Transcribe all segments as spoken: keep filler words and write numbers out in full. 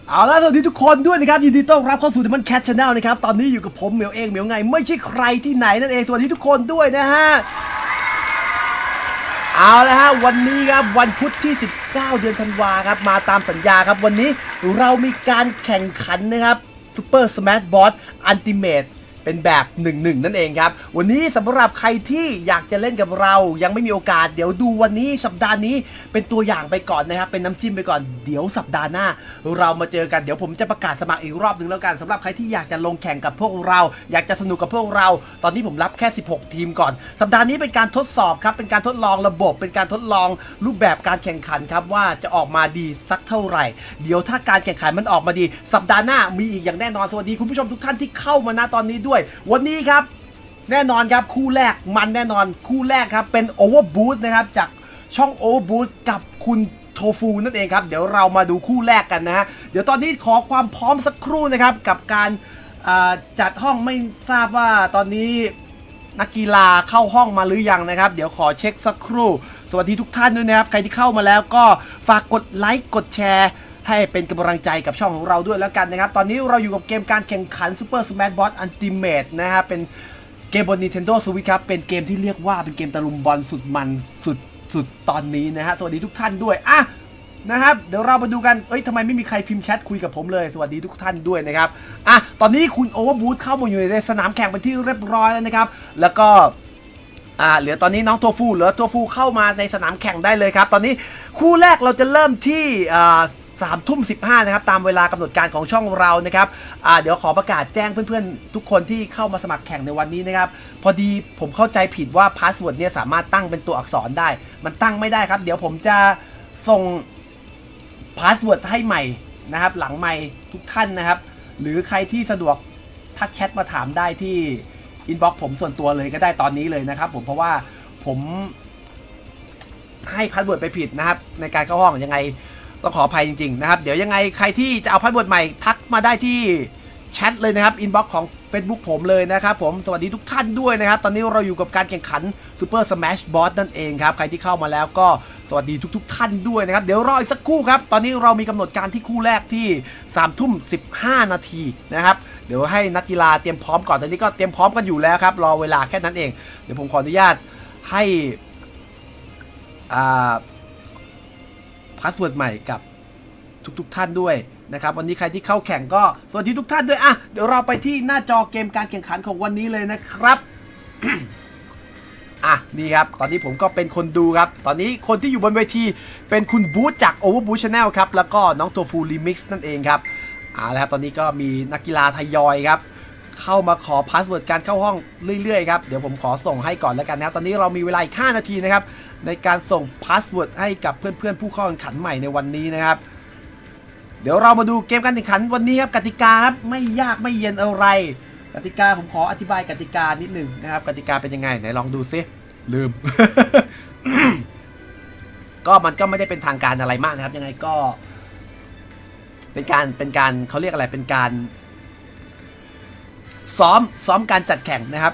เอาล่ะสวัสดีทุกคนด้วยนะครับยินดีต้อนรับเข้าสู่ Demon Cat Channel นะครับตอนนี้อยู่กับผมเหมียวเองเหมียวไงไม่ใช่ใครที่ไหนนั่นเองสวัสดีทุกคนด้วยนะฮะเอาละฮะวันนี้ครับวันพุธที่สิบเก้าเดือนธันวาครับมาตามสัญญาครับวันนี้เรามีการแข่งขันนะครับ Super Smash Bros Ultimate เป็นแบบ หนึ่งหนึ่ง นั่นเองครับวันนี้สำหรับใครที่อยากจะเล่นกับเรายังไม่มีโอกาสเดี๋ยวดูวันนี้สัปดาห์นี้เป็นตัวอย่างไปก่อนนะครับเป็นน้ำจิ้มไปก่อนเดี๋ยวสัปดาห์หน้าเรามาเจอกันเดี๋ยวผมจะประกาศสมัครอีกรอบหนึ่งแล้วกันสำหรับใครที่อยากจะลงแข่งกับพวกเราอยากจะสนุกกับพวกเราตอนนี้ผมรับแค่สิบหกทีมก่อนสัปดาห์นี้เป็นการทดสอบครับเป็นการทดลองระบบเป็นการทดลองรูปแบบการแข่งขันครับว่าจะออกมาดีสักเท่าไหร่เดี๋ยวถ้าการแข่งขันมันออกมาดีสัปดาห์หน้ามีอีกอย่างแน่นอนสวัสดีคุณผู้ชมทุกท่านที่เข้ามาณตอนนี้ด้วยวันนี้ครับแน่นอนครับคู่แรกมันแน่นอนคู่แรกครับเป็น Overboost นะครับจากช่อง Overboost กับคุณโทฟูนั่นเองครับเดี๋ยวเรามาดูคู่แรกกันนะฮะเดี๋ยวตอนนี้ขอความพร้อมสักครู่นะครับกับการจัดห้องไม่ทราบว่าตอนนี้นักกีฬาเข้าห้องมาหรือยังนะครับเดี๋ยวขอเช็คสักครู่สวัสดีทุกท่านด้วยนะครับใครที่เข้ามาแล้วก็ฝากกดไลค์กดแชร์ให้เป็นกำลังใจกับช่องของเราด้วยแล้วกันนะครับตอนนี้เราอยู่กับเกมการแข่งขัน Super Smash Bros Ultimate นะฮะเป็นเกมบน Nintendo Switch ครับเป็นเกมที่เรียกว่าเป็นเกมตะลุมบอลสุดมันสุดสุดตอนนี้นะฮะสวัสดีทุกท่านด้วยอ่ะนะครับเดี๋ยวเรามาดูกันเอ้ยทำไมไม่มีใครพิมพ์แชทคุยกับผมเลยสวัสดีทุกท่านด้วยนะครับอ่ะตอนนี้คุณ Overboost เข้ามาอยู่ในสนามแข่งเป็นที่เรียบร้อยแล้วนะครับแล้วก็อ่าเหลือตอนนี้น้องโทฟูเหลือโทฟูเข้ามาในสนามแข่งได้เลยครับตอนนี้คู่แรกเราจะเริ่มที่อ่าสามทุ่มสิบห้านะครับตามเวลากำหนดการของช่องเรานะครับอ่าเดี๋ยวขอประกาศแจ้งเพื่อนๆทุกคนที่เข้ามาสมัครแข่งในวันนี้นะครับพอดีผมเข้าใจผิดว่าพาสเวิร์ดเนี่ยสามารถตั้งเป็นตัวอักษรได้มันตั้งไม่ได้ครับเดี๋ยวผมจะส่งพาสเวิร์ดให้ใหม่นะครับหลังใหม่ทุกท่านนะครับหรือใครที่สะดวกทักแชทมาถามได้ที่อินบ็อกซ์ผมส่วนตัวเลยก็ได้ตอนนี้เลยนะครับผมเพราะว่าผมให้พาสเวิร์ดไปผิดนะครับในการเข้าห้องยังไงต้องขออภัยจริงๆนะครับเดี๋ยวยังไงใครที่จะเอาพาสเวิร์ดใหม่ทักมาได้ที่แชทเลยนะครับอินบ็อกซ์ของ Facebook ผมเลยนะครับผมสวัสดีทุกท่านด้วยนะครับตอนนี้เราอยู่กับการแข่งขัน Super Smash Bros นั่นเองครับใครที่เข้ามาแล้วก็สวัสดีทุกๆท่านด้วยนะครับเดี๋ยวรออีกสักครู่ครับตอนนี้เรามีกำหนดการที่คู่แรกที่สามทุ่มสิบห้านาทีนะครับเดี๋ยวให้นักกีฬาเตรียมพร้อมก่อนตอนนี้ก็เตรียมพร้อมกันอยู่แล้วครับรอเวลาแค่นั้นเองเดี๋ยวผมขออนุญาตให้อ่าพาสเวิร์ดใหม่กับทุกๆท่านด้วยนะครับวันนี้ใครที่เข้าแข่งก็สวัสดีทุกท่านด้วยอ่ะเดี๋ยวเราไปที่หน้าจอเกมการแข่งขันของวันนี้เลยนะครับ อ่ะนี่ครับตอนนี้ผมก็เป็นคนดูครับตอนนี้คนที่อยู่บนเวทีเป็นคุณบูธจาก Overboost Channel ครับแล้วก็น้องโทฟู Remix นั่นเองครับอ่าแล้วครับตอนนี้ก็มีนักกีฬาทยอยครับเข้ามาขอพาสเวิร์ดการเข้าห้องเรื่อยๆครับเดี๋ยวผมขอส่งให้ก่อนแล้วกันนะครับตอนนี้เรามีเวลาอีกห้านาทีนะครับในการส่งพาสเวิร์ดให้กับเพื่อนๆผู้เข้าแข่งขันใหม่ในวันนี้นะครับเดี๋ยวเรามาดูเกมการแข่งขันวันนี้ครับกติกาครับไม่ยากไม่เย็นอะไรกติกาผมขออธิบายกติกานิดหนึ่งนะครับกติกาเป็นยังไงไหนลองดูซิลืม ก็มันก็ไม่ได้เป็นทางการอะไรมากนะครับยังไงก็เป็นการเป็นการเขาเรียกอะไรเป็นการซ้อมซ้อมการจัดแข่งนะครับ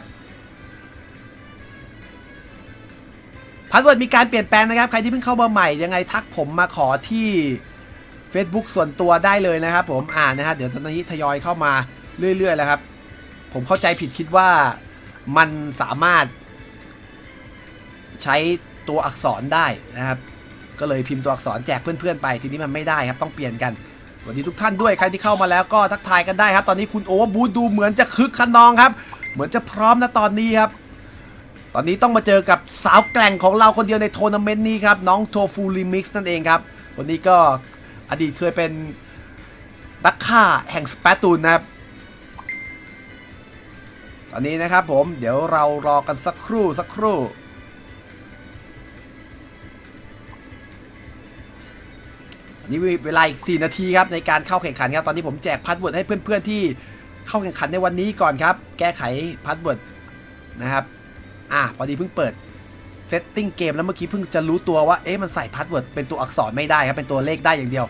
พาสเวิร์ดมีการเปลี่ยนแปลงนะครับใครที่เพิ่งเข้ามาใหม่ยังไงทักผมมาขอที่ Facebook ส่วนตัวได้เลยนะครับผมอ่านนะฮะเดี๋ยวตอนนี้ทยอยเข้ามาเรื่อยๆแล้วครับผมเข้าใจผิดคิดว่ามันสามารถใช้ตัวอักษรได้นะครับก็เลยพิมพ์ตัวอักษรแจกเพื่อนๆไปทีนี้มันไม่ได้ครับต้องเปลี่ยนกันสวัสดีทุกท่านด้วยใครที่เข้ามาแล้วก็ทักทายกันได้ครับตอนนี้คุณโอเวอร์บูทดูเหมือนจะคึกขนองครับเหมือนจะพร้อมนะตอนนี้ครับตอนนี้ต้องมาเจอกับสาวแกร่งของเราคนเดียวในทัวร์นาเมนต์นี้ครับน้องโทฟู Remix นั่นเองครับคนนี้ก็อดีตเคยเป็นนักฆ่าแห่งสเปตูนนะครับตอนนี้นะครับผมเดี๋ยวเรารอกันสักครู่สักครู่นี่เวลาอีกสี่นาทีครับในการเข้าแข่งขันครับตอนนี้ผมแจกพาสเวิร์ดให้เพื่อนๆที่เข้าแข่งขันในวันนี้ก่อนครับแก้ไขพาสเวิร์ดนะครับอ่ะพอดีเพิ่งเปิดเซตติ้งเกมแล้วเมื่อกี้เพิ่งจะรู้ตัวว่าเอ๊ะมันใส่พาสเวิร์ดเป็นตัวอักษรไม่ได้ครับเป็นตัวเลขได้อย่างเดียว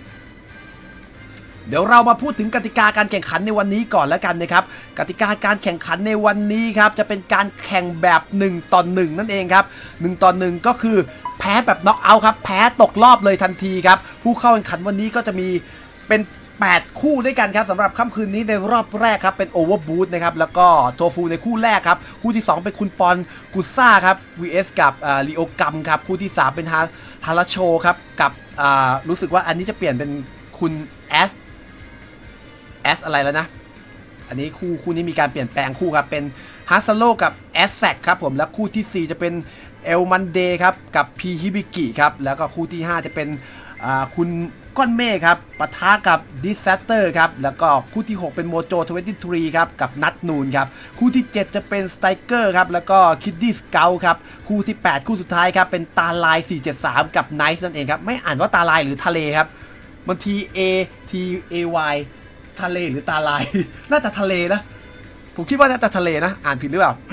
เดี๋ยวเรามาพูดถึงกติกาการแข่งขันในวันนี้ก่อนแล้วกันนะครับกติกาการแข่งขันในวันนี้ครับจะเป็นการแข่งแบบหนึ่งต่อหนึ่งนั่นเองครับหนึ่งต่อหนึ่งก็คือแพ้แบบน็อกเอาท์ครับแพ้ตกรอบเลยทันทีครับผู้เข้าแข่งขันวันนี้ก็จะมีเป็นแปดคู่ด้วยกันครับสำหรับค่ำคืนนี้ในรอบแรกครับเป็นโอเวอร์บูทนะครับแล้วก็โทฟูในคู่แรกครับคู่ที่สองเป็นคุณปอนกุซ่าครับ วี เอส กับลีโอกัมครับคู่ที่สามเป็นฮาฮาราโชครับกับรู้สึกว่าอันนี้จะเปลี่ยนเป็นคุณแอสแอสอะไรแล้วนะอันนี้คู่คู่นี้มีการเปลี่ยนแปลงคู่ครับเป็นฮาซาโลกับแอสแซกครับผมและคู่ที่สี่จะเป็นเอลมันเดย์ครับกับพีฮิบิกิครับแล้วก็คู่ที่ห้าจะเป็นคุณก้อนเมฆครับปะทะกับดิสแซตเตอร์ครับแล้วก็คู่ที่หกเป็นโมโจยี่สิบสามครับกับนัทนูนครับคู่ที่เจ็ดจะเป็นสไตเกอร์ครับแล้วก็คิดดี้สเกลครับคู่ที่แปดคู่สุดท้ายครับเป็นตาลายสี่เจ็ดสามกับไนซ์นั่นเองครับไม่อ่านว่าตาลายหรือทะเลครับมันที A T A Y ทะเลหรือตาลาย น่าจะทะเลนะผมคิดว่าน่าจะทะเลนะอ่านผิดหรือเปล่า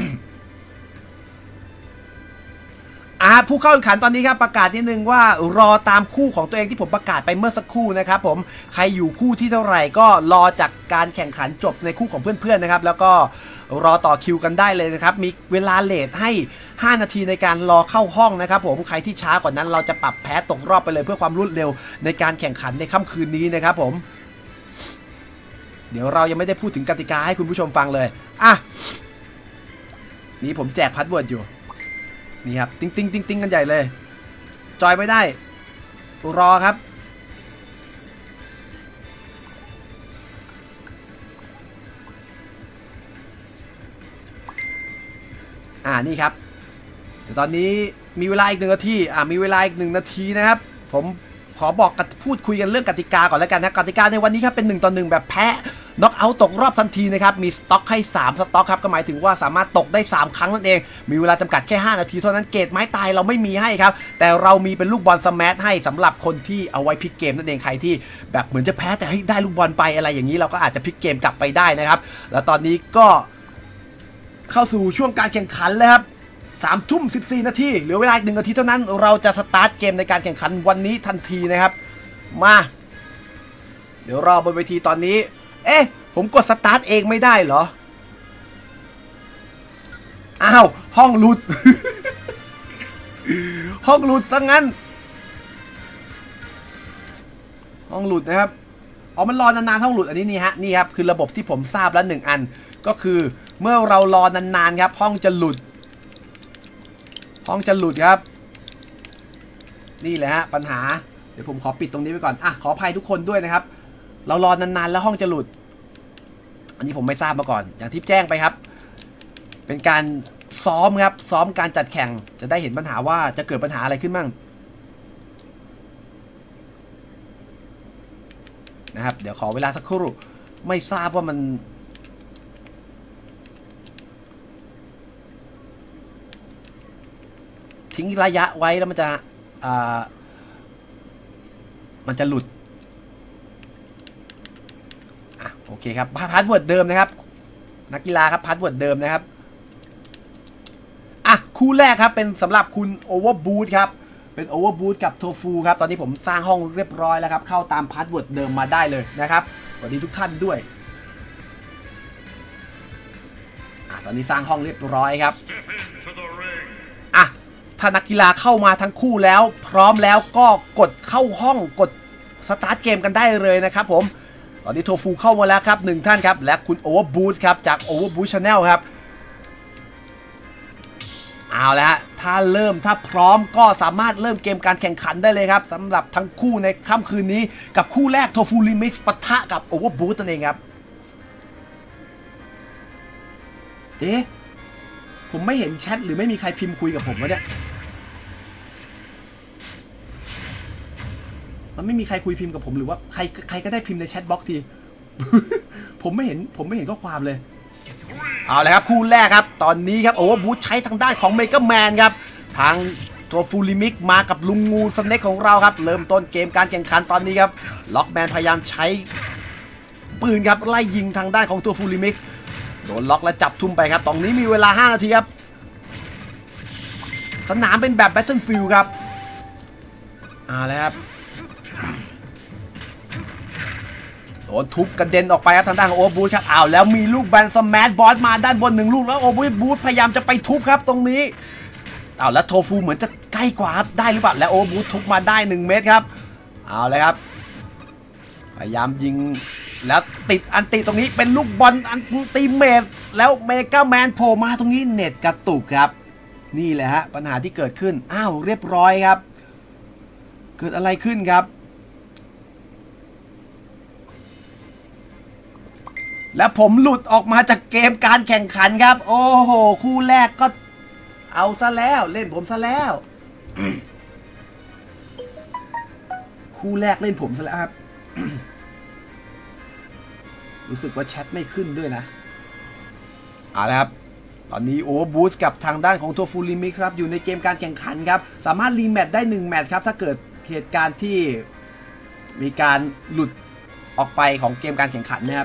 อ่าผู้เข้าแข่งขันตอนนี้ครับประกาศนิดนึงว่ารอตามคู่ของตัวเองที่ผมประกาศไปเมื่อสักครู่นะครับผมใครอยู่คู่ที่เท่าไหร่ก็รอจากการแข่งขันจบในคู่ของเพื่อนๆนะครับแล้วก็รอต่อคิวกันได้เลยนะครับมีเวลาเลทให้ห้านาทีในการรอเข้าห้องนะครับผมใครที่ช้ากว่านั้นเราจะปรับแพ้ตกรอบไปเลยเพื่อความรวดเร็วในการแข่งขันในค่ำคืนนี้นะครับผมเดี๋ยวเรายังไม่ได้พูดถึงกติกาให้คุณผู้ชมฟังเลยอ่ะนี่ผมแจกพาสเวิร์ดอยู่นี่ครับติ๊งติ๊งติ๊งติ๊งกันใหญ่เลยจอยไม่ได้รอครับอ่านี่ครับแต่ตอนนี้มีเวลาอีกหนึ่งนาทีอ่ามีเวลาอีกหนึ่งนาทีนะครับผมขอบอกกันพูดคุยกันเรื่องกติกาก่อนแล้วกันนะกติกาในวันนี้ครับเป็นหนึ่งต่อหนึ่งแบบแพ้น็อกเอาท์ตกรอบทันทีนะครับมีสต็อกให้สามสต็อกครับก็หมายถึงว่าสามารถตกได้สามครั้งนั่นเองมีเวลาจำกัดแค่ห้านาทีเท่านั้นเกตไม้ตายเราไม่มีให้ครับแต่เรามีเป็นลูกบอลสแมชให้สำหรับคนที่เอาไว้พลิกเกมนั่นเองใครที่แบบเหมือนจะแพ้แต่ให้ได้ลูกบอลไปอะไรอย่างนี้เราก็อาจจะพลิกเกมกลับไปได้นะครับแล้วตอนนี้ก็เข้าสู่ช่วงการแข่งขันแล้วครับสามทุ่มสิบสี่นาทีเหลือเวลาอีกหนึ่งนาทีเท่านั้นเราจะสตาร์ทเกมในการแข่งขันวันนี้ทันทีนะครับมาเดี๋ยวรอบนเวทีตอนนี้เอ๊ะผมกดสตาร์ทเองไม่ได้เหรออ้าวห้องหลุด ห้องหลุดซะงั้นห้องหลุดนะครับอ๋อมันรอนานๆห้องหลุดอันนี้นี่ฮะนี่ครับคือระบบที่ผมทราบแล้วหนึ่งอันก็คือเมื่อเรารอนานๆครับห้องจะหลุดห้องจะหลุดครับนี่แหละฮะปัญหาเดี๋ยวผมขอปิดตรงนี้ไปก่อนอ่ะขออภัยทุกคนด้วยนะครับเรารอนานๆแล้วห้องจะหลุดอันนี้ผมไม่ทราบมาก่อนอย่างที่แจ้งไปครับเป็นการซ้อมครับซ้อมการจัดแข่งจะได้เห็นปัญหาว่าจะเกิดปัญหาอะไรขึ้นบ้างนะครับเดี๋ยวขอเวลาสักครู่ไม่ทราบว่ามันทิ้งระยะไว้แล้วมันจะอ่ามันจะหลุดอ่ะโอเคครับพาสเวิร์ดเดิมนะครับนักกีฬาครับพาสเวิร์ดเดิมนะครับอ่ะคู่แรกครับเป็นสำหรับคุณโอเวอร์บูทครับเป็นโอเวอร์บูทกับโทฟูครับตอนนี้ผมสร้างห้องเรียบร้อยแล้วครับเข้าตามพาสเวิร์ดเดิมมาได้เลยนะครับสวัสดีทุกท่านด้วยอ่ะตอนนี้สร้างห้องเรียบร้อยครับอ่ะถ้านักกีฬาเข้ามาทั้งคู่แล้วพร้อมแล้วก็กดเข้าห้องกดสตาร์ทเกมกันได้เลยนะครับผมตอนนี้โทฟูเข้ามาแล้วครับหนึ่งท่านครับและคุณโอเวอร์บูทครับจากโอเวอร์บูทชาแนลครับเอาละฮะถ้าเริ่มถ้าพร้อมก็สามารถเริ่มเกมการแข่งขันได้เลยครับสำหรับทั้งคู่ในค่ำคืนนี้กับคู่แรกโทฟูลิมิกส์ปะทะกับโอเวอร์บูทนั่นเองครับเอ๊ะผมไม่เห็นแชทหรือไม่มีใครพิมพ์คุยกับผมวะเนี่ยมันไม่มีใครคุยพิมพ์กับผมหรือว่าใครใครก็ได้พิมพ์ในแชทบล็อกที ผมไม่เห็นผมไม่เห็นข้อความเลยเอาเลยครับคู่แรกครับตอนนี้ครับโอเวอร์บูทใช้ทางด้านของเมกะแมนครับทางตัวฟูลิมิกมากับลุงงูสเน็กของเราครับเริ่มต้นเกมการแข่งขันตอนนี้ครับล็อกแมนพยายามใช้ปืนครับไล่ยิงทางด้านของตัวฟูลิมิกโดนล็อกและจับทุ่มไปครับตรงนี้มีเวลาห้านาทีครับสนามเป็นแบบ Battlefield ครับเอาเลยครับโดนทุบกระเด็นออกไปครับทางด้านของโอเวอร์บูทครับอ้าวแล้วมีลูกแบนสแมชบอสมาด้านบนหนึ่งลูกแล้วโอเวอร์บูทพยายามจะไปทุบครับตรงนี้อ้าวแล้วโทฟูเหมือนจะใกล้กว่าครับได้หรือเปล่าแล้วโอเวอร์บูททุบมาได้หนึ่งเมตรครับเอาเลยครับพยายามยิงแล้วติดอันติตรงนี้เป็นลูกบอลอันติเมตแล้วเมกาแมนโผล่มาตรงนี้เน็ตกระตุกครับนี่แหละฮะปัญหาที่เกิดขึ้นอ้าวเรียบร้อยครับเกิดอะไรขึ้นครับและผมหลุดออกมาจากเกมการแข่งขันครับโอ้โหคู่แรกก็เอาซะแล้วเล่นผมซะแล้ว คู่แรกเล่นผมซะแล้วครับ รู้สึกว่าแชทไม่ขึ้นด้วยนะเอาละครับตอนนี้โอเวอร์บูสกับทางด้านของตัวฟูลลิมิกครับอยู่ในเกมการแข่งขันครับสามารถรีแมตช์ได้หนึ่งแมตช์ครับถ้าเกิดเหตุการณ์ที่มีการหลุดออกไปของเกมการแข่งขันนะครับ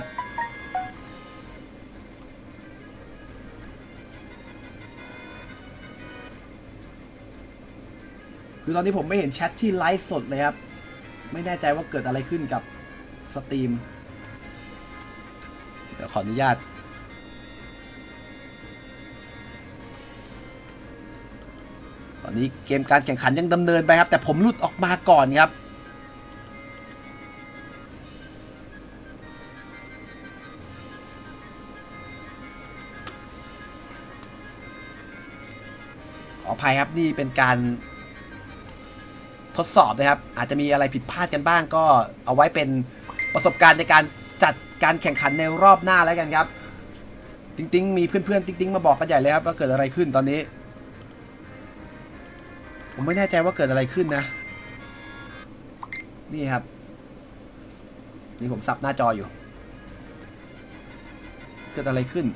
คือตอนนี้ผมไม่เห็นแชทที่ไลฟ์สดเลยครับไม่แน่ใจว่าเกิดอะไรขึ้นกับสตรีมเดี๋ยวขออนุญาตตอนนี้เกมการแข่งขันยังดำเนินไปครับแต่ผมหลุดออกมาก่อนครับขออภัยครับนี่เป็นการทดสอบนะครับอาจจะมีอะไรผิดพลาดกันบ้างก็เอาไว้เป็นประสบการณ์ในการจัดการแข่งขันในรอบหน้าแล้วกันครับติ๊งติ๊งมีเพื่อนๆติ๊งติ๊งมาบอกกันใหญ่เลยครับว่าเกิดอะไรขึ้นตอนนี้ผมไม่แน่ใจว่าเกิดอะไรขึ้นนะนี่ครับนี่ผมสับหน้าจออยู่เกิดอะไรขึ้น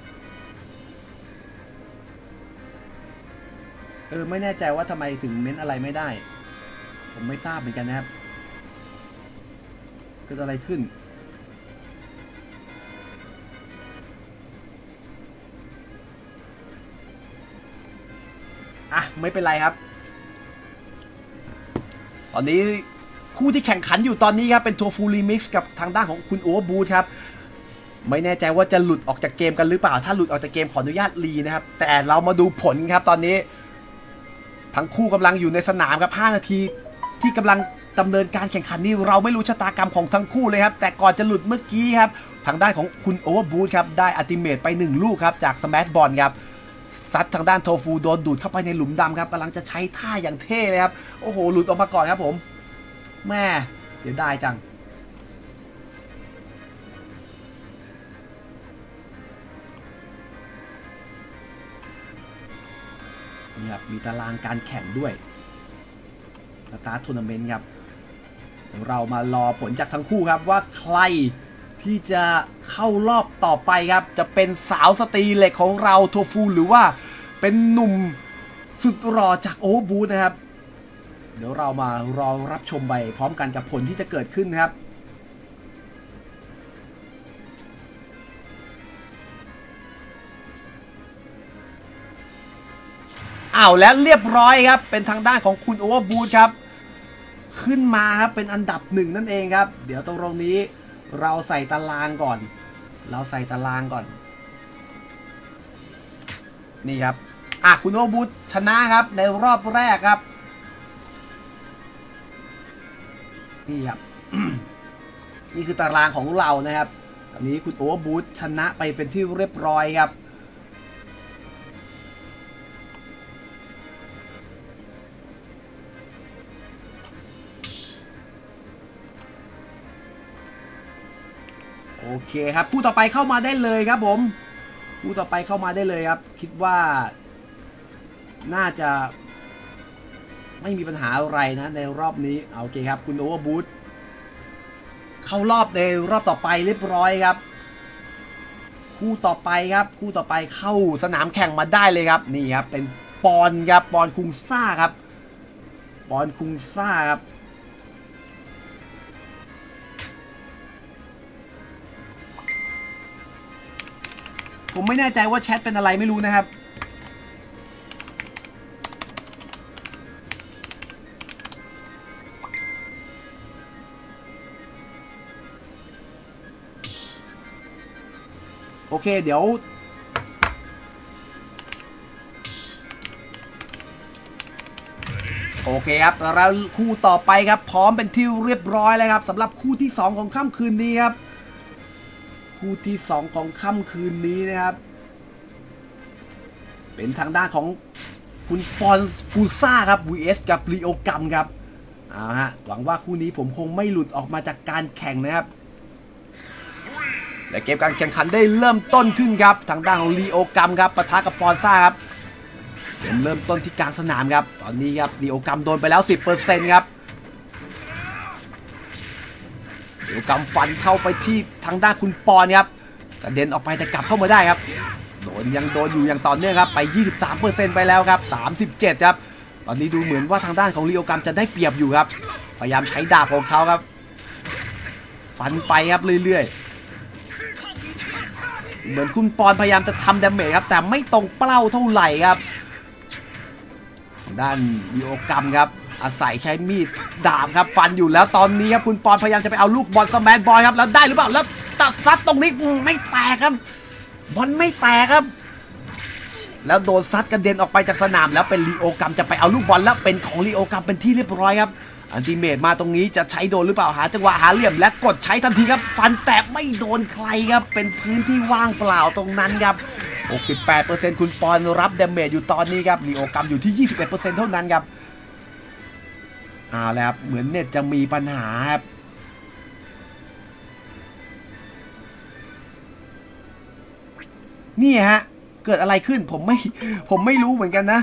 เออไม่แน่ใจว่าทำไมถึงเม้นอะไรไม่ได้ผมไม่ทราบเหมือนกันนะครับเกิดอะไรขึ้นอ่ะไม่เป็นไรครับตอนนี้คู่ที่แข่งขันอยู่ตอนนี้ครับเป็นทัวร์ฟูลรีมิกซ์กับทางด้านของคุณโอเวอร์บูทครับไม่แน่ใจว่าจะหลุดออกจากเกมกันหรือเปล่าถ้าหลุดออกจากเกมขออนุญาตรีนะครับแต่เรามาดูผลครับตอนนี้ทั้งคู่กำลังอยู่ในสนามครับห้านาทีที่กำลังดำเนินการแข่งขันนี่เราไม่รู้ชะตากรรมของทั้งคู่เลยครับแต่ก่อนจะหลุดเมื่อกี้ครับทางด้านของคุณโอเวอร์บูทครับได้อัลติเมทไปหนึ่งลูกครับจากสแมชบอลครับซัดทางด้านโทฟูโดนดูดเข้าไปในหลุมดำครับกำลังจะใช้ท่าอย่างเท่เลยครับโอ้โหหลุดออกมาก่อนครับผมแม่เสียดายจังนี่ครับมีตารางการแข่งด้วยสตาร์ททัวร์นาเมนต์ครับเรามารอผลจากทั้งคู่ครับว่าใครที่จะเข้ารอบต่อไปครับจะเป็นสาวสตรีเหล็กของเราโทฟูหรือว่าเป็นหนุ่มสุดหล่อจากโอเวอร์บูทนะครับเดี๋ยวเรามารอรับชมไปพร้อมกันกับผลที่จะเกิดขึ้นครับอ้าวและเรียบร้อยครับเป็นทางด้านของคุณโอเวอร์บูทครับขึ้นมาครับเป็นอันดับหนึ่งนั่นเองครับเดี๋ยวตรงนี้เราใส่ตารางก่อนเราใส่ตารางก่อนนี่ครับอ่ะคุณโอเวอร์บูทชนะครับในรอบแรกครับนี่ครับ นี่คือตารางของเรานะครับตอนนี้คุณโอเวอร์บูทชนะไปเป็นที่เรียบร้อยครับโอเคครับคู่ต่อไปเข้ามาได้เลยครับผมคู่ต่อไปเข้ามาได้เลยครับคิดว่าน่าจะไม่มีปัญหาอะไรนะในรอบนี้โอเคครับคุณโอเวอร์บูทเข้ารอบในรอบต่อไปเรียบร้อยครับคู่ต่อไปครับคู่ต่อไปเข้าสนามแข่งมาได้เลยครับนี่ครับเป็นปอนครับปอนคุงซ่าครับปอนคุงซ่าครับผมไม่แน่ใจว่าแชทเป็นอะไรไม่รู้นะครับโอเคเดี๋ยวโอเคครับแล้วคู่ต่อไปครับพร้อมเป็นที่เรียบร้อยแล้วครับสำหรับคู่ที่สองของค่ำคืนนี้ครับคู่ที่สองของค่ำคืนนี้นะครับเป็นทางด้านของคุณปอนปูซ่าครับ วี เอส กับลีโอกัมครับเอาฮะหวังว่าคู่นี้ผมคงไม่หลุดออกมาจากการแข่งนะครับและเกมการแข่งขันได้เริ่มต้นขึ้นครับทางด้านของลีโอกัมครับปะทะกับปอนซ่าครับเกมเริ่มต้นที่กลางสนามครับตอนนี้ครับลีโอกัมโดนไปแล้ว สิบเปอร์เซ็นต์ ครับลีโอกัมฟันเข้าไปที่ทางด้านคุณปอนครับกระเด็นออกไปแต่กลับเข้ามาได้ครับโดนยังโดนอยู่อย่างต่อเนื่องครับไป ยี่สิบสามเปอร์เซ็นต์ ไปแล้วครับสามสิบเจ็ดครับตอนนี้ดูเหมือนว่าทางด้านของลีโอกัมจะได้เปรียบอยู่ครับพยายามใช้ดาบของเขาครับฟันไปครับเรื่อยๆเหมือนคุณปอนพยายามจะทำดาเมจครับแต่ไม่ตรงเป้าเท่าไหร่ครับด้านลีโอกัมครับอาศัยใช้มีดดาบครับฟันอยู่แล้วตอนนี้ครับคุณปอนพยายามจะไปเอาลูกบอลสแมชบอลครับแล้วได้หรือเปล่าแล้วตัดซัดตรงนี้ไม่แตกครับบอลไม่แตกครับแล้วโดนซัดกระเด็นออกไปจากสนามแล้วเป็นลีโอกัมจะไปเอาลูกบอลแล้วเป็นของลีโอกัมเป็นที่เรียบร้อยครับอันติเมตมาตรงนี้จะใช้โดนหรือเปล่าหาจังหวะหาเหลี่ยมและกดใช้ทันทีครับฟันแตกไม่โดนใครครับเป็นพื้นที่ว่างเปล่าตรงนั้นครับ หกสิบแปดเปอร์เซ็นต์ คุณปอนรับดาเมจอยู่ตอนนี้ครับลีโอกัมอยู่ที่ ยี่สิบเอ็ดเปอร์เซ็นต์ เท่านั้นครับเอาแล้วครับเหมือนเน็ตจะมีปัญหาครับนี่ฮะเกิดอะไรขึ้นผมไม่ผมไม่รู้เหมือนกันนะ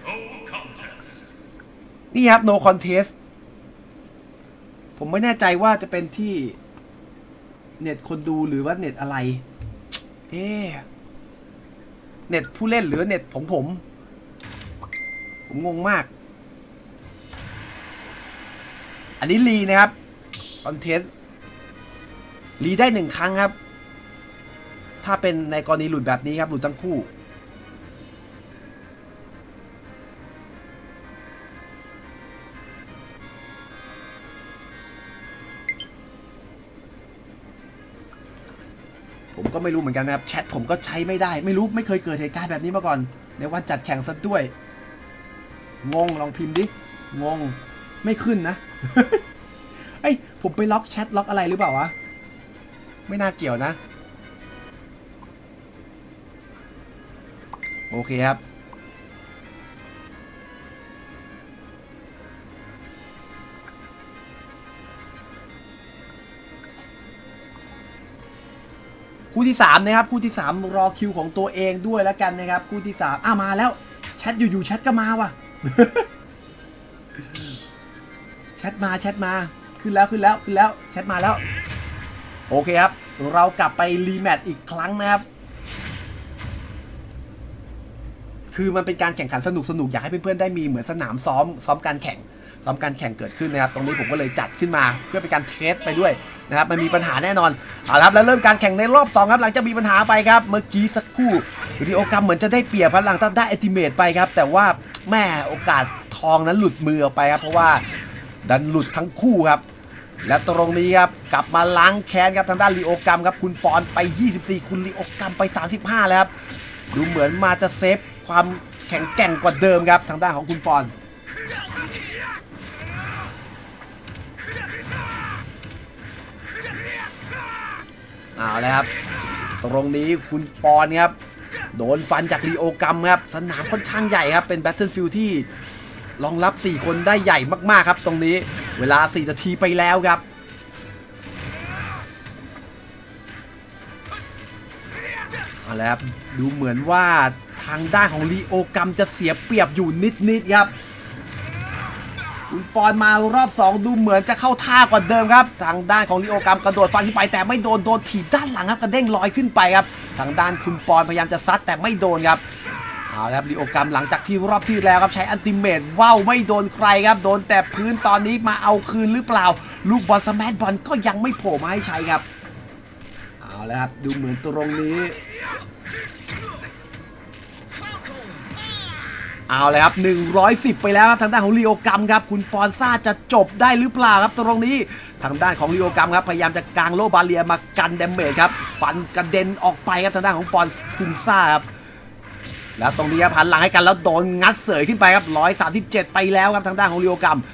นี่ครับ no contest ผมไม่แน่ใจว่าจะเป็นที่เน็ตคนดูหรือว่าเน็ตอะไรเอ๊ะเน็ตผู้เล่นหรือเน็ตของผมผมงงมากอันนี้รีนะครับคอนเทนต์รีได้หนึ่งครั้งครับถ้าเป็นในกรณีหลุดแบบนี้ครับหลุดทั้งคู่ผมก็ไม่รู้เหมือนกันนะครับแชทผมก็ใช้ไม่ได้ไม่รู้ไม่เคยเกิดเหตุการณ์แบบนี้มาก่อนในวันจัดแข่งซะด้วยงงลองพิมพ์ดิงงไม่ขึ้นนะ เอ้ยผมไปล็อกแชทล็อกอะไรหรือเปล่าวะไม่น่าเกี่ยวนะโอเคครับคู่ที่สามนะครับคู่ที่สามรอคิวของตัวเองด้วยแล้วกันนะครับคู่ที่สามอ้ามาแล้วแชทอยู่ๆแชทก็มาว่ะ แชทมาแชทมาขึ้นแล้วขึ้นแล้วขึ้นแล้วแชทมาแล้วโอเคครับเรากลับไปรีแมตช์อีกครั้งนะครับคือมันเป็นการแข่งขันสนุกสนุกอยากให้เพื่อนๆได้มีเหมือนสนามซ้อมซ้อมการแข่งซ้อมการแข่งเกิดขึ้นนะครับตรงนี้ผมก็เลยจัดขึ้นมาเพื่อเป็นการเทสไปด้วยนะครับมันมีปัญหาแน่นอนเอาละครับแล้วเริ่มการแข่งในรอบสองครับหลังจากมีปัญหาไปครับเมื่อกี้สักครู่ลีโอกัมเหมือนจะได้เปรียบพลังได้อัลติเมทไปครับแต่ว่าแม่โอกาสทองนั้นหลุดมือออกไปครับเพราะว่าดันหลุดทั้งคู่ครับและตรงนี้ครับกลับมาล้างแค้นครับทางด้านลีโอกัมครับคุณปอนไปยี่สิบสี่คุณลีโอกัมไปสามสิบห้าแล้วครับดูเหมือนมาจะเซฟความแข็งแกร่งกว่าเดิมครับทางด้านของคุณปอนเอาเลยครับตรงนี้คุณปอนครับโดนฟันจากลีโอกัมครับสนามค่อนข้างใหญ่ครับเป็นแบทเทิลฟิลด์ที่รองรับสี่คนได้ใหญ่มากๆครับตรงนี้เวลาสี่นาทีไปแล้วครับเอาละครับดูเหมือนว่าทางด้านของลีโอกัมจะเสียเปรียบอยู่นิดๆครับคุณปอนมารอบสองดูเหมือนจะเข้าท่ากว่าเดิมครับทางด้านของลีโอกัมกระโดดฟันขึ้นไปแต่ไม่โดนโดนถีบด้านหลังครับกระเด้งลอยขึ้นไปครับทางด้านคุณปอนพยายามจะซัดแต่ไม่โดนครับเอาครับลีโอกัมหลังจากที่รอบที่แล้วครับใช้อัลติเมทว้าวไม่โดนใครครับโดนแต่พื้นตอนนี้มาเอาคืนหรือเปล่าลูกบอลสแมชบอลก็ยังไม่โผล่มาให้ใช้ครับเอาแล้วครับดูเหมือนตรงนี้เอาเลยครับหนึ่งร้อยสิบไปแล้วครับทางด้านของลีโอกัมครับคุณปอนซ่าจะจบได้หรือเปล่าครับตรงนี้ทางด้านของลีโอกัมครับพยายามจะกางโลบาเลียมากันเดมเมจครับฟันกระเด็นออกไปครับทางด้านของปอนคุมซ่าครับแล้วตรงนี้ครับหันหลังให้กันแล้วโดนงัดเสยขึ้นไปครับร้อยสามสิบเจ็ดไปแล้วครับทางด้านของริโอกัม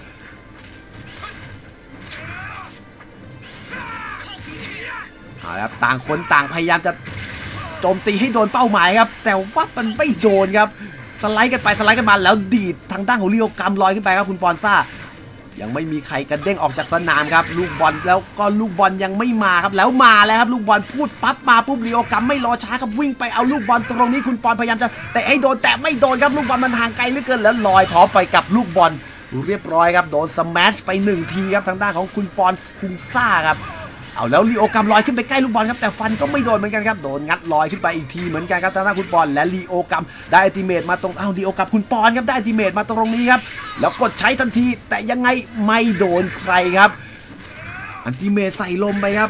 เอาละครับต่างคนต่างพยายามจะโจมตีให้โดนเป้าหมายครับแต่ว่ามันไม่โดนครับสไลด์กันไปสไลด์กันมาแล้วดีดทางด้านของริโอกัมลอยขึ้นไปครับคุณปอนซ่ายังไม่มีใครกระเด้งออกจากสนามครับลูกบอลแล้วก็ลูกบอลยังไม่มาครับแล้วมาแล้วครับลูกบอลพูดปั๊บมาปุ๊บริโอกัมไม่รอช้าครับวิ่งไปเอาลูกบอลตรงนี้คุณปอนพยายามจะแต่ให้โดนแต่ไม่โดนครับลูกบอลมันห่างไกลเหลือเกินแล้วลอยพร้อมไปกับลูกบอลเรียบร้อยครับโดนสแมชไปหนึ่งทีครับทางด้านของคุณปอนคุงซ่าครับเอาแล้วลีโอกัมลอยขึ้นไปใกล้ลูกบอลครับแต่ฟันก็ไม่โดนเหมือนกันครับโดนงัดลอยขึ้นไปอีกทีเหมือนกันครับทางด้านคุณปอนและลีโอกัมได้อัลติเมทมาตรงอ้าวลีโอกัมคุณปอนครับได้อัลติเมทมาตรงนี้ครับแล้วกดใช้ทันทีแต่ยังไงไม่โดนใครครับอัลติเมทใส่ลมไปครับ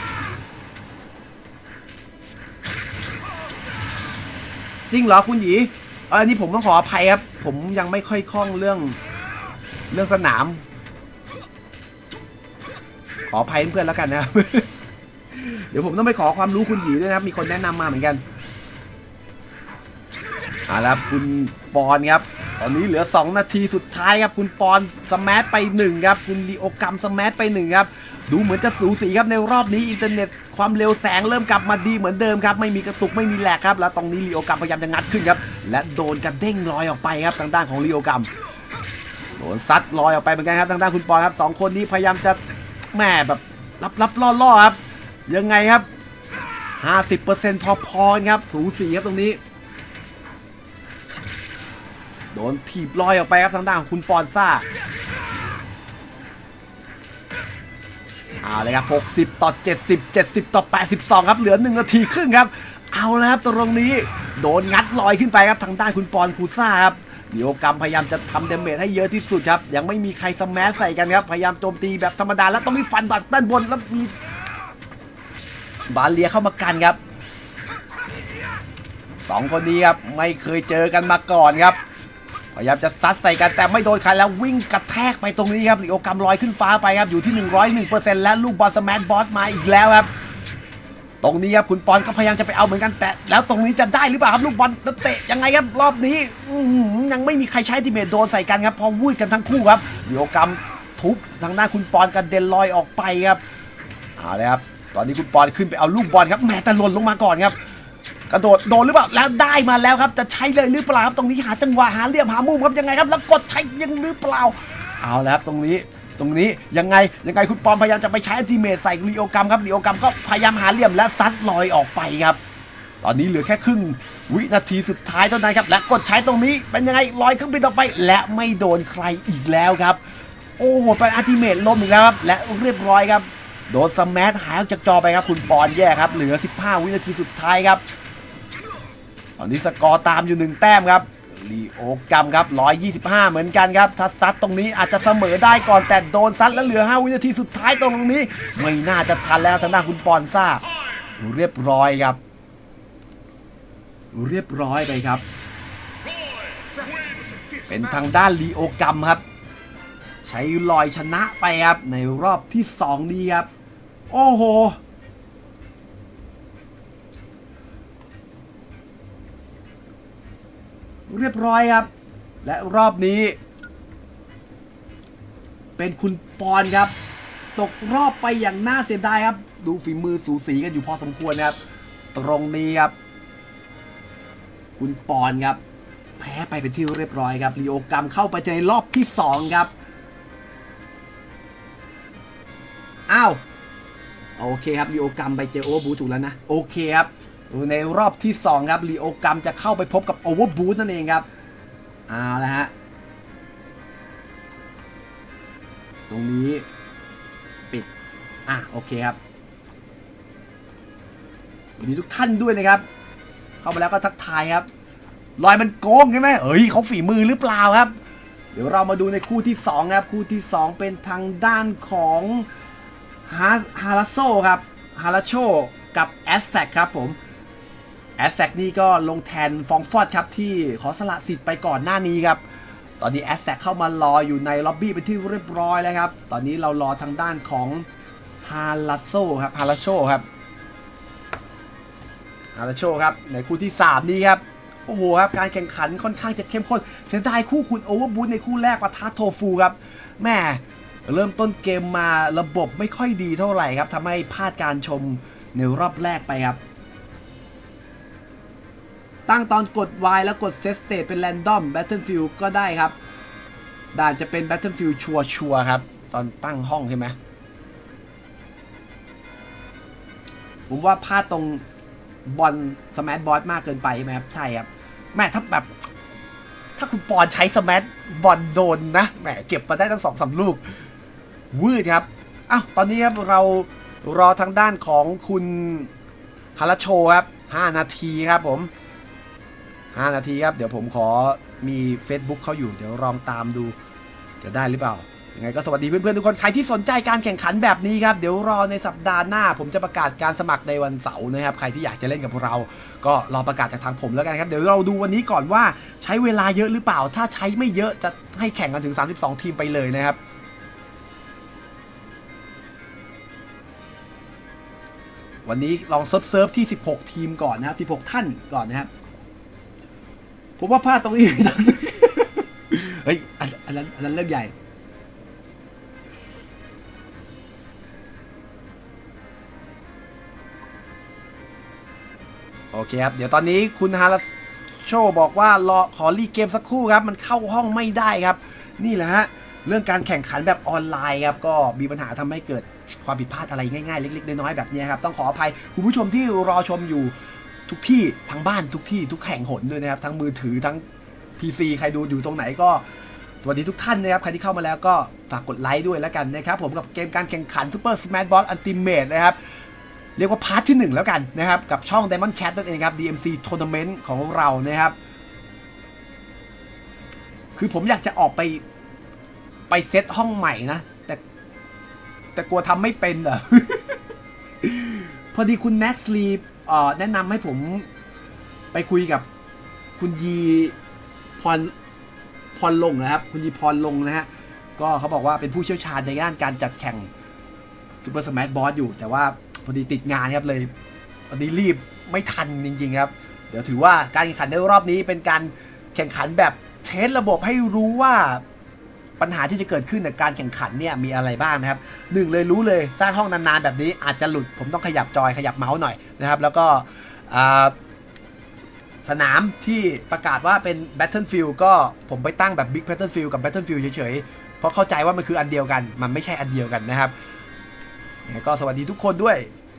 จริงเหรอคุณหยีอันนี้ผมต้องขออภัยครับผมยังไม่ค่อยคล่องเรื่องเรื่องสนามขออภัยเพื่อนแล้วกันนะครับ เดี๋ยวผมต้องไปขอความรู้คุณหยีด้วยนะครับมีคนแนะนำมาเหมือนกันเอาละคุณปอนครับตอนนี้เหลือสองนาทีสุดท้ายครับคุณปอนสแมทไปหนึ่งครับคุณลีโอกัมสแมทไปหนึ่งครับดูเหมือนจะสูสีครับในรอบนี้อินเทอร์เน็ตความเร็วแสงเริ่มกลับมาดีเหมือนเดิมครับไม่มีกระตุกไม่มีแหลกครับแล้วตรงนี้ลีโอกัมพยายามจะงัดขึ้นครับและโดนกระเด้งลอยออกไปครับทางด้านของลีโอกัมโดนซัดลอยออกไปเหมือนกันครับทางด้านคุณปอนครับสองคนนี้พยายามจะแม่แบบรับรับล่อล่อครับยังไงครับ ห้าสิบเปอร์เซ็นต์ พอๆครับสูสีครับตรงนี้โดนถีบลอยออกไปครับทางด้านของคุณปอนซ่าเอาเลยครับหกสิบต่อเจ็ดสิบ เจ็ดสิบต่อแปดสิบสองครับเหลือหนึ่งนาทีครึ่งครับเอาแล้วครับตรงนี้โดนงัดลอยขึ้นไปครับทางด้านคุณปอนคูซ่าครับลีโอกัมพยายามจะทำเดเมจให้เยอะที่สุดครับยังไม่มีใครสแมสใส่กันครับพยายามโจมตีแบบธรรมดาแล้วต้องมีฟันดัดด้านบนแล้วมีบาเลียเข้ามากันครับสองคนนี้ครับไม่เคยเจอกันมาก่อนครับพยายามจะซัดใส่กันแต่ไม่โดนใครแล้ววิ่งกระแทกไปตรงนี้ครับลีโอกัมลอยขึ้นฟ้าไปครับอยู่ที่ หนึ่งร้อยหนึ่งเปอร์เซ็นต์ และลูกบอลสแมชบอสมาอีกแล้วครับตรงนี้ครับคุณปอนก็พยายามจะไปเอาเหมือนกันแต่แล้วตรงนี้จะได้หรือเปล่าครับลูกบอลเตะยังไงครับรอบนี้ยังไม่มีใครใช้ทีเมทโดนใส่กันครับพอวูดกันทั้งคู่ครับลีโอกัมทุบทางหน้าคุณปอนกันเดนลอยออกไปครับเอาเลยครับตอนนี้คุณปอนขึ้นไปเอาลูกบอลครับแหมแต่หล่นลงมาก่อนครับกระโดดโดนหรือเปล่าแล้วได้มาแล้วครับจะใช้เลยหรือเปล่าครับตรงนี้หาจังหวะหาเหลี่ยมหามุมครับยังไงครับแล้วกดใช้ยังหรือเปล่าเอาแล้วครับตรงนี้ตรงนี้ยังไงยังไงคุณปอนพยายามจะไปใช้อัลติเมทใส่ลีโอกัมครับลีโอกัมก็พยายามหาเหลี่ยมและซัดลอยออกไปครับตอนนี้เหลือแค่ครึ่งวินาทีสุดท้ายเท่านั้นครับและกดใช้ตรงนี้เป็นยังไงลอยขึ้นไปต่อไปและไม่โดนใครอีกแล้วครับโอ้โหเป็นอัลติเมทล้มอีกแล้วครับและเรียบร้อยครับโดนสแมชหายออกจากจอไปครับคุณปอนแย่ครับเหลือสิบห้าวินาทีสุดท้ายครับตอนนี้สกอร์ตามอยู่หนึ่งแต้มครับลีโอกัมครับหนึ่งร้อยยี่สิบห้าเหมือนกันครับถ้าซัดตรงนี้อาจจะเสมอได้ก่อนแต่โดนซัดแล้วเหลือห้าวินาทีสุดท้ายตรงนี้ไม่น่าจะทันแล้วทางด้านคุณปอนซ่าเรียบร้อยครับเรียบร้อยไปครับเป็นทางด้านลีโอกัมครับใช้ลอยชนะไปครับในรอบที่สองนี้ครับโอ้โหเรียบร้อยครับและรอบนี้เป็นคุณปอนครับตกรอบไปอย่างน่าเสียดายครับดูฝีมือสูสีกันอยู่พอสมควรครับตรงนี้ครับคุณปอนครับแพ้ไปเป็นที่เรียบร้อยครับลีโอกัมเข้าไปในรอบที่สองครับอ้าวโอเคครับลีโอกัมไปเจอโอเวอร์บูทถูกแล้วนะโอเคครับในรอบที่สองครับลีโอกัมจะเข้าไปพบกับโอเวอร์บูทนั่นเองครับเอาละฮะตรงนี้ปิดอ่ะโอเคครับสวัสดีทุกท่านด้วยนะครับเข้ามาแล้วก็ทักทายครับลอยมันโกงใช่ไหมเฮ้ยเขาฝีมือหรือเปล่าครับเดี๋ยวเรามาดูในคู่ที่สองครับคู่ที่สองเป็นทางด้านของฮาฮาราโซครับฮาราโชกับแอสแซกครับผมแอสแซกนี่ก็ลงแทนฟองฟอดครับที่ขอสละสิทธิ์ไปก่อนหน้านี้ครับตอนนี้แอสแซกเข้ามารออยู่ในล็อบบี้เป็นที่เรียบร้อยแล้วครับตอนนี้เรารอทางด้านของฮาราโซครับฮาราโชครับฮาราโชครับในคู่ที่สามนี้ครับโอ้โหครับการแข่งขันค่อนข้างจะเข้มข้นเสียดายคู่คุณโอเวอร์บูทในคู่แรกปะทะโทฟูครับแม่เริ่มต้นเกมมาระบบไม่ค่อยดีเท่าไหร่ครับทำให้พลาดการชมในรอบแรกไปครับตั้งตอนกด Y แล้วกด Set State เป็น Random Battlefield ก็ได้ครับด่านจะเป็น Battlefield ชัวร์ชัวร์ครับตอนตั้งห้องใช่ไหมผมว่าพลาดตรงบอลสแมชบอลมากเกินไปใช่ไหมครับใช่ครับแม่ถ้าแบบถ้าคุณปอนใช้สแมชบอลโดนนะแหมเก็บมาได้ตั้งสองสามลูกวืดครับอ้าวตอนนี้ครับเรารอทางด้านของคุณฮาราโชครับห้านาทีครับผมห้านาทีครับเดี๋ยวผมขอมี Facebook เขาอยู่เดี๋ยวลองตามดูจะได้หรือเปล่ายังไงก็สวัสดีเพื่อนๆทุกคนใครที่สนใจการแข่งขันแบบนี้ครับเดี๋ยวรอในสัปดาห์หน้าผมจะประกาศการสมัครในวันเสาร์นะครับใครที่อยากจะเล่นกับเราก็รอประกาศจากทางผมแล้วกันครับเดี๋ยวเราดูวันนี้ก่อนว่าใช้เวลาเยอะหรือเปล่าถ้าใช้ไม่เยอะจะให้แข่งกันถึงสามสิบสองทีมไปเลยนะครับวันนี้ลองเซิร์ฟเซิร์ฟที่สิบหกทีมก่อนนะครับสิบหกท่านก่อนนะครับผมว่าพลาดตรงนี้เฮ้ยอันนั้นอันนั้นเรื่องใหญ่โอเคครับเดี๋ยวตอนนี้คุณฮาราโชบอกว่ารอขอรีเกมสักครู่ครับมันเข้าห้องไม่ได้ครับนี่แหละฮะเรื่องการแข่งขันแบบออนไลน์ครับก็มีปัญหาทำให้เกิดความผิดพลาดอะไรง่ายๆเล็กๆน้อยๆแบบนี้ครับต้องขออภัยคุณผู้ชมที่รอชมอยู่ทุกที่ทั้งบ้านทุกที่ทุกแห่งหนด้วยนะครับทั้งมือถือทั้ง พี ซี ใครดูอยู่ตรงไหนก็สวัสดีทุกท่านนะครับใครที่เข้ามาแล้วก็ฝากกดไลค์ด้วยแล้วกันนะครับผมกับเกมการแข่งขัน Super Smash Bros Ultimate นะครับเรียกว่าพาร์ทที่หนึ่งแล้วกันนะครับกับช่อง Diamond Cat นั่นเองครับ ดี เอ็ม ซี Tournament ของเรานะครับคือผมอยากจะออกไปไปเซตห้องใหม่นะแต่แต่กลัวทำไม่เป็นอ่ะ พอดีคุณแน็กซ์ลีแนะนำให้ผมไปคุยกับคุณยีพรพรลงนะครับคุณยีพรลงนะฮะก็เขาบอกว่าเป็นผู้เชี่ยวชาญในด้านการจัดแข่ง Super Smash Bros อยู่แต่ว่าพอดีติดงานครับเลยพอดีรีบไม่ทันจริงๆครับเดี๋ยวถือว่าการแข่งขันในรอบนี้เป็นการแข่งขันแบบเทสระบบให้รู้ว่าปัญหาที่จะเกิดขึ้นในการแข่งขันเนี่ยมีอะไรบ้างนะครับหนึ่งเลยรู้เลยสร้างห้องนานๆแบบนี้อาจจะหลุดผมต้องขยับจอยขยับเมาส์หน่อยนะครับแล้วก็สนามที่ประกาศว่าเป็น Battlefield ก็ผมไปตั้งแบบ Big Battlefield กับ Battlefield เฉยๆเพราะเข้าใจว่ามันคืออันเดียวกันมันไม่ใช่อันเดียวกันนะครับก็สวัสดีทุกคนด้วย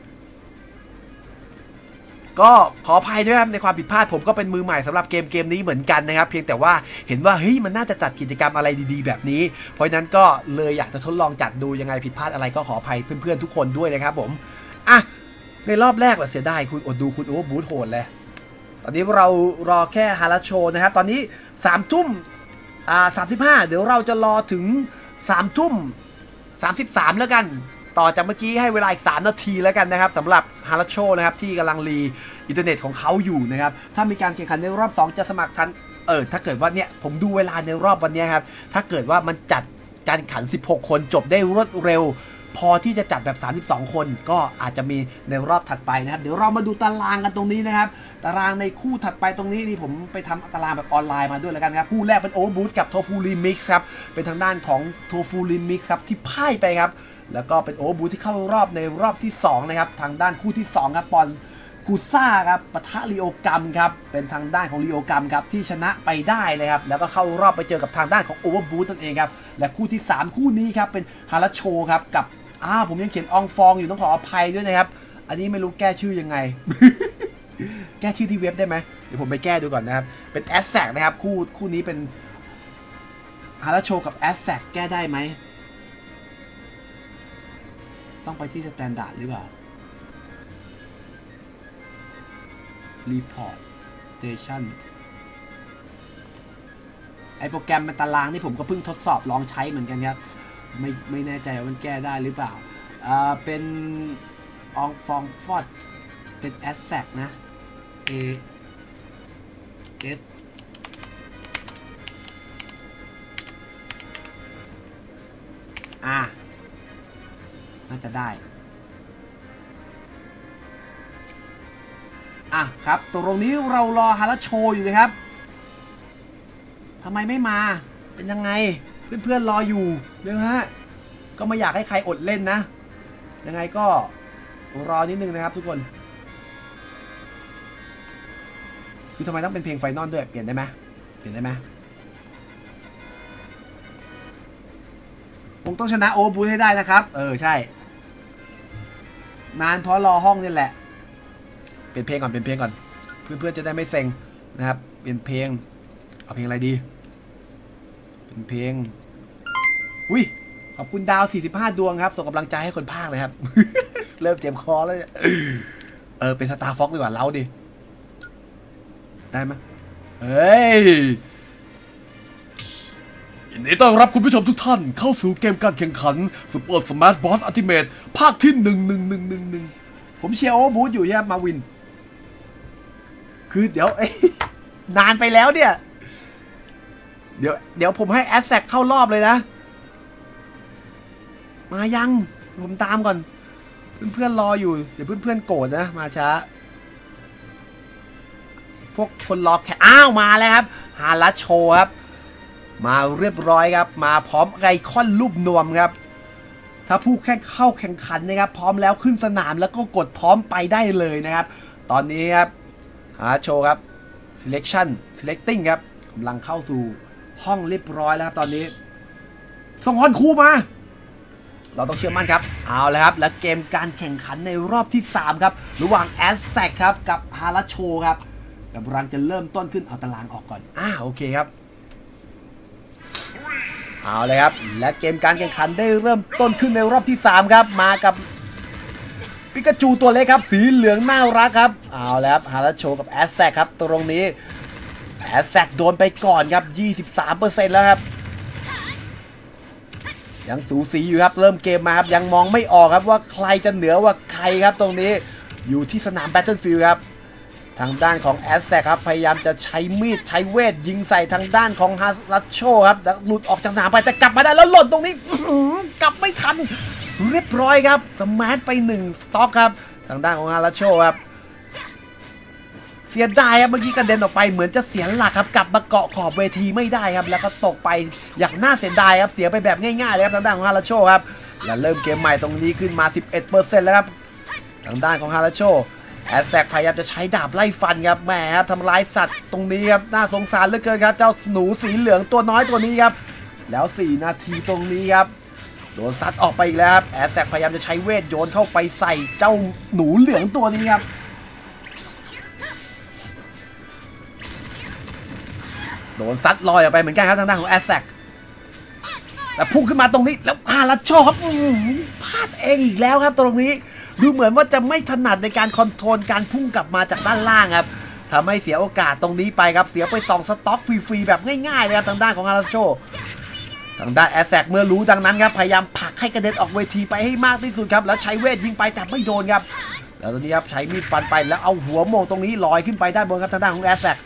ก็ขออภัยด้วยครับในความผิดพลาดผมก็เป็นมือใหม่สำหรับเกมเกมนี้เหมือนกันนะครับเพียงแต่ว่าเห็นว่าเฮ้ยมันน่าจะจัดกิจกรรมอะไรดีๆแบบนี้เพราะฉะนั้นก็เลยอยากจะทดลองจัดดูยังไงผิดพลาดอะไรก็ขออภัยเพื่อนๆทุกคนด้วยนะครับผมอ่ะในรอบแรกแบบเสียดายคุณอดดูคุณโอ้บูทโหดเลยตอนนี้เรารอแค่ฮาราโชนะครับตอนนี้สามทุ่มอ่าสามสิบห้าเดี๋ยวเราจะรอถึงสามทุ่มสามสิบสามแล้วกันต่อจากเมื่อกี้ให้เวลาอีกสามนาทีแล้วกันนะครับสำหรับฮาราโชนะครับที่กำลังรีอินเทอร์เน็ตของเขาอยู่นะครับถ้ามีการแข่งขันในรอบสองจะสมัครทันเออถ้าเกิดว่าเนี่ยผมดูเวลาในรอบวันนี้ครับถ้าเกิดว่ามันจัดการแข่งขันสิบหกคนจบได้รวดเร็วพอที่จะจัดแบบสามสิบสองคนก็อาจจะมีในรอบถัดไปนะครับเดี๋ยวเรามาดูตารางกันตรงนี้นะครับตารางในคู่ถัดไปตรงนี้นี่ผมไปทำตารางแบบออนไลน์มาด้วยแล้วกันครับคู่แรกเป็นโอเวอร์บูทกับโทฟูรีมิกซ์ครับเป็นทางด้านของโทฟูรีมิกซ์ครับที่พ่ายไปครับแล้วก็เป็นโอเวอร์บูทที่เข้ารอบในรอบที่สองนะครับทางด้านคู่ที่สองครับปอนคูซ่าครับปะทะลีโอกัมครับเป็นทางด้านของลีโอกัมครับที่ชนะไปได้เลยครับแล้วก็เข้ารอบไปเจอกับทางด้านของโอเวอร์บูทนั่นเองครับและคู่ที่สามคู่นี้ครับเป็นฮาราโชครับกับอ้าผมยังเขียนอองฟองอยู่ต้องขออภัยด้วยนะครับอันนี้ไม่รู้แก้ชื่อยังไง แก้ชื่อที่เว็บได้ไหมเดี๋ยวผมไปแก้ดูก่อนนะครับเป็นแอสแซกนะครับคู่คู่นี้เป็นฮาราโชกับแอสแซกแก้ได้ไหมต้องไปที่สแตนดาร์ดหรือเปล่า Reportation ไอโปรแกรมเป็นตารางที่ผมก็เพิ่งทดสอบลองใช้เหมือนกันครับไม่ไม่แน่ใจว่ามันแก้ได้หรือเปล่าอ่าเป็นอองฟองฟอดเป็นแอสแซกนะ A S อ่าน่าจะได้อ่ะครับตรงนี้เรารอฮาราโชอยู่นะครับทำไมไม่มาเป็นยังไงเพื่อนๆรออยู่นะฮะก็ไม่อยากให้ใครอดเล่นนะยังไงก็รอนิดนึงนะครับทุกคนคือทำไมต้องเป็นเพลงไฟนอลด้วยเปลี่ยนได้ไหมเปลี่ยนได้ไหมคงต้องชนะโอบูให้ได้นะครับเออใช่นานเพราะรอห้องนี่แหละเปลี่ยนเพลงก่อนเปลี่ยนเพลงก่อนเพื่อนๆจะได้ไม่เซ็งนะครับเปลี่ยนเพลงเอาเพลงอะไรดีเป็นเพลงอุ้ยขอบคุณดาวสี่สิบห้าดวงครับส่งกำลังใจให้คนภาคเลยครับ เริ่มเจ็บคอแล้วเออเป็นสตาร์ฟ็อกดีกว่าเราดิได้ไหมเฮ้ยยินดีต้อนรับคุณผู้ชมทุกท่านเข้าสู่เกมการแข่งขัน Super Smash Bros Ultimate ภาคที่หนึ่งหนึ่งหนึ่งหนึ่งหนึ่งผมเชียร์โอบูธอยู่ใช่ไหมมาวินคือเดี๋ยวนานไปแล้วเนี่ยเดี๋ยวเดี๋ยวผมให้แอสแซกเข้ารอบเลยนะมายังผมตามก่อนเพื่อนๆรออยู่เดี๋ยวเพื่อนๆโกรธนะมาช้าพวกคนรอแค่อ้าวมาแล้วครับฮาราโชครับมาเรียบร้อยครับมาพร้อมไอคอนรูปนวมครับถ้าผู้แข่งเข้าแข่งขันนะครับพร้อมแล้วขึ้นสนามแล้วก็กดพร้อมไปได้เลยนะครับตอนนี้ครับฮาราโชครับ selection selecting ครับกำลังเข้าสู่ห้องเรียบร้อยแล้วครับตอนนี้ส่งฮอนคูมาเราต้องเชื่อมั่นครับเอาเลยครับและเกมการแข่งขันในรอบที่สามครับระหว่างแอสแซกครับกับฮาราโชครับกำลังจะเริ่มต้นขึ้นเอาตารางออกก่อนอ่าโอเคครับเอาเลยครับและเกมการแข่งขันได้เริ่มต้นขึ้นในรอบที่สามครับมากับปิกาจูตัวเล็กครับสีเหลืองน่ารักครับเอาแล้วครับฮาราโชกับแอสแซกครับตรงนี้แอสแซกโดนไปก่อนครับ ยี่สิบสามเปอร์เซ็นต์ แล้วครับยังสูสีอยู่ครับเริ่มเกมมาครับยังมองไม่ออกครับว่าใครจะเหนือว่าใครครับตรงนี้อยู่ที่สนาม Battlefield ครับทางด้านของแอสแซกครับพยายามจะใช้มีดใช้เวทยิงใส่ทางด้านของฮาราโชครับหลุดออกจากสนามไปแต่กลับมาได้แล้วหล่นตรงนี้กลับไม่ทันเรียบร้อยครับสมาร์ทไปหนึ่งสต็อกครับทางด้านของฮาราโชครับเสียดายครับเมื่อกี้กระเด็นออกไปเหมือนจะเสียหลักครับกลับมาเกาะขอบเวทีไม่ได้ครับแล้วก็ตกไปอย่างน่าเสียดายครับเสียไปแบบง่ายๆเลยครับทางด้านของฮาราโชครับและเริ่มเกมใหม่ตรงนี้ขึ้นมา สิบเอ็ดเปอร์เซ็นต์ แล้วครับทางด้านของฮาราโชแอสแซกพยายามจะใช้ดาบไล่ฟันครับแหมครับทำร้ายสัตว์ตรงนี้ครับน่าสงสารเหลือเกินครับเจ้าหนูสีเหลืองตัวน้อยตัวนี้ครับแล้วสี่นาทีตรงนี้ครับโดนซัดออกไปอีกแล้วครับแอสแซกพยายามจะใช้เวทโยนเข้าไปใส่เจ้าหนูเหลืองตัวนี้ครับโดนซัดลอยออกไปเหมือนกันครับทางด้านของแอสแซกแต่พุ่งขึ้นมาตรงนี้แล้วฮาราโชครับพลาดเองอีกแล้วครับตรงนี้ดูเหมือนว่าจะไม่ถนัดในการคอนโทรลการพุ่งกลับมาจากด้านล่างครับทำให้เสียโอกาสตรงนี้ไปครับเสียไปสองสต็อกฟรีๆแบบง่ายๆเลยครับทางด้านของฮาราโชทางด้านแอสแซกเมื่อรู้ดังนั้นครับพยายามผลักให้กระเด็นออกเวทีไปให้มากที่สุดครับแล้วใช้เวทยิงไปแต่ไม่โดนครับแล้วตอนนี้ครับใช้มีดฟันไปแล้วเอาหัวโมงตรงนี้ลอยขึ้นไปด้านบนครับทางด้านของแอสแซก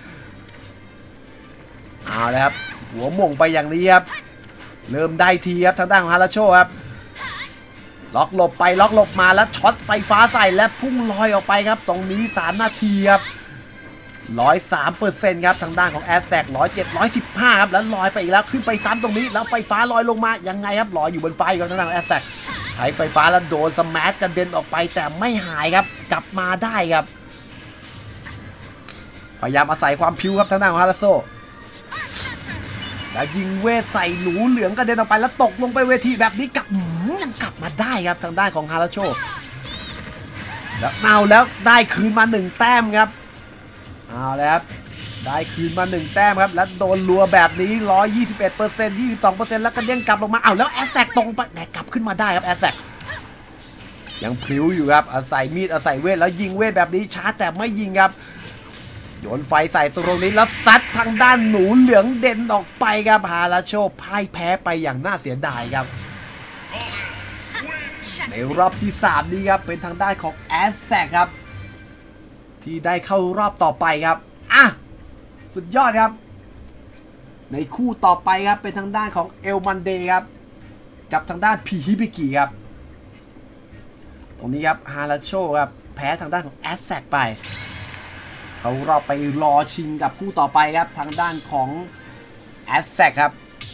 เอาเลยครับหัวโมงไปอย่างนี้ครับเริ่มได้ทีครับทางด้านของฮาราโชครับล็อกหลบไปล็อกหลบมาแล้วช็อตไฟฟ้าใส่และพุ่งลอยออกไปครับตรงนี้สามนาทีครับ หนึ่งร้อยสามเปอร์เซ็นต์ ครับทางด้านของแอสแซกหนึ่งร้อยเจ็ด หนึ่งร้อยสิบห้าครับแล้วลอยไปอีกแล้วขึ้นไปซ้ำตรงนี้แล้วไฟฟ้าลอยลงมายังไงครับลอยอยู่บนไฟครับทางด้านของแอสแซกใช้ไฟฟ้าแล้วโดนสแมชกระเด็นออกไปแต่ไม่หายครับกลับมาได้ครับพยายามอาศัยความพิ้วครับทางด้านของฮาราโชแล้วยิงเวทใส่หนูเหลืองกระเด็นออกไปแล้วตกลงไปเวทีแบบนี้กลับยังกลับมาได้ครับทางด้านของฮาราโชแล้วเอาแล้วได้คืนมาหนึ่งแต้มครับเอาแล้วครับได้คืนมาหนึ่งแต้มครับแล้วโดนรัวแบบนี้ หนึ่งร้อยยี่สิบเอ็ดเปอร์เซ็นต์ ยี่สิบสองเปอร์เซ็นต์ แล้วก็เด้งกลับลงมาเอาแล้วแอสแซกตรงไปแต่กลับขึ้นมาได้ครับแอสแซกยังพลิ้วอยู่ครับอาศัยมีดอาศัยเวทแล้วยิงเวทแบบนี้ช้าแต่ไม่ยิงครับโยนไฟใส่ตรงนี้แล้วซัดทางด้านหนูเหลืองเด่นออกไปครับฮาราโชพ่ายแพ้ไปอย่างน่าเสียดายครับในรอบที่สามนี้ครับเป็นทางด้านของแอสแซกครับที่ได้เข้ารอบต่อไปครับอ่ะสุดยอดครับในคู่ต่อไปครับเป็นทางด้านของเอลมันเดย์ครับกับทางด้านพีฮิบิกิครับตรงนี้ครับฮาราโชครับแพ้ทางด้านของแอสแซกไปเขารอบไปรอชิงกับคู่ต่อไปครับทางด้านของแอสแซกครับ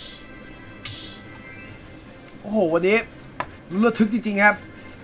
โอ้โหวันนี้ระทึกจริงๆครับ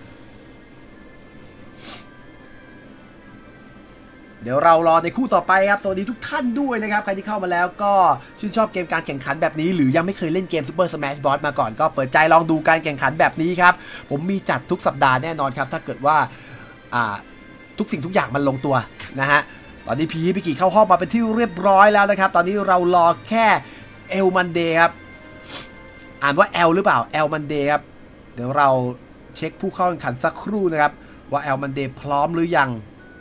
เดี๋ยวเรารอในคู่ต่อไปครับสวัสดีทุกท่านด้วยนะครับใครที่เข้ามาแล้วก็ชื่นชอบเกมการแข่งขันแบบนี้หรือยังไม่เคยเล่นเกม Super Smash Bros มาก่อนก็เปิดใจลองดูการแข่งขันแบบนี้ครับผมมีจัดทุกสัปดาห์แน่นอนครับถ้าเกิดว่าอ่าทุกสิ่งทุกอย่างมันลงตัวนะฮะตอนนี้พีพิกิเข้าห้องมาเป็นที่เรียบร้อยแล้วนะครับตอนนี้เรารอแค่เอลมันเดย์ครับอ่านว่า L หรือเปล่า L มันเดย์ครับเดี๋ยวเราเช็คผู้เข้าแข่งขันสักครู่นะครับว่า L มันเดย์พร้อมหรือยัง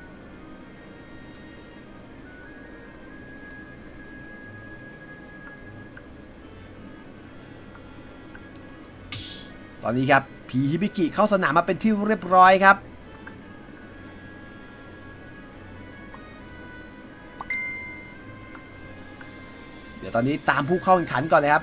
ตอนนี้ครับพีฮิบิกิเข้าสนามมาเป็นที่เรียบร้อยครับเดี๋ยวตอนนี้ตามผู้เข้าแข่งขันก่อนเลยครับ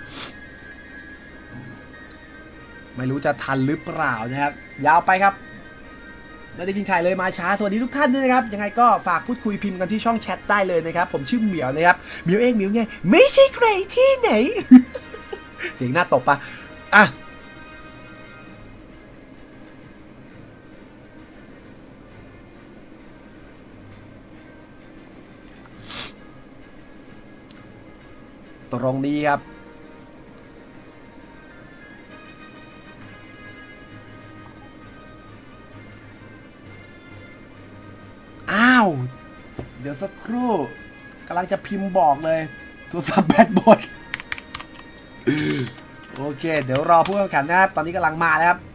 ไม่รู้จะทันหรือเปล่านะครับยาวไปครับไม่ได้กินไข่เลยมาช้าสวัสดีทุกท่านด้วยนะครับยังไงก็ฝากพูดคุยพิมพ์กันที่ช่องแชทได้เลยนะครับผมชื่อเหมียวนะครับเหมียวเองเหมียวไงไม่ใช่ใครที่ไหน เสียงหน้าตบปะอ่ะตรงนี้ครับอ้าวเดี๋ยวสักครู่กำลังจะพิมพ์บอกเลยโทรศัพท์แบตหมดโอเคเดี๋ยวรอผู้แข่งขันนะครับตอนนี้กำลังมาแล้วครับ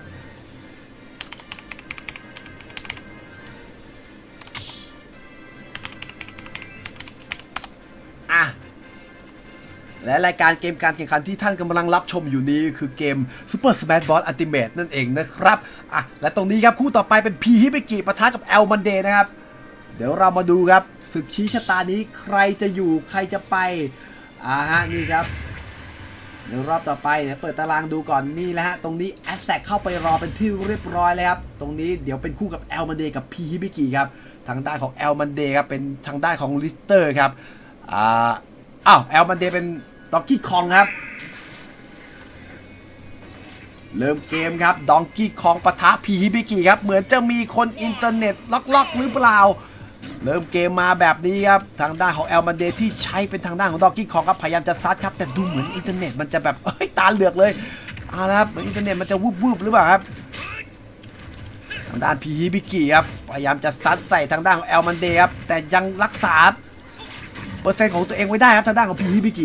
อ่ะและรายการเกมการแข่งขันที่ท่านกำลังรับชมอยู่นี้คือเกม Super Smash Bros Ultimate นั่นเองนะครับอ่ะและตรงนี้ครับคู่ต่อไปเป็นพีฮิเบกิปะทะกับแอลมันเดย์นะครับเดี๋ยวเรามาดูครับศึกชี้ชะตานี้ใครจะอยู่ใครจะไปอ่าฮะนี่ครับเดี๋ยวรอบต่อไปเดี๋ยวเปิดตารางดูก่อนนี่แหละฮะตรงนี้แอสแซกเข้าไปรอเป็นที่เรียบร้อยเลยครับตรงนี้เดี๋ยวเป็นคู่กับแอลมันเดย์กับพีฮิเบกิครับทางด้านของแอลมันเดย์ครับเป็นทางด้านของลิสเตอร์ครับอ่าอ้าวแอลมันเดย์เป็นดองกี้คองครับเริ่มเกมครับดองกี้คองปะทะพีฮิบิกิครับเหมือนจะมีคนอินเทอร์เน็ตล็อกๆหรือเปล่าเริ่มเกมมาแบบนี้ครับทางด้านของแอลมันเดย์ที่ใช้เป็นทางด้านของดองกี้คองครับพยายามจะซัดครับแต่ดูเหมือนอินเทอร์เน็ตมันจะแบบเอ้ยตาเหลือกเลยเอาละครับเหมือนอินเทอร์เน็ตมันจะวูบๆหรือเปล่าครับทางด้านพีฮิบิกิครับพยายามจะซัดใส่ทางด้านของแอลมันเดย์ครับแต่ยังรักษาเปอร์เซ็นต์ของตัวเองไว้ได้ครับทางด้านของพีฮิบิกิ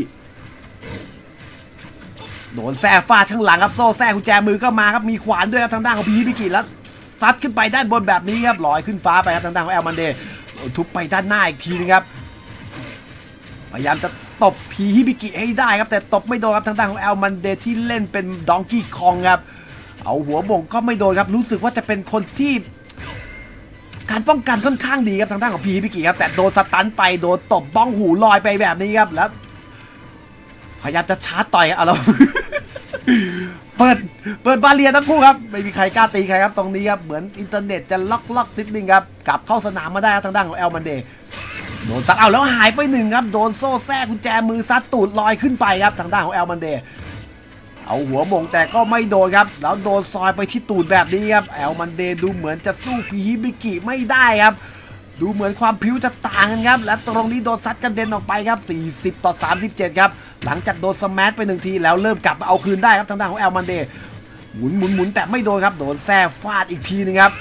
โดนแซ่ฟาดข้างหลังครับโซ่แซ่กุญแจมือก็มาครับมีขวานด้วยครับทางด้านของพีฮิบิกิแล้วซัดขึ้นไปด้านบนแบบนี้ครับลอยขึ้นฟ้าไปครับทางด้านของแอลมันเดย์ทุบไปด้านหน้าอีกทีนึงครับพยายามจะตบพีฮิบิกิให้ได้ครับแต่ตบไม่โดนครับทางด้านของแอลมันเดย์ที่เล่นเป็นดองกี้คองครับเอาหัวบ่งก็ไม่โดนครับรู้สึกว่าจะเป็นคนที่การป้องกันค่อนข้างดีครับทางด้านของพีฮิบิกิครับแต่โดนสตันไปโดนตบบ้องหูลอยไปแบบนี้ครับแล้วพยายามจะชาร์จต่อยเอาแล้ว เปิดเปิดบาเรียทั้งคู่ครับไม่มีใครกล้าตีใครครับตรงนี้ครับเหมือนอินเทอร์เน็ตจะล็อกล็อกนิดนึงครับกลับเข้าสนามมาได้ทางด้านของแอลมันเดย์โดนซัดเอาแล้วหายไปหนึ่งครับโดนโซ่แท้กุญแจมือซัดตูดลอยขึ้นไปครับทางด้านของแอลมันเดย์เอาหัวมงแต่ก็ไม่โดนครับแล้วโดนซอยไปที่ตูดแบบนี้ครับแอลมันเดย์ดูเหมือนจะสู้พีฮิบิกิไม่ได้ครับดูเหมือนความพิ้วจะต่างกันครับและตรงนี้โดนซัดกระเด็นออกไปครับสี่สิบต่อสามสิบเจ็ดครับหลังจากโดนสแมชไปหนึ่งทีแล้วเริ่มกลับมาเอาคืนได้ครับทางด้านของแอลมันเดย์หมุนหมุนหมุนแต่ไม่โดนครับโดนแซ่ฟาดอีกทีนึงครับ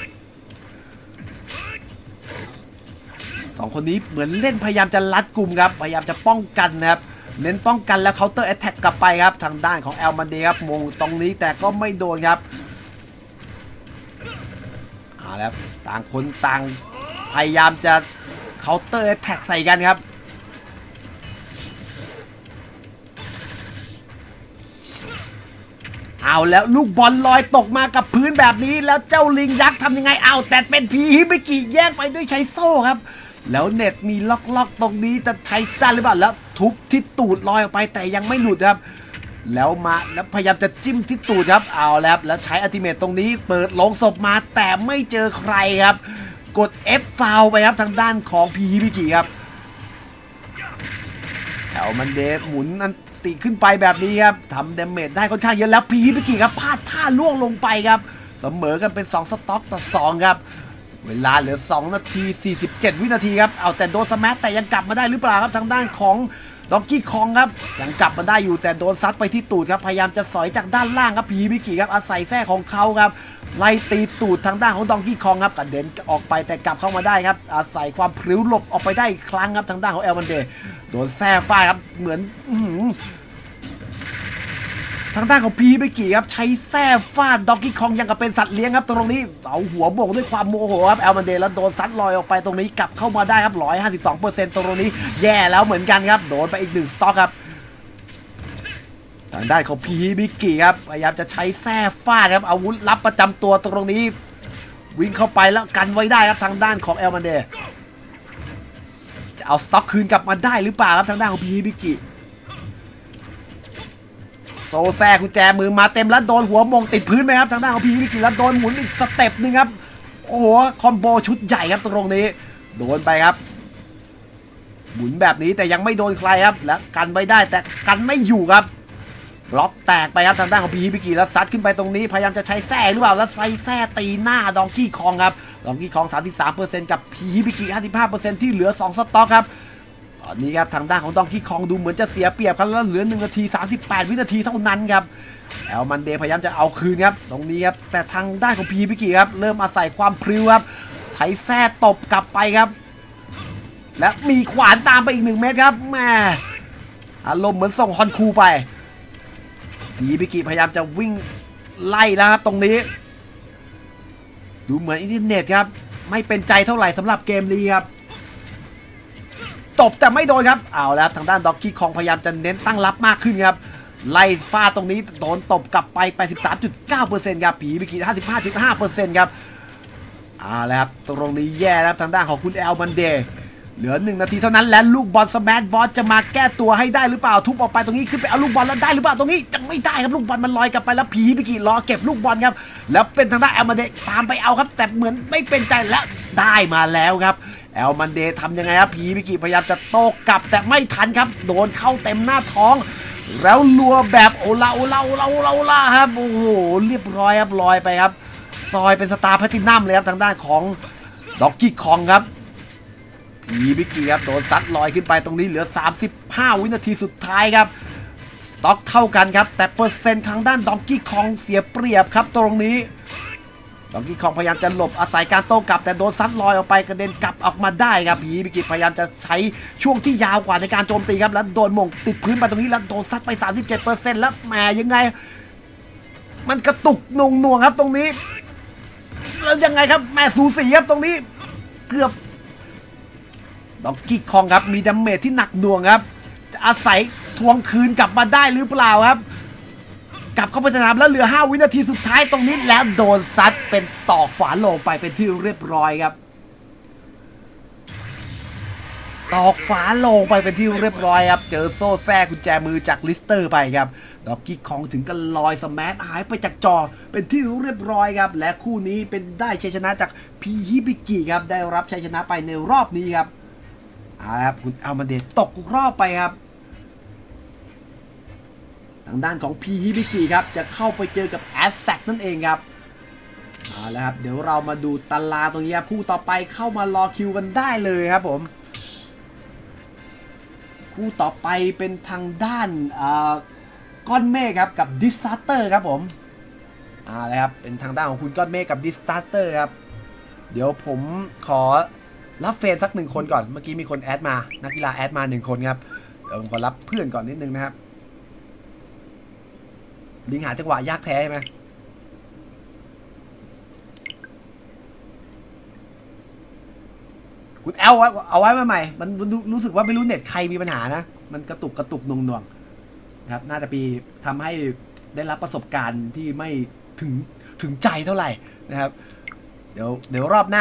สองคนนี้เหมือนเล่นพยายามจะลัดกลุ่มครับพยายามจะป้องกันนะครับเน้นป้องกันแล้วเคาน์เตอร์แอตแทกกลับไปครับทางด้านของแอลมันเดย์ครับมงตรงนี้แต่ก็ไม่โดนครับเอาแล้วต่างคนต่างพยายามจะเคาน์เตอร์แอตแทกใส่กันครับเอาแล้วลูกบอลลอยตกมากับพื้นแบบนี้แล้วเจ้าลิงยักษ์ทำยังไงเอาแต่เป็นพีฮิบิกิแย่งไปด้วยใช้โซ่ครับแล้วเน็ตมีล็อกๆตรงนี้จะใช้จ้าหรือเปล่าแล้วทุบที่ตูดลอยออกไปแต่ยังไม่หลุดครับแล้วมาแล้วพยายามจะจิ้มที่ตูดครับเอาแล้วแล้วใช้อัลติเมทตรงนี้เปิดลงศพมาแต่ไม่เจอใครครับกด F ฟาวไปครับทางด้านของพีฮิบิกิครับแอลมันเดหมุนอันติขึ้นไปแบบนี้ครับทำเดเมจได้ค่อนข้างเยอะแล้วพีฮิบิกิครับพลาดท่าล่วงลงไปครับเสมอกันเป็นสองสต็อกต่อสองครับเวลาเหลือสองนาทีสี่สิบเจ็ดวินาทีครับเอาแต่โดนสแมชแต่ยังกลับมาได้หรือเปล่าครับทางด้านของดองกี้คองครับยังกลับมาได้อยู่แต่โดนซัดไปที่ตูดครับพยายามจะสอยจากด้านล่างครับพีบิกิครับอาศัยแท้ของเขาครับไล่ตีตูดทางด้านของดองกี้คองครับกระเด็นออกไปแต่กลับเข้ามาได้ครับอาศัยความพลิ้วหลบออกไปได้อีกครั้งครับทางด้านของเอลมันเดโดนแท้ฟาดครับเหมือนทางด้านของพีบิกิครับใช้แท้ฟาดดองกี้คองยังกับเป็นสัตว์เลี้ยงครับตรงนี้เอาหัวโบกด้วยความโมโหครับเอลมันเดแล้วโดนซัดลอยออกไปตรงนี้กลับเข้ามาได้ครับหนึ่งร้อยห้าสิบสองเปอร์เซ็นต์ตรงนี้แย่แล้วเหมือนกันครับโดนไปอีกหนึ่งสต็อกครับทางด้านของพีบิกิครับพยายามจะใช้แท้ฟาดครับอาวุธลับประจำตัวตรงนี้วิ่งเข้าไปแล้วกันไว้ได้ครับทางด้านของเอลมันเดจะเอาสต็อกคืนกลับมาได้หรือเปล่าครับทางด้านของพีบิกิโซแซ่กุญแจมือมาเต็มแล้วโดนหัวมงติดพื้นไหมครับทางด้านของพีบิกิแล้วโดนหมุนอีกสเต็ปหนึ่งครับโอ้โหคอมโบชุดใหญ่ครับตรงนี้โดนไปครับหมุนแบบนี้แต่ยังไม่โดนใครครับและกันไว้ได้แต่กันไม่อยู่ครับบล็อกแตกไปครับทางด้านของพีบิกิแล้วซัดขึ้นไปตรงนี้พยายามจะใช้แซ่หรือเปล่าแล้วใส่แซ่ตีหน้าดองกี้คองครับดองกี้คอง สามสิบสามเปอร์เซ็นต์ กับพีบิกิ ห้าสิบห้าเปอร์เซ็นต์ ที่เหลือสองสต็อกครับตอนนี้ครับทางด้านของดองกี้คองดูเหมือนจะเสียเปรียบครับแล้วเหลือหนึ่งนาทีสามสิบแปดวินาทีเท่านั้นครับแอลมันเดพยายามจะเอาคืนครับตรงนี้ครับแต่ทางด้านของพีบิกิครับเริ่มอาศัยความพลิ้วครับใช้แซ่ตบกลับไปครับและมีขวานตามไปอีกหนึ่งเมตรครับแม่อารมณ์เหมือนส่งฮอนคูไปพีบิกิพยายามจะวิ่งไล่แล้วครับตรงนี้ดูเหมือนอินเทอร์เน็ตครับไม่เป็นใจเท่าไหร่สำหรับเกมนี้ครับตบแต่ไม่โดนครับเอาแล้วทางด้านด็อกกี้คองพยายามจะเน้นตั้งรับมากขึ้นครับไล่ฟาดตรงนี้โดนตบกลับไป แปดสิบสามจุดเก้าเปอร์เซ็นต์ ครับพีบิกิ ห้าสิบห้าจุดห้าเปอร์เซ็นต์ ครับเอาแล้วครับตรงนี้แย่แล้วทางด้านของคุณแอลมันเดเหลือหนึ่งนาทีเท่านั้นและลูกบอลสแมชบอสจะมาแก้ตัวให้ได้หรือเปล่าทุบออกไปตรงนี้ขึ้นไปเอาลูกบอลแล้วได้หรือเปล่าตรงนี้ยังไม่ได้ครับลูกบอลมันลอยกลับไปแล้วพีบิกิรอเก็บลูกบอลครับแล้วเป็นทางด้านแอลมันเดตามไปเอาครับแต่เหมือนไม่เป็นใจและได้มาแล้วครับแอลมันเดทำยังไงครับพีบิกิพยายามจะโต้กลับแต่ไม่ทันครับโดนเข้าเต็มหน้าท้องแล้วลัวแบบโอลาโอลาโอลาโอลาโอลาครับโอ้โหเรียบร้อยครับลอยไปครับซอยเป็นสตาร์แพลตินัมเลยครับทางด้านของด็อกกี้คองครับพีบิกิครับโดนซัดลอยขึ้นไปตรงนี้เหลือสามสิบห้าวินาทีสุดท้ายครับสต็อกเท่ากันครับแต่เปอร์เซ็นต์ทางด้านด็อกกี้คองเสียเปรียบครับตรงนี้ดองกี้คองพยายามจะหลบอาศัยการโต้กลับแต่โดนซัดลอยออกไปกระเด็นกลับออกมาได้ครับพีบิกิพยายามจะใช้ช่วงที่ยาวกว่าในการโจมตีครับแล้วโดนมงติดพื้นไปตรงนี้แล้วโดนซัดไป สามสิบเจ็ดเปอร์เซ็นต์ แล้วแหมยังไงมันกระตุกหน่วงหน่วงครับตรงนี้แล้วยังไงครับแหมสูสีครับตรงนี้เกือบดองกี้คองครับมีดาเมจที่หนักหน่วงครับจะอาศัยทวงคืนกลับมาได้หรือเปล่าครับกลับเข้าไปสนามแล้วเหลือห้าวินาทีสุดท้ายตรงนี้แล้วโดนซัดเป็นตอกฝาโลงไปเป็นที่เรียบร้อยครับตอกฝาโลงไปเป็นที่เรียบร้อยครับเจอโซ่แทรกกุญแจมือจากลิสเตอร์ไปครับดอกกี้คองถึงกับลอยสแมชหายไปจากจอเป็นที่เรียบร้อยครับและคู่นี้เป็นได้ชัยชนะจากพีฮิบิกิครับได้รับชัยชนะไปในรอบนี้ครับเอาละครับคุณอัลมาเดตตกรอบไปครับทางด้านของพีฮิบิกิครับจะเข้าไปเจอกับแอสแซกนั่นเองครับเอาละครับเดี๋ยวเรามาดูตารางตรงนี้คู่ต่อไปเข้ามารอคิวกันได้เลยครับผมคู่ต่อไปเป็นทางด้านก้อนเมฆครับกับดิสซาสเตอร์ครับผมเอาละครับเป็นทางด้านของคุณก้อนเมฆกับดิสซาสเตอร์ครับเดี๋ยวผมขอรับเฟนสักหนึ่งคนก่อนเมื่อกี้มีคนแอดมานักกีฬาแอดมาหนึ่งคนครับเดี๋ยวผมขอรับเพื่อนก่อนนิดนึงนะครับลิงหาจังหวะยากแท้ใช่ไหมคุณแอลเอาไว้มาใหม่มันรู้สึกว่าไม่รู้เน็ตใครมีปัญหานะมันกระตุกกระตุกนงนวงนะครับน่าจะปีทำให้ได้รับประสบการณ์ที่ไม่ถึงถึงใจเท่าไหร่นะครับเดี๋ยวเดี๋ยวรอบหน้า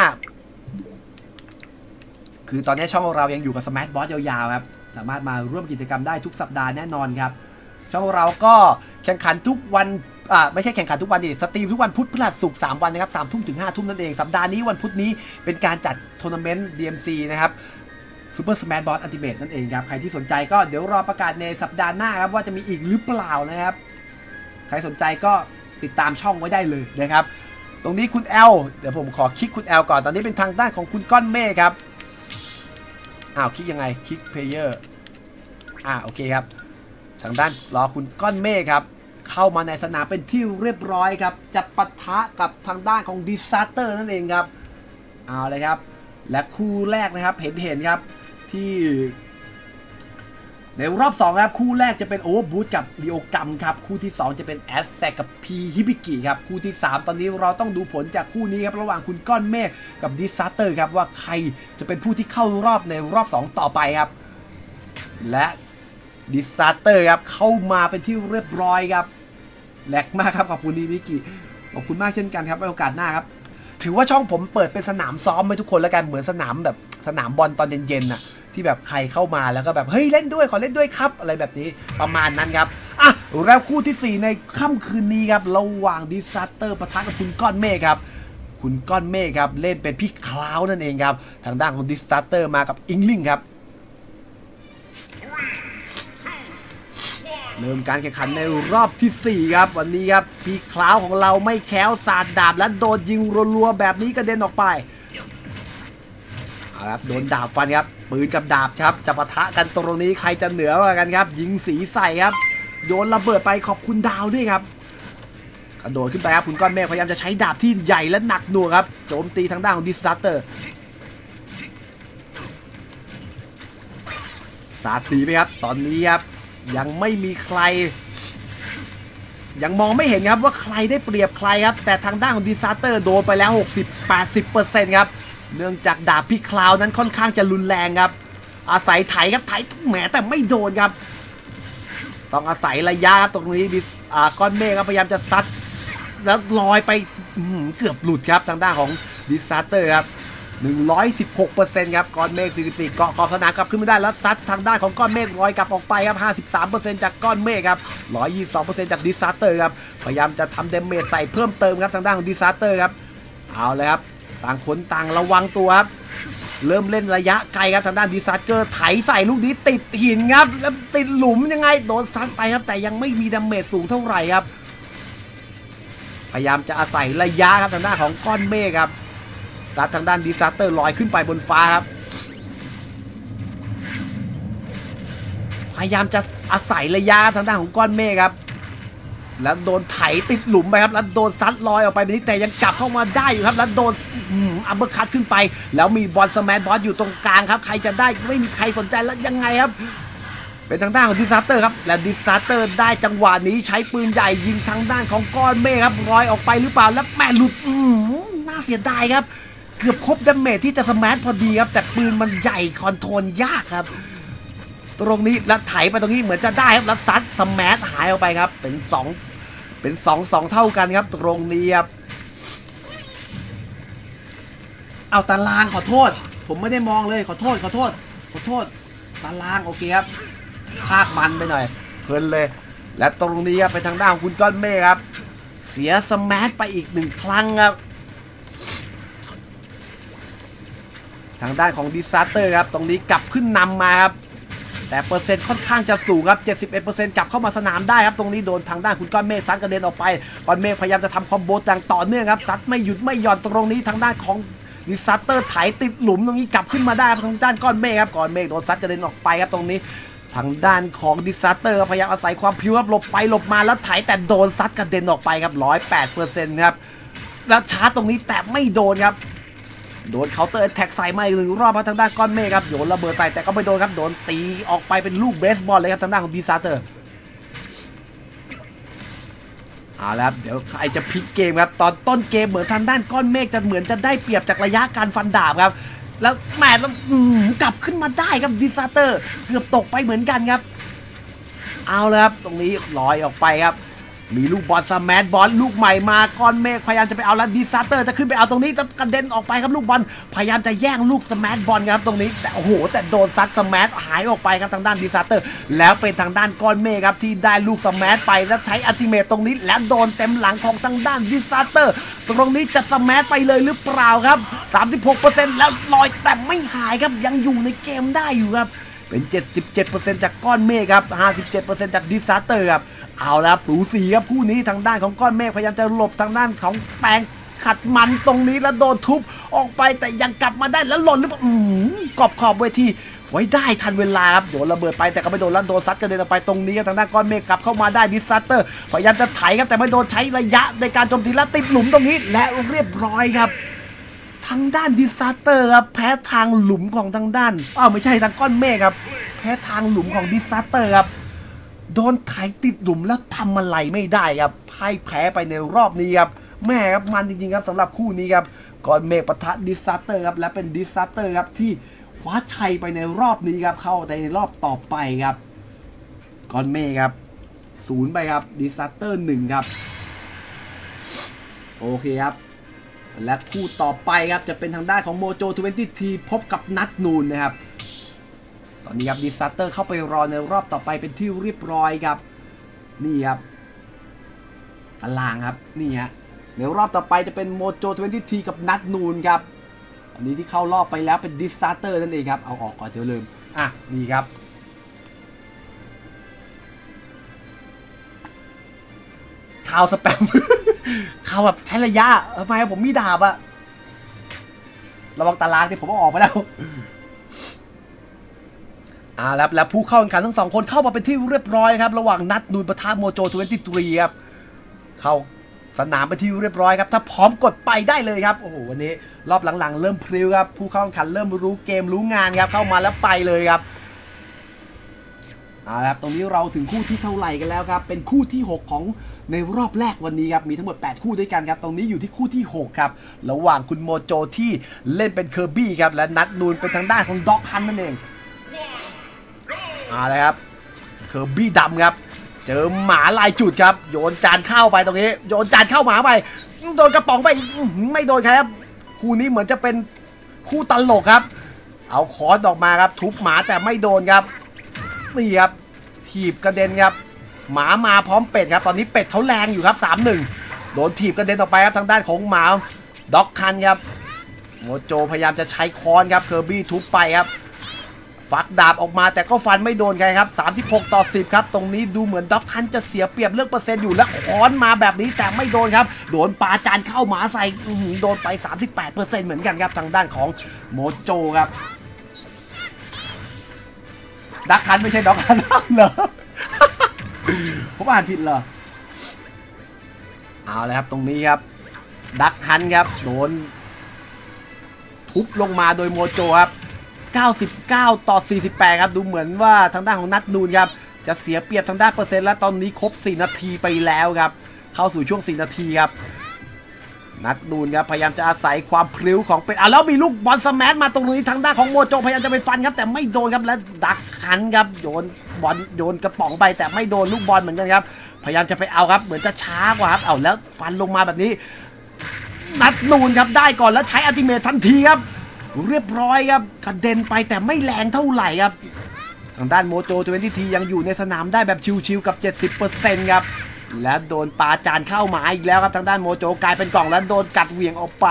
คือตอนนี้ช่องเรายังอยู่กับสมาร์ทบอสยาวๆครับสามารถมาร่วมกิจกรรมได้ทุกสัปดาห์แน่นอนครับช่องเราก็แข่งขันทุกวันอ่าไม่ใช่แข่งขันทุกวันดิสตรีมทุกวันพุธพฤหัสศุกร์สามวันนะครับสามทุ่มถึงห้าทุ่มนั่นเองสัปดาห์นี้วันพุธนี้เป็นการจัดทัวร์นาเมนต์ ดี เอ็ม ซี นะครับ Super Smash Bros Ultimate นั่นเองครับใครที่สนใจก็เดี๋ยวรอประกาศในสัปดาห์หน้าครับว่าจะมีอีกหรือเปล่านะครับใครสนใจก็ติดตามช่องไว้ได้เลยนะครับตรงนี้คุณแอลเดี๋ยวผมขอคลิกคุณแอลก่อนตอนนี้เป็นทางด้านของคุณก้อนเมฆครับอ้าวคลิกยังไงคลิก Player อ่าโอเคครับทางด้านรอคุณก้อนเมฆครับเข้ามาในสนามเป็นที่เรียบร้อยครับจะปะทะกับทางด้านของ Disaster นั่นเองครับเอาเลยครับและคู่แรกนะครับเห็นเห็นครับที่ในรอบสองครับคู่แรกจะเป็นโอเวอร์บูทกับริโอกัมครับคู่ที่สองจะเป็นแอสแซกกับพีฮิบิกิครับคู่ที่สามตอนนี้เราต้องดูผลจากคู่นี้ครับระหว่างคุณก้อนเมฆกับดิซาเตอร์ครับว่าใครจะเป็นผู้ที่เข้ารอบในรอบสองต่อไปครับและดิซาเตอร์ครับเข้ามาเป็นที่เรียบร้อยครับแหลกมากครับขอบคุณฮิบิกิขอบคุณมากเช่นกันครับไว้โอกาสหน้าครับถือว่าช่องผมเปิดเป็นสนามซ้อมให้ทุกคนแล้วกันเหมือนสนามแบบสนามบอลตอนเย็นๆน่ะที่แบบใครเข้ามาแล้วก็แบบเฮ้ยเล่นด้วยขอเล่นด้วยครับอะไรแบบนี้ประมาณนั้นครับอ่ะแล้วคู่ที่สี่ในค่ำคืนนี้ครับระหว่างดิซาเตอร์ปะทะกับคุณก้อนเมฆครับคุณก้อนเมฆครับเล่นเป็นพี่คลาวนั่นเองครับทางด้านของดิซาเตอร์มากับอิงลิงครับเริ่มการแข่งขันในรอบที่สี่ครับวันนี้ครับพี่คลาวของเราไม่แคล้วสาดดาบและโดนยิงรัวๆแบบนี้กระเด็นออกไปครับโดนดาบฟันครับปืนกับดาบครับจะปะทะกันตรงนี้ใครจะเหนือกว่ากันครับยิงสีใส่ครับโยนระเบิดไปขอบคุณดาวด้วยครับกระโดดขึ้นไปครับคุณก้อนเมฆพยายามจะใช้ดาบที่ใหญ่และหนักหน่วงครับโจมตีทางด้านของดิสซัตเตอร์สาดสีไปครับตอนนี้ครับยังไม่มีใครยังมองไม่เห็นครับว่าใครได้เปรียบใครครับแต่ทางด้านของดิสซัตเตอร์โดนไปแล้ว หกสิบ แปดสิบเปอร์เซ็นต์ ครับเนื่องจากดาบพี่คลาวนั้นค่อนข้างจะรุนแรงครับอาศัยไถครับไถแหมแต่ไม่โดนครับต้องอาศัยระยะครับตรงนี้ดิอ่าก้อนเมฆครับพยายามจะซัดแล้วลอยไปเกือบหลุดครับทางด้านของดิซาเตอร์ครับหนึ่งร้อยสิบหกเปอร์เซ็นต์ ครับก้อนเมฆสี่สิบสี่เกาะขอบสนามกลับขึ้นไม่ได้แล้วซัดทางด้านของก้อนเมฆลอยกลับออกไปครับ ห้าสิบสามเปอร์เซ็นต์ จากก้อนเมฆครับ หนึ่งร้อยยี่สิบสองเปอร์เซ็นต์ จากดิซาเตอร์ครับพยายามจะทำเดเมจใส่เพิ่มเติมครับทางด้านของดิซาเตอร์ครับเอาเลยครับต่างคนต่างระวังตัวครับเริ่มเล่นระยะไกลครับทางด้านดิซาเตอร์ไถใส่ลูกนี้ติดหินครับแล้วติดหลุมยังไงโดนซัดไปครับแต่ยังไม่มีดาเมจสูงเท่าไหร่ครับพยายามจะอาศัยระยะครับทางด้านของก้อนเมฆครับซัดทางด้านดิซาเตอร์ลอยขึ้นไปบนฟ้าครับพยายามจะอาศัยระยะทางด้านของก้อนเมฆครับแล้วโดนไถติดหลุมไปครับแล้วโดนซัดลอยออกไปแบบนี้แต่ยังกลับเข้ามาได้อยู่ครับแล้วโดนอัปเปอร์คัตขึ้นไปแล้วมีบอลสแมชบอสอยู่ตรงกลางครับใครจะได้ไม่มีใครสนใจแล้วยังไงครับเป็นทางด้านของดิซาเตอร์ครับและดิซาเตอร์ได้จังหวะนี้ใช้ปืนใหญ่ยิงทางด้านของก้อนเมฆครับลอยออกไปหรือเปล่าแล้วแม่หลุดน่าเสียดายครับเกือบครบดาเมจที่จะสแมชพอดีครับแต่ปืนมันใหญ่คอนโทรลยากครับตรงนี้แล้วไถไปตรงนี้เหมือนจะได้ครับแล้วซัดสแมชหายออกไปครับเป็นสองเป็นสองสองเท่ากันครับตรงนี้ครับเอาตารางขอโทษผมไม่ได้มองเลยขอโทษขอโทษขอโทษตารางโอเคครับภาคมันไปหน่อยเพลินเลยและตรงนี้ครับไปทางด้านของคุณก้อนเมฆครับเสียสแมชไปอีกหนึ่งครั้งครับทางด้านของดิซาเตอร์ครับตรงนี้กลับขึ้นนำมาครับแต่เปอร์เซ็นต์ค่อนข้างจะสูงครับ เจ็ดสิบเอ็ดเปอร์เซ็นต์ กลับเข้ามาสนามได้ครับตรงนี้โดนทางด้านคุณก้อนเมฆซัดกระเด็นออกไปก้อนเมฆพยายามจะทำคอมโบอย่างต่อเนื่องครับซัดไม่หยุดไม่หย่อนตรงนี้ทางด้านของดิซาเตอร์ไถติดหลุมตรงนี้กลับขึ้นมาได้ทางด้านก้อนเมฆครับก้อนเมฆโดนซัดกระเด็นออกไปครับตรงนี้ทางด้านของดิซาเตอร์พยายามอาศัยความพิ้วครับหลบไปหลบมาแล้วไถแต่โดนซัดกระเด็นออกไปครับ หนึ่งร้อยแปดเปอร์เซ็นต์ ครับแล้วชาร์จตรงนี้แต่ไม่โดนครับโดนเคาน์เตอร์แท็กใส่มาอีกหนึ่งรอบทางด้านก้อนเมฆครับโยนระเบิดใส่แต่ก็ไม่โดนครับโดนตีออกไปเป็นลูกเบสบอลเลยครับทางด้านของดิซาเตอร์เอาละครับเดี๋ยวใครจะพลิกเกมครับตอนต้นเกมเหมือนทางด้านก้อนเมฆจะเหมือนจะได้เปรียบจากระยะการฟันดาบครับแล้วแหมแล้วกลับขึ้นมาได้ครับดิซาเตอร์เกือบตกไปเหมือนกันครับเอาละครับตรงนี้ลอยออกไปครับมีลูกบอลสแมชบอลลูกใหม่มาก้อนเมฆพยายามจะไปเอาแล้วดิซาสเตอร์จะขึ้นไปเอาตรงนี้จะกระเด็นออกไปครับลูกบอลพยายามจะแย่งลูกสแมชบอลครับตรงนี้แต่โอ้โหแต่โดนซัดสแมชหายออกไปครับทางด้านดิซาสเตอร์แล้วเป็นทางด้านก้อนเมฆครับที่ได้ลูกสแมชไปแล้วใช้อัลติเมทตรงนี้และโดนเต็มหลังของทางด้านดิซาสเตอร์ตรงนี้จะสแมชไปเลยหรือเปล่าครับ สามสิบหกเปอร์เซ็นต์ แล้วลอยแต่ไม่หายครับยังอยู่ในเกมได้อยู่ครับเป็น เจ็ดสิบเจ็ดเปอร์เซ็นต์ จากก้อนเมฆครับ ห้าสิบเจ็ดเปอร์เซ็นต์ จากดิซาสเตอร์ครับเอาแล้วสูสีครับคู่นี้ทางด้านของก้อนเมฆพยายามจะหลบทางด้านของแปลงขัดมันตรงนี้แล้วโดนทุบออกไปแต่ยังกลับมาได้แล้วหล่นหรือเปล่าอือกรอบขอบเวทีไว้ได้ทันเวลาครับโดนระเบิดไปแต่ก็ไม่โดนแล้วโดนซัดกระเด็นออกไปตรงนี้ทางด้านก้อนเมฆกลับเข้ามาได้ดิซาสเตอร์พยายามจะไถครับแต่ไม่โดนใช้ระยะในการโจมตีและติดหลุมตรงนี้และเรียบร้อยครับทางด้านดิซาสเตอร์ครับแพ้ทางหลุมของทางด้านอ้าวไม่ใช่ทางก้อนเมฆครับแพ้ทางหลุมของดิซาสเตอร์ครับโดนไถติดหลุมแล้วทำอะไรไม่ได้ครับให้แพ้ไปในรอบนี้ครับแม่ครับมันจริงๆครับสำหรับคู่นี้ครับก้อนเมฆปะทะดิซาสเตอร์ครับและเป็นดิซาสเตอร์ครับที่คว้าชัยไปในรอบนี้ครับเข้าในรอบต่อไปครับก้อนเมฆครับศูนย์ไปครับดิซาสเตอร์หนึ่งครับโอเคครับและคู่ต่อไปครับจะเป็นทางด้านของโมโจยี่สิบทีพบกับนัทนูนนะครับตอนนี้ครับดิซาสเตอร์เข้าไปรอในรอบต่อไปเป็นที่เรียบร้อยครับนี่ครับตารางครับนี่ฮะในรอบต่อไปจะเป็นโมโจยี่สิบทีกับนัทนูนครับอันนี้ที่เข้ารอบไปแล้วเป็นดิซาสเตอร์นั่นเองครับเอาออกก่อนเดี๋ยวลืมอ่ะนี่ครับข่าวสแปม ข่าวแบบใช้ระยะทำไมผมมีดาบอะระวังตารางที่ผมเอาออกไปแล้วอ่าแล้วแล้วผู้เข้าแข่งขันทั้งสองคนเข้ามาเป็นที่เรียบร้อยครับระหว่างนัทนูนปะทะโมโจยี่สิบสามครับเข้าสนามไปที่เรียบร้อยครับถ้าพร้อมกดไปได้เลยครับโอ้โหวันนี้รอบหลังๆเริ่มพริ้วครับผู้เข้าแข่งขันเริ่มรู้เกมรู้งานครับเข้ามาแล้วไปเลยครับเอาละครับตรงนี้เราถึงคู่ที่เท่าไหร่กันแล้วครับเป็นคู่ที่หกของในรอบแรกวันนี้ครับมีทั้งหมดแปดคู่ด้วยกันครับตรงนี้อยู่ที่คู่ที่หกครับระหว่างคุณโมโจที่เล่นเป็นเคอร์บี้ครับและนัทนูนเป็นทางด้านของด็อกฮันนั่นเองเอาละครับเคอร์บี้ดำครับเจอหมาลายจุดครับโยนจานเข้าไปตรงนี้โยนจานเข้าหมาไปโดนกระป๋องไปไม่โดนครับคู่นี้เหมือนจะเป็นคู่ตลกครับเอาคอร์สออกมาครับทุบหมาแต่ไม่โดนครับนี่ครับถีบกระเด็นครับหมามาพร้อมเป็ดครับตอนนี้เป็ดเขาแรงอยู่ครับ สามหนึ่ง โดนถีบกระเด็นออกไปครับทางด้านของหมาด็อกคันครับโมโจพยายามจะใช้ค้อนครับเคอร์บี้ทุบไปครับฟักดาบออกมาแต่ก็ฟันไม่โดนใครครับสามสิบหกต่อสิบครับตรงนี้ดูเหมือนด็อกคันจะเสียเปรียบเรื่องเปอร์เซ็นต์อยู่และค้อนมาแบบนี้แต่ไม่โดนครับโดนปาจานเข้าหมาใส่โดนไป สามสิบแปดเปอร์เซ็นต์ เหมือนกันครับทางด้านของโมโจครับดักคันไม่ใช่ด็อกคันเหรอ ผมอ่านผิดเหรอเอาเลยครับตรงนี้ครับดักฮันครับโดนทุบลงมาโดยโมโจครับเก้าสิบเก้าต่อสี่สิบแปดครับดูเหมือนว่าทางด้านของนัทนูนครับจะเสียเปรียบทางด้านเปอร์เซ็นต์และตอนนี้ครบสี่นาทีไปแล้วครับเข้าสู่ช่วงสี่นาทีครับนัทนูนครับพยายามจะอาศัยความพลิ้วของเป็ดอ่ะแล้วมีลูกบอลสแมชมาตรงนี้ทางด้านของโมโจพยายามจะไปฟันครับแต่ไม่โดนครับและดักฮันครับโยนบอลโยนกระป๋องไปแต่ไม่โดนลูกบอลเหมือนกันครับพยายามจะไปเอาครับเหมือนจะช้ากว่าครับเอาแล้วฟันลงมาแบบนี้นัทนูนครับได้ก่อนแล้วใช้อัลติเมททันทีครับเรียบร้อยครับกระเด็นไปแต่ไม่แรงเท่าไหร่ครับทางด้านโมโจยี่สิบทียังอยู่ในสนามได้แบบชิวๆกับ เจ็ดสิบเปอร์เซ็นต์ ครับและโดนปาจานเข้าหมาอีกแล้วครับทางด้านโมโจกลายเป็นกล่องแล้วโดนกัดเหวี่ยงออกไป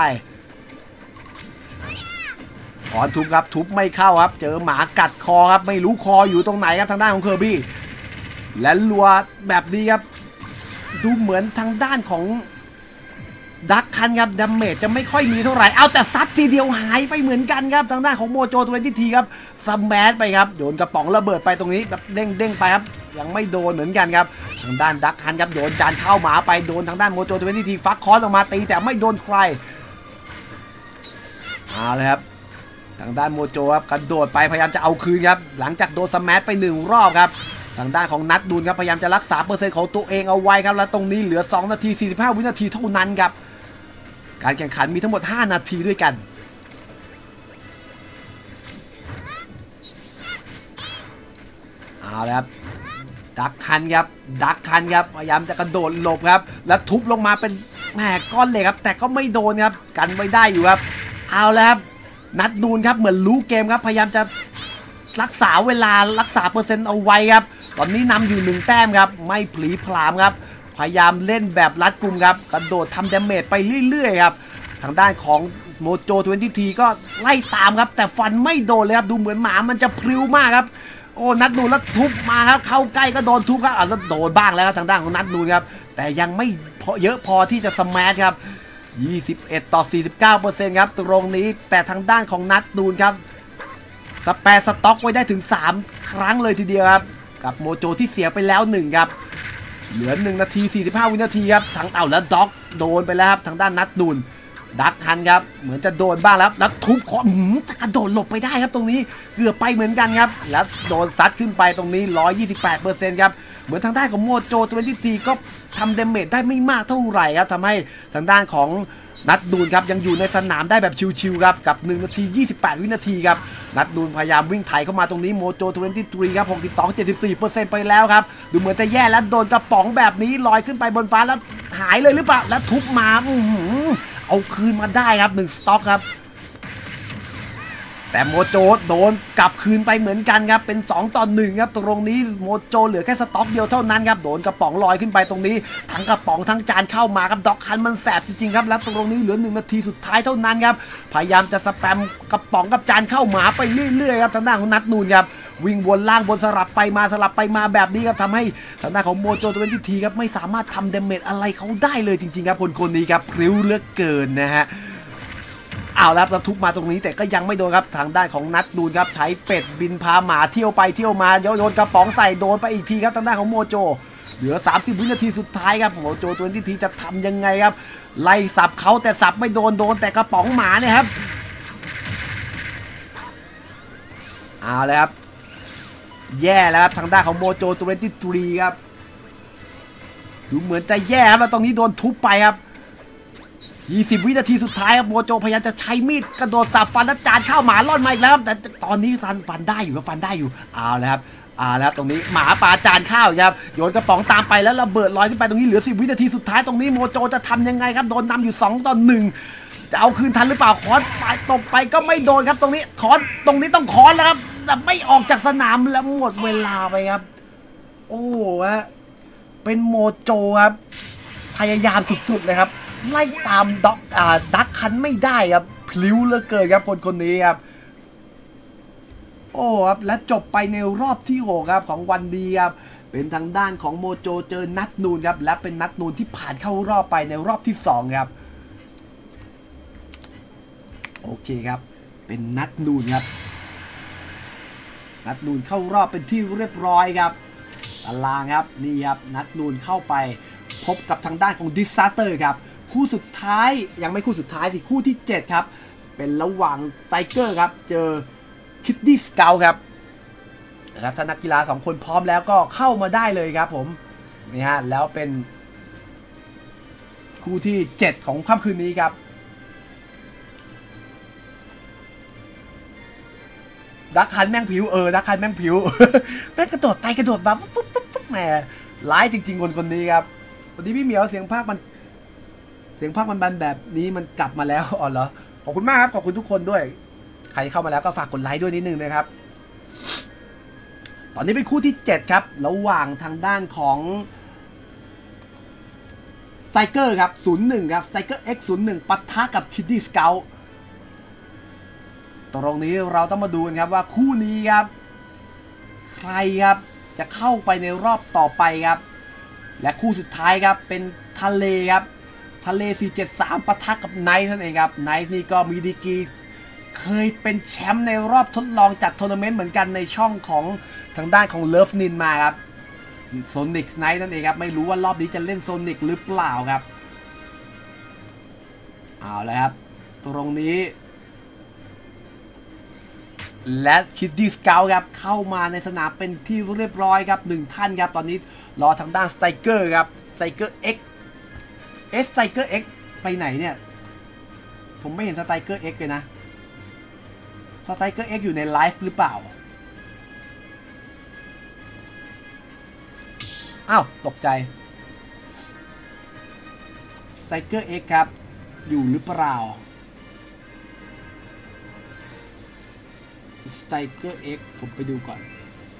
ขอทุบครับทุบไม่เข้าครับเจอหมากัดคอครับไม่รู้คออยู่ตรงไหนครับทางด้านของเคอร์บี้และลัวแบบนี้ครับดูเหมือนทางด้านของดักคันครับดาเมจจะไม่ค่อยมีเท่าไหร่เอาแต่ซัดทีเดียวหายไปเหมือนกันครับทางด้านของโมโจยี่สิบทีครับสแมชไปครับโยนกระป๋องระเบิดไปตรงนี้แบบเด้งเด้งไปครับยังไม่โดนเหมือนกันครับทางด้านดักคันครับโยนจานเข้าหมาไปโดนทางด้านโมโจยี่สิบทีฟักคอร์สออกมาตีแต่ไม่โดนใครเอาเลยครับทางด้านโมโจครับกระโดดไปพยายามจะเอาคืนครับหลังจากโดนสแมชไปหนึ่งรอบครับทางด้านของนัทดูนครับพยายามจะรักษาเปอร์เซ็นต์ของตัวเองเอาไว้ครับและตรงนี้เหลือสองนาทีสี่สิบห้าวินาทีเท่านั้นครับการแข่งขันมีทั้งหมดห้านาทีด้วยกันเอาละครับดักคันครับดักคันครับพยายามจะกระโดดหลบครับแล้วทุบลงมาเป็นแหมก้อนเหล็กครับแต่ก็ไม่โดนครับกันไว้ได้อยู่ครับเอาแล้วครับนัดนูนครับเหมือนรู้เกมครับพยายามจะรักษาเวลารักษาเปอร์เซ็นต์เอาไว้ครับตอนนี้นำอยู่หนึ่งแต้มครับไม่ผลีผลามครับพยายามเล่นแบบรัดกุมครับกระโดดทำดาเมจไปเรื่อยๆครับทางด้านของโมโจยี่สิบทีก็ไล่ตามครับแต่ฟันไม่โดนเลยครับดูเหมือนหมามันจะพลิ้วมากครับโอ้นัดนูนแล้วทุบมาครับเข้าใกล้ก็โดนทุบครับอ่ะแล้วโดนบ้างแล้วทางด้านของนัดนูนครับแต่ยังไม่พอเยอะพอที่จะสแมชครับยี่สิบเอ็ดต่อสี่สิบเก้าเปอร์เซ็นต์ ครับตรงนี้แต่ทางด้านของนัดนูนครับสแปร์สต็อกไว้ได้ถึงสามครั้งเลยทีเดียวครับกับโมโจที่เสียไปแล้วหนึ่งครับเหลือหนึ่งนาทีสี่สิบห้าวินาทีครับทางเต่าแล้วด็อกโดนไปแล้วครับทางด้านนัดนูนดักทันครับเหมือนจะโดนบ้างแล้วแล้วทุบคอแต่กระโดดหลบไปได้ครับตรงนี้เกือบไปเหมือนกันครับแล้วโดนซัดขึ้นไปตรงนี้ หนึ่งร้อยยี่สิบแปดเปอร์เซ็นต์ ครับเหมือนทางด้านของโมโจยี่สิบทีก็ทำเดเมจได้ไม่มากเท่าไหร่ครับทำให้ทางด้านของนัดนูนครับยังอยู่ในสนามได้แบบชิวๆครับกับหนึ่งนาทียี่สิบแปดวินาทีครับนัดนูนพยายามวิ่งไถเข้ามาตรงนี้โมโจยี่สิบสามครับ หกสิบสอง เจ็ดสิบสี่เปอร์เซ็นต์ ไปแล้วครับดูเหมือนจะแย่แล้วโดนกระป๋องแบบนี้ลอยขึ้นไปบนฟ้าแล้วหายเลยหรือเปล่าแล้วทุบมาอื้อหือเอาคืนมาได้ครับหนึ่งสต็อกครับแต่โมโจโดนกลับคืนไปเหมือนกันครับเป็นสองต่อหนึ่งครับตรงนี้โมโจเหลือแค่สต็อกเดียวเท่านั้นครับโดนกระป๋องลอยขึ้นไปตรงนี้ทั้งกระป๋องทั้งจานเข้ามาครับด็อกคันมันแสบจริงๆครับแล้วตรงนี้เหลือหนึ่งนาทีสุดท้ายเท่านั้นครับพยายามจะสแปมกระป๋องกับจานเข้ามาไปเรื่อยๆครับทางด้านของนัดนูนครับวิ่งวนล่างบนสลับไปมาสลับไปมาแบบนี้ครับทำให้ทางด้านของโมโจยี่สิบทีครับไม่สามารถทำเดเมจอะไรเขาได้เลยจริงๆครับคนคนนี้ครับพริ้วเหลือเกินนะฮะเอาแล้วทุบมาตรงนี้แต่ก็ยังไม่โดนครับทางด้านของนัดนูนครับใช้เป็ดบินพาหมาเที่ยวไปเที่ยวมาโยนกระป๋องใส่โดนไปอีกทีครับทางด้านของโมโจเหลือสามสิบวินาทีสุดท้ายครับโมโจยี่สิบทีจะทำยังไงครับไล่สับเขาแต่สับไม่โดนโดนแต่กระป๋องหมาเนี่ยครับเอาเลยครับแย่แล้วครับทางด้านของโมโจยี่สิบสามครับดูเหมือนจะแย่ครับแล้วตรงนี้โดนทุบไปครับยี่สิบวินาทีสุดท้ายครับโมโจพยายามจะใช้มีดกระโดดสับฟันแล้วจานเข้าหมาล่อนมาอีกแล้วแต่ตอนนี้ฟันฟันได้อยู่ครับฟันได้อยู่เอาแล้วครับเอาแล้วตรงนี้หมาปาจานข้าวครับโยนกระป๋องตามไปแล้วระเบิดลอยขึ้นไปตรงนี้เหลือสิบวินาทีสุดท้ายตรงนี้โมโจจะทำยังไงครับโดนนำอยู่สองต่อหนึ่งจะเอาคืนทันหรือเปล่าคอนไปตบไปก็ไม่โดนครับตรงนี้คอนตรงนี้ต้องคอนแล้วครับแต่ไม่ออกจากสนามแล้วหมดเวลาไปครับโอ้ฮะเป็นโมโจครับพยายามสุดๆเลยครับไล่ตามด็อกอ่าดักคันไม่ได้ครับพลิ้วเหลือเกินครับคนคนนี้ครับโอ้ครับและจบไปในรอบที่หกครับของวันดีครับเป็นทางด้านของโมโจเจอนัดนูนครับและเป็นนัดนูนที่ผ่านเข้ารอบไปในรอบที่สองครับโอเคครับเป็นนัดนูนครับนัดนูนเข้ารอบเป็นที่เรียบร้อยครับตารางครับนี่ครับนัดนูนเข้าไปพบกับทางด้านของดิสซาเตอร์ครับคู่สุดท้ายยังไม่คู่สุดท้ายสิคู่ที่เจ็ดครับเป็นระหว่างไซเกอร์ครับเจอคิดดี้สเกลครับนะครับถ้านักกีฬาสองคนพร้อมแล้วก็เข้ามาได้เลยครับผมนี่ฮะแล้วเป็นคู่ที่เจ็ดของค่ำคืนนี้ครับดักคันแม่งผิวเออดักคันแม่งผิวแม่งกระโดดไปกระโดดมาปุ๊บปุ๊บปุ๊บแหมร้ายจริงๆคนคนนี้ครับวันนี้พี่เหมียวเสียงภาคมันเสียงภาคมันบันแบบนี้มันกลับมาแล้วอ๋อเหรอขอบคุณมากครับขอบคุณทุกคนด้วยใครเข้ามาแล้วก็ฝากกดไลค์ด้วยนิดนึงนะครับตอนนี้เป็นคู่ที่เจ็ดครับระหว่างทางด้านของไซเกอร์ครับศูนย์หนึ่งครับไซเกอร์ เอ็กซ์ ศูนย์หนึ่ง ปะทะกับคิดดี้สเกลตรงนี้เราต้องมาดูกันครับว่าคู่นี้ครับใครครับจะเข้าไปในรอบต่อไปครับและคู่สุดท้ายครับเป็นทะเลครับทะเลสี่เจ็ดสามปะทะกับไนท์นั่นเองครับไนท์นี่ก็มีดีกรีเคยเป็นแชมป์ในรอบทดลองจัดทัวร์นาเมนต์เหมือนกันในช่องของทางด้านของเลิฟนินมาครับโซนิกไนท์นั่นเองครับไม่รู้ว่ารอบนี้จะเล่นโซนิกหรือเปล่าครับเอาเลยครับตรงนี้และคิดดี้สเกลครับเข้ามาในสนามเป็นที่เรียบร้อยครับหนึ่งท่านครับตอนนี้รอทางด้านสไตรเกอร์ครับสไตรเกอร์ X เอสสไตรเกอร์ X ไปไหนเนี่ยผมไม่เห็นสไตรเกอร์ X เลยนะสไตรเกอร์ X อยู่ในไลฟ์หรือเปล่าอ้าวตกใจไซเกอร์เอ็กครับอยู่หรือเปล่าไซเกอร์เอ็กผมไปดูก่อน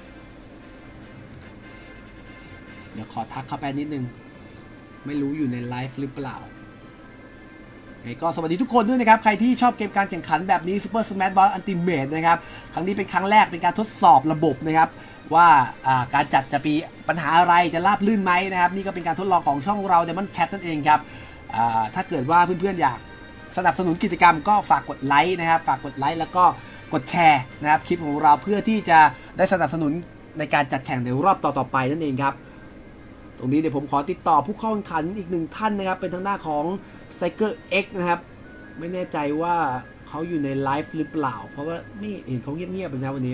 เดี๋ยวขอทักเข้าไปนิดนึงไม่รู้อยู่ในไลฟ์หรือเปล่าก็สวัสดีทุกคนด้วยนะครับใครที่ชอบเกมการแข่งขันแบบนี้ Super Smash Bros Ultimate นะครับครั้งนี้เป็นครั้งแรกเป็นการทดสอบระบบนะครับว่าการจัดจะมีปัญหาอะไรจะราบลื่นไหมนะครับนี่ก็เป็นการทดลองของช่องเรา Diamond Cat นั่นเองครับถ้าเกิดว่าเพื่อนๆอยากสนับสนุนกิจกรรมก็ฝากกดไลค์นะครับฝากกดไลค์แล้วก็กดแชร์นะครับคลิปของเราเพื่อที่จะได้สนับสนุนในการจัดแข่งในรอบต่อๆไปนั่นเองครับตรงนี้เดี๋ยวผมขอติดต่อผู้เข้าแข่งขันอีกหนึ่งท่านนะครับเป็นทางหน้าของไซเกอร์ X นะครับไม่แน่ใจว่าเขาอยู่ในไลฟ์หรือเปล่าเพราะว่าไม่เห็นเขาเงียบๆเลยนะวันนี้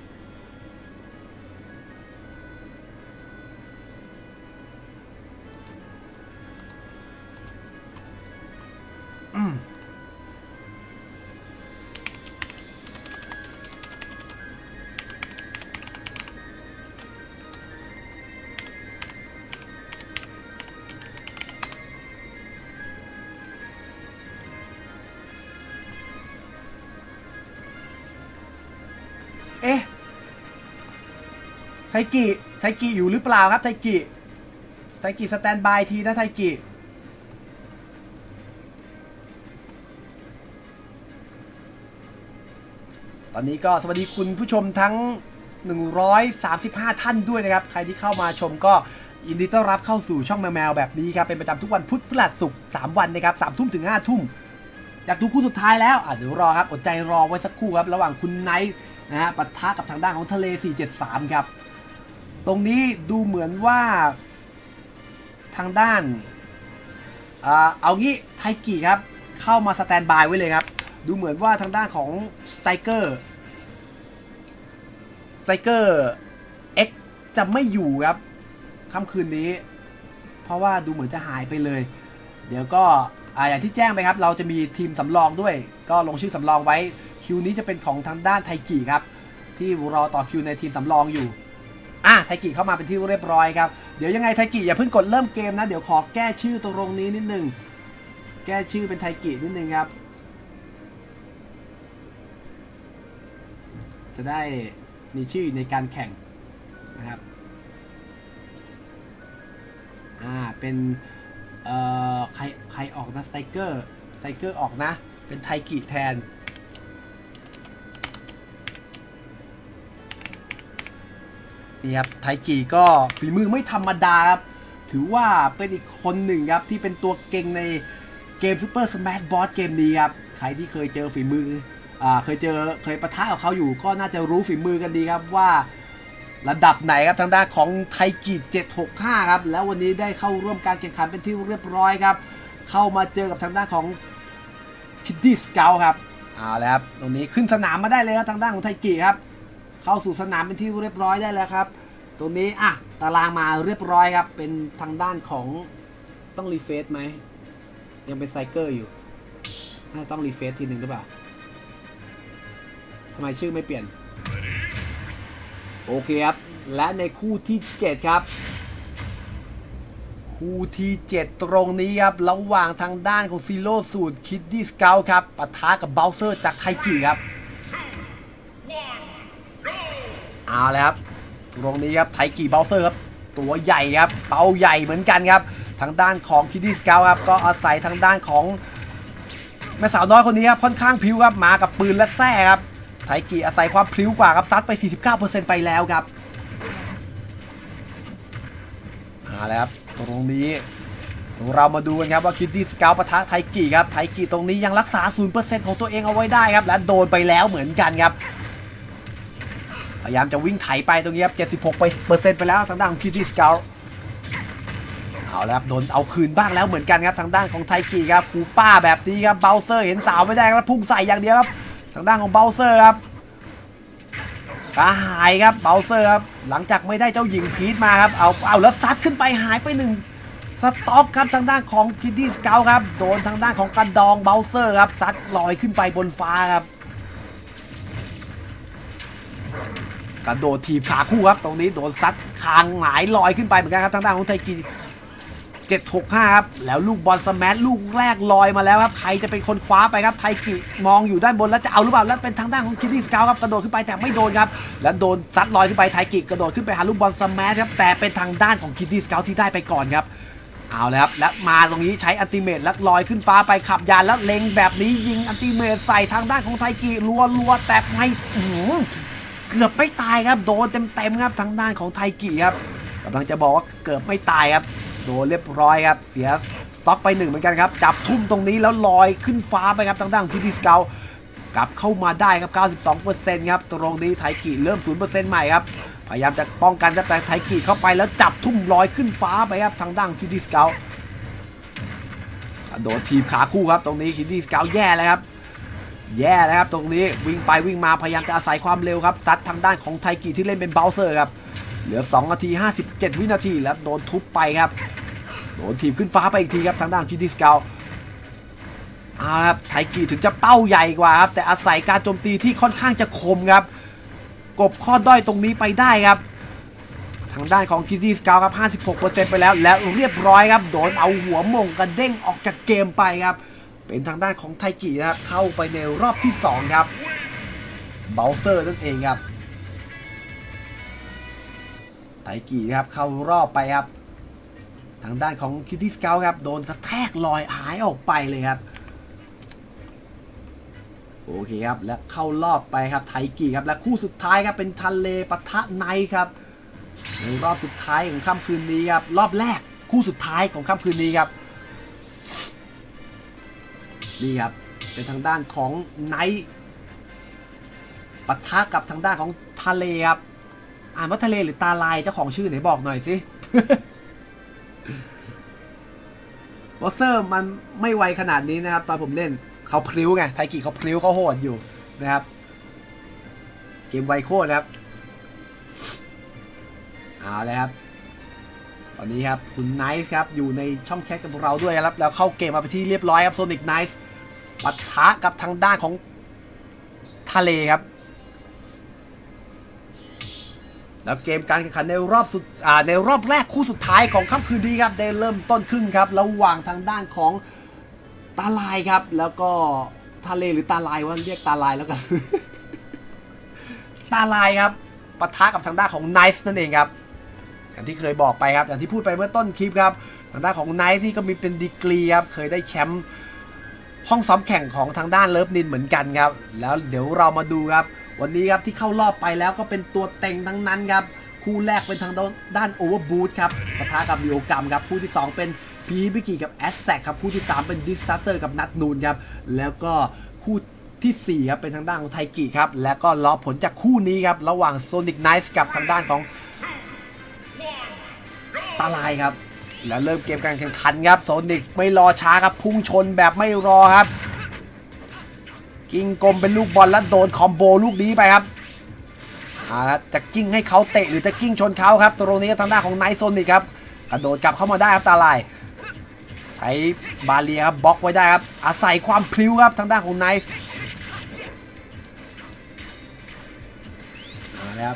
เอ๊ะไทกิไทกิอยู่หรือเปล่าครับไทกิไทกิสแตนบายทีนะไทกิตอนนี้ก็สวัสดีคุณผู้ชมทั้งหนึ่งร้อยสามสิบห้าท่านด้วยนะครับใครที่เข้ามาชมก็ยินดีต้อนรับเข้าสู่ช่องแมวแมวแบบนี้ครับเป็นประจำทุกวันพุธพฤหัสศุกร์สามวันนะครับสามทุ่มถึงห้าทุ่มอยากดูคู่สุดท้ายแล้วอ่ะเดี๋ยวรอครับอดใจรอไว้สักครู่ครับระหว่างคุณไนท์นะฮะปะทะกับทางด้านของทะเลสี่เจ็ดสามครับตรงนี้ดูเหมือนว่าทางด้านอ่าเอางี้ไทกิครับเข้ามาสแตนบายไว้เลยครับดูเหมือนว่าทางด้านของสไตเกอร์สไตเกอร์ X จะไม่อยู่ครับค่ำคืนนี้เพราะว่าดูเหมือนจะหายไปเลยเดี๋ยวก็อ่าอย่างที่แจ้งไปครับเราจะมีทีมสำรองด้วยก็ลงชื่อสำรองไว้คิวนี้จะเป็นของทางด้านไทกิครับที่รอต่อคิวในทีมสำรองอยู่อ่ะไทกิเข้ามาเป็นที่เรียบร้อยครับเดี๋ยวยังไงไทกิอย่าเพิ่งกดเริ่มเกมนะเดี๋ยวขอแก้ชื่อตรงนี้นิดนึงแก้ชื่อเป็นไทกินิดนึงครับจะได้มีชื่อในการแข่งนะครับอ่าเป็นเอ่อใครใครออกนะไซเกอร์ไซเกอร์ออกนะเป็นไทกิแทนนี่ครับไทกิก็ฝีมือไม่ธรรมดาครับถือว่าเป็นอีกคนหนึ่งครับที่เป็นตัวเก่งในเกม Super Smash Bros เกมนี้ครับใครที่เคยเจอฝีมืออ่าเคยเจอเคยปะทะกับเขาอยู่ก็น่าจะรู้ฝีมือกันดีครับว่าระดับไหนครับทางด้านของไทกิเจ็ดหกห้าครับแล้ววันนี้ได้เข้าร่วมการแข่งขันเป็นที่เรียบร้อยครับเข้ามาเจอกับทางด้านของ Kiddy Scout ครับเอาแล้วครับตรงนี้ขึ้นสนามมาได้เลยครับทางด้านของไทกิครับเข้าสู่สนามเป็นที่เรียบร้อยได้แล้วครับตรงนี้อ่ะตารางมาเรียบร้อยครับเป็นทางด้านของต้องรีเฟซไหมยังเป็นไซเกอร์อยู่น่าต้องรีเฟซทีหนึ่งหรือเปล่าทำไมชื่อไม่เปลี่ยนโอเคครับและในคู่ที่เจ็ดครับคู่ที่เจ็ดตรงนี้ครับระหว่างทางด้านของซีโร่สูตรคิดดี้สเกลครับปะทะกับเบลเซอร์จากไทกิครับเอาเลยครับตรงนี้ครับไทกิเบลเซอร์ครับตัวใหญ่ครับเป้าใหญ่เหมือนกันครับทางด้านของคิดดี้สเกลครับก็อาศัยทางด้านของแม่สาวน้อยคนนี้ครับค่อนข้างพลิ้วครับมากับปืนและแส้ครับไทกิอาศัยความพลิ้วกว่าครับซัดไป สี่สิบเก้าเปอร์เซ็นต์ ไปแล้วครับเอาละครับตรงนี้เรามาดูกันครับว่าคิดดี้สเกลปะทะไทกิครับไทกิตรงนี้ยังรักษา ศูนย์เปอร์เซ็นต์ ของตัวเองเอาไว้ได้ครับและโดนไปแล้วเหมือนกันครับพยายามจะวิ่งไถไปตรงนี้ครับ เจ็ดสิบหกเปอร์เซ็นต์ ไปแล้วทางด้านของคิดดี้สเกลเอาแล้วครับโดนเอาคืนบ้างแล้วเหมือนกันครับทางด้านของไทกิครับคูป้าแบบนี้ครับเบลเซอร์เห็นสาวไม่ได้ครับพุ่งใส่อย่างเดียวครับทางด้านของเบลเซอร์ครับกระหายครับเบลเซอร์ครับหลังจากไม่ได้เจ้าหญิงพีทมาครับเอาเอาแล้วซัดขึ้นไปหายไปหนึ่งสต็อกครับทางด้านของคิดดี้สเกลครับโดนทางด้านของกระดองเบลเซอร์ครับซัดลอยขึ้นไปบนฟ้าครับกระโดดถีบขาคู่ครับตรงนี้โดนซัดคางหงายลอยขึ้นไปเหมือนกันครับทางด้านของไทกิเจ็ด หก ห้าครับแล้วลูกบอลสแมชลูกแรกลอยมาแล้วครับใครจะเป็นคนคว้าไปครับไทกิมองอยู่ด้านบนแล้วจะเอาหรือเปล่าแล้วเป็นทางด้านของคิดดี้สเกลครับกระโดดขึ้นไปแต่ไม่โดนครับแล้วโดนซัดลอยขึ้นไปไทกิกระโดดขึ้นไปหาลูกบอลสแมชครับแต่เป็นทางด้านของคิดดี้สเกลที่ได้ไปก่อนครับเอาเลยครับและมาตรงนี้ใช้อัลติเมทแล้วลอยขึ้นฟ้าไปขับยานแล้วเล็งแบบนี้ยิงอัลติเมทใส่ทางด้านของไทกิรัวๆแต่ไม่เกือบไม่ตายครับโดนเต็มๆครับทางด้านของไทกิครับกำลังจะบอกว่าเกือบไม่ตายครับโดนเรียบร้อยครับเสียสต็อกไปหนึ่งเหมือนกันครับจับทุ่มตรงนี้แล้วลอยขึ้นฟ้าไปครับทางด้านของคิดดี้สเกลกลับเข้ามาได้ครับ เก้าสิบสองเปอร์เซ็นต์ ครับตรงนี้ไทกิเริ่ม ศูนย์เปอร์เซ็นต์ ใหม่ครับพยายามจะป้องกันแต่ไทกิเข้าไปแล้วจับทุ่มลอยขึ้นฟ้าไปครับทางด้านคิดดี้สเกลโดนทีมขาคู่ครับตรงนี้คิดดี้สเกลแย่เลยครับแย่เลยครับตรงนี้วิ่งไปวิ่งมาพยายามจะอาศัยความเร็วครับซัดทางด้านของไทกิที่เล่นเป็นเบลเซอร์ครับเหลือสองนาทีห้าสิบเจ็ดวินาทีแล้วโดนทุบไปครับโดนทีมขึ้นฟ้าไปอีกทีครับทางด้านคิดดี้สเกลเอาครับไทกิถึงจะเป้าใหญ่กว่าครับแต่อาศัยการโจมตีที่ค่อนข้างจะคมครับกบข้อด้อยตรงนี้ไปได้ครับทางด้านของคิดดี้สเกลครับ ห้าสิบหกเปอร์เซ็นต์ ไปแล้วและเรียบร้อยครับโดนเอาหัวมงกระเด้งออกจากเกมไปครับเป็นทางด้านของไทกินะครับเข้าไปในรอบที่สองครับเบลเซอร์นั่นเองครับไทกิครับเข้ารอบไปครับทางด้านของคิดดี้สเกลครับโดนกระแทกลอยหายออกไปเลยครับโอเคครับและเข้ารอบไปครับไทกิครับและคู่สุดท้ายครับเป็นทะเลปะทะไนท์ครับในรอบสุดท้ายของค่ำคืนนี้ครับรอบแรกคู่สุดท้ายของค่ำคืนนี้ครับนี่ครับเป็นทางด้านของไนท์ปะทะกับทางด้านของทะเลครับอ่านว่าทะเลหรือตาลายเจ้าของชื่อไหนบอกหน่อยสิ วอเซอร์มันไม่ไวขนาดนี้นะครับตอนผมเล่นเขาพริ้วไงไทกิเขาพริ้วเขาโหดอยู่นะครับเกมไวโคตรครับเอาเลยครับตอนนี้ครับคุณไนท์ครับอยู่ในช่องแชทกับเราด้วยครับแล้วเข้าเกมมาไปที่เรียบร้อยครับโซนิกไนท์ปะทะกับทางด้านของทะเลครับแล้วเกมการแข่งขันในรอบสุดอ่าในรอบแรกคู่สุดท้ายของค่ำคืนนี้ครับได้เริ่มต้นขึ้นครับระหว่างทางด้านของตาลายครับแล้วก็ทะเลหรือตาลายว่าเรียกตาลายแล้วกัน ตาลายครับปะทะกับทางด้านของไนท์นั่นเองครับอย่างที่เคยบอกไปครับอย่างที่พูดไปเมื่อต้นคลิปครับทางด้านของไนท์ที่ก็มีเป็นดีกรีครับเคยได้แชมป์ห้องซ้อมแข่งของทางด้านเลิฟนินเหมือนกันครับแล้วเดี๋ยวเรามาดูครับวันนี้ครับที่เข้ารอบไปแล้วก็เป็นตัวเต็งทั้งนั้นครับคู่แรกเป็นทางด้านโอเวอร์บูทครับปะทะกับมิโอกรัมครับคู่ที่สองเป็นพีบิกิกับแอสแซคครับคู่ที่สามเป็นดิสซัตเตอร์กับนัทนูนครับแล้วก็คู่ที่สี่ครับเป็นทางด้านของไทกิครับแล้วก็รอผลจากคู่นี้ครับระหว่างโซนิกไนท์กับทางด้านของตาลายครับแล้วเริ่มเกมการแข่งขันครับโซนิกไม่รอช้าครับพุ่งชนแบบไม่รอครับกิ้งกลมเป็นลูกบอลแล้วโดนคอมโบลูกนี้ไปครับอ่าจะกิ้งให้เขาเตะหรือจะกิ้งชนเขาครับตรงนี้ทางด้านของไนท์โซนิกครับกระโดดกลับเข้ามาได้ครับตาลายใช้บาเลียครับบล็อกไว้ได้ครับอาศัยความพลิ้วครับทางด้านของไนท์นะครับ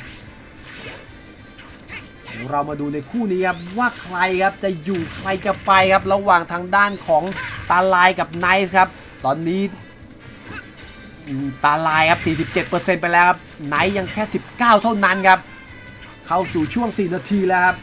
เรามาดูในคู่นี้ครับว่าใครครับจะอยู่ใครจะไปครับระหว่างทางด้านของตาลายกับไนท์ครับตอนนี้ตาลายครับ สี่สิบเจ็ดเปอร์เซ็นต์ ไปแล้วครับไนท์ยังแค่สิบเก้าเท่านั้นครับเข้าสู่ช่วงสี่นาทีแล้วครับ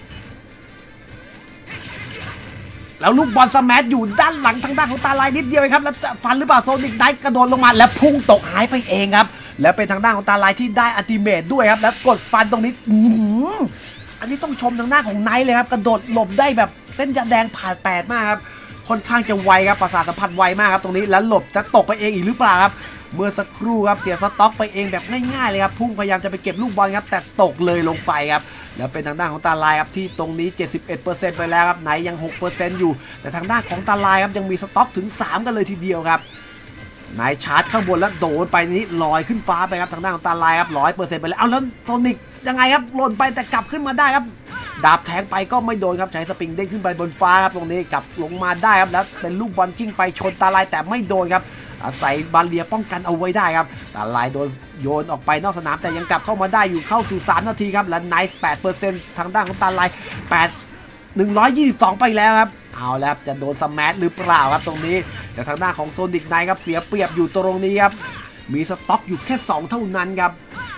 แล้วลูกบอลสแมชอยู่ด้านหลังทางด้านของตาลายนิดเดียวครับแล้วจะฟันหรือเปล่าโซนิกไนท์กระโดดลงมาแล้วพุ่งตกหายไปเองครับแล้วเป็นทางด้านของตาลายที่ได้อัลติเมทด้วยครับแล้วกดฟันตรงนี้อันนี้ต้องชมทางหน้าของไนท์เลยครับกระโดดหลบได้แบบเส้นแดงผ่านแปดมากครับค่อนข้างจะไวครับประสาทสัมผัสไวมากครับตรงนี้แล้วหลบจะตกไปเองอีกหรือเปล่าครับเมื่อสักครู่ครับเสียสต็อกไปเองแบบง่ายๆเลยครับพุ่งพยายามจะไปเก็บลูกบอลครับแต่ตกเลยลงไปครับแล้วเป็นทางด้านของตาลายครับที่ตรงนี้ เจ็ดสิบเอ็ดเปอร์เซ็นต์ ไปแล้วครับไนท์ยัง หกเปอร์เซ็นต์ อยู่แต่ทางด้านของตาลายครับยังมีสต็อกถึงสามกันเลยทีเดียวครับไนท์ชาร์จข้างบนแล้วโดนไปนี้ลอยขึ้นฟ้าไปครับทางด้านของตาลายครับ ร้อยเปอร์เซ็นต์ ไปแล้วเอาแล้วโซนิกยังไงครับหล่นไปแต่กลับขึ้นมาได้ครับดาบแทงไปก็ไม่โดนครับใช้สปริงเด้งขึ้นไปบนฟ้าครับตรงนี้กลับลงมาได้ครับแล้วเป็นลูกบอลกิ้งไปชนตาลายแต่ไม่โดนครับอาศัยบาเลียป้องกันเอาไว้ได้ครับตาลายโดนโยนออกไปนอกสนามแต่ยังกลับเข้ามาได้อยู่เข้าสู่สามนาทีครับและไนซ์ แปดเปอร์เซ็นต์ ทางด้านของตาลายแปด หนึ่งร้อยยี่สิบสองไปแล้วครับเอาแล้วจะโดนสแมชหรือเปล่าครับตรงนี้แต่ทางด้านของโซนิกไนท์ครับเสียเปรียบอยู่ตรงนี้ครับมีสต็อกอยู่แค่สองเท่านั้นครับ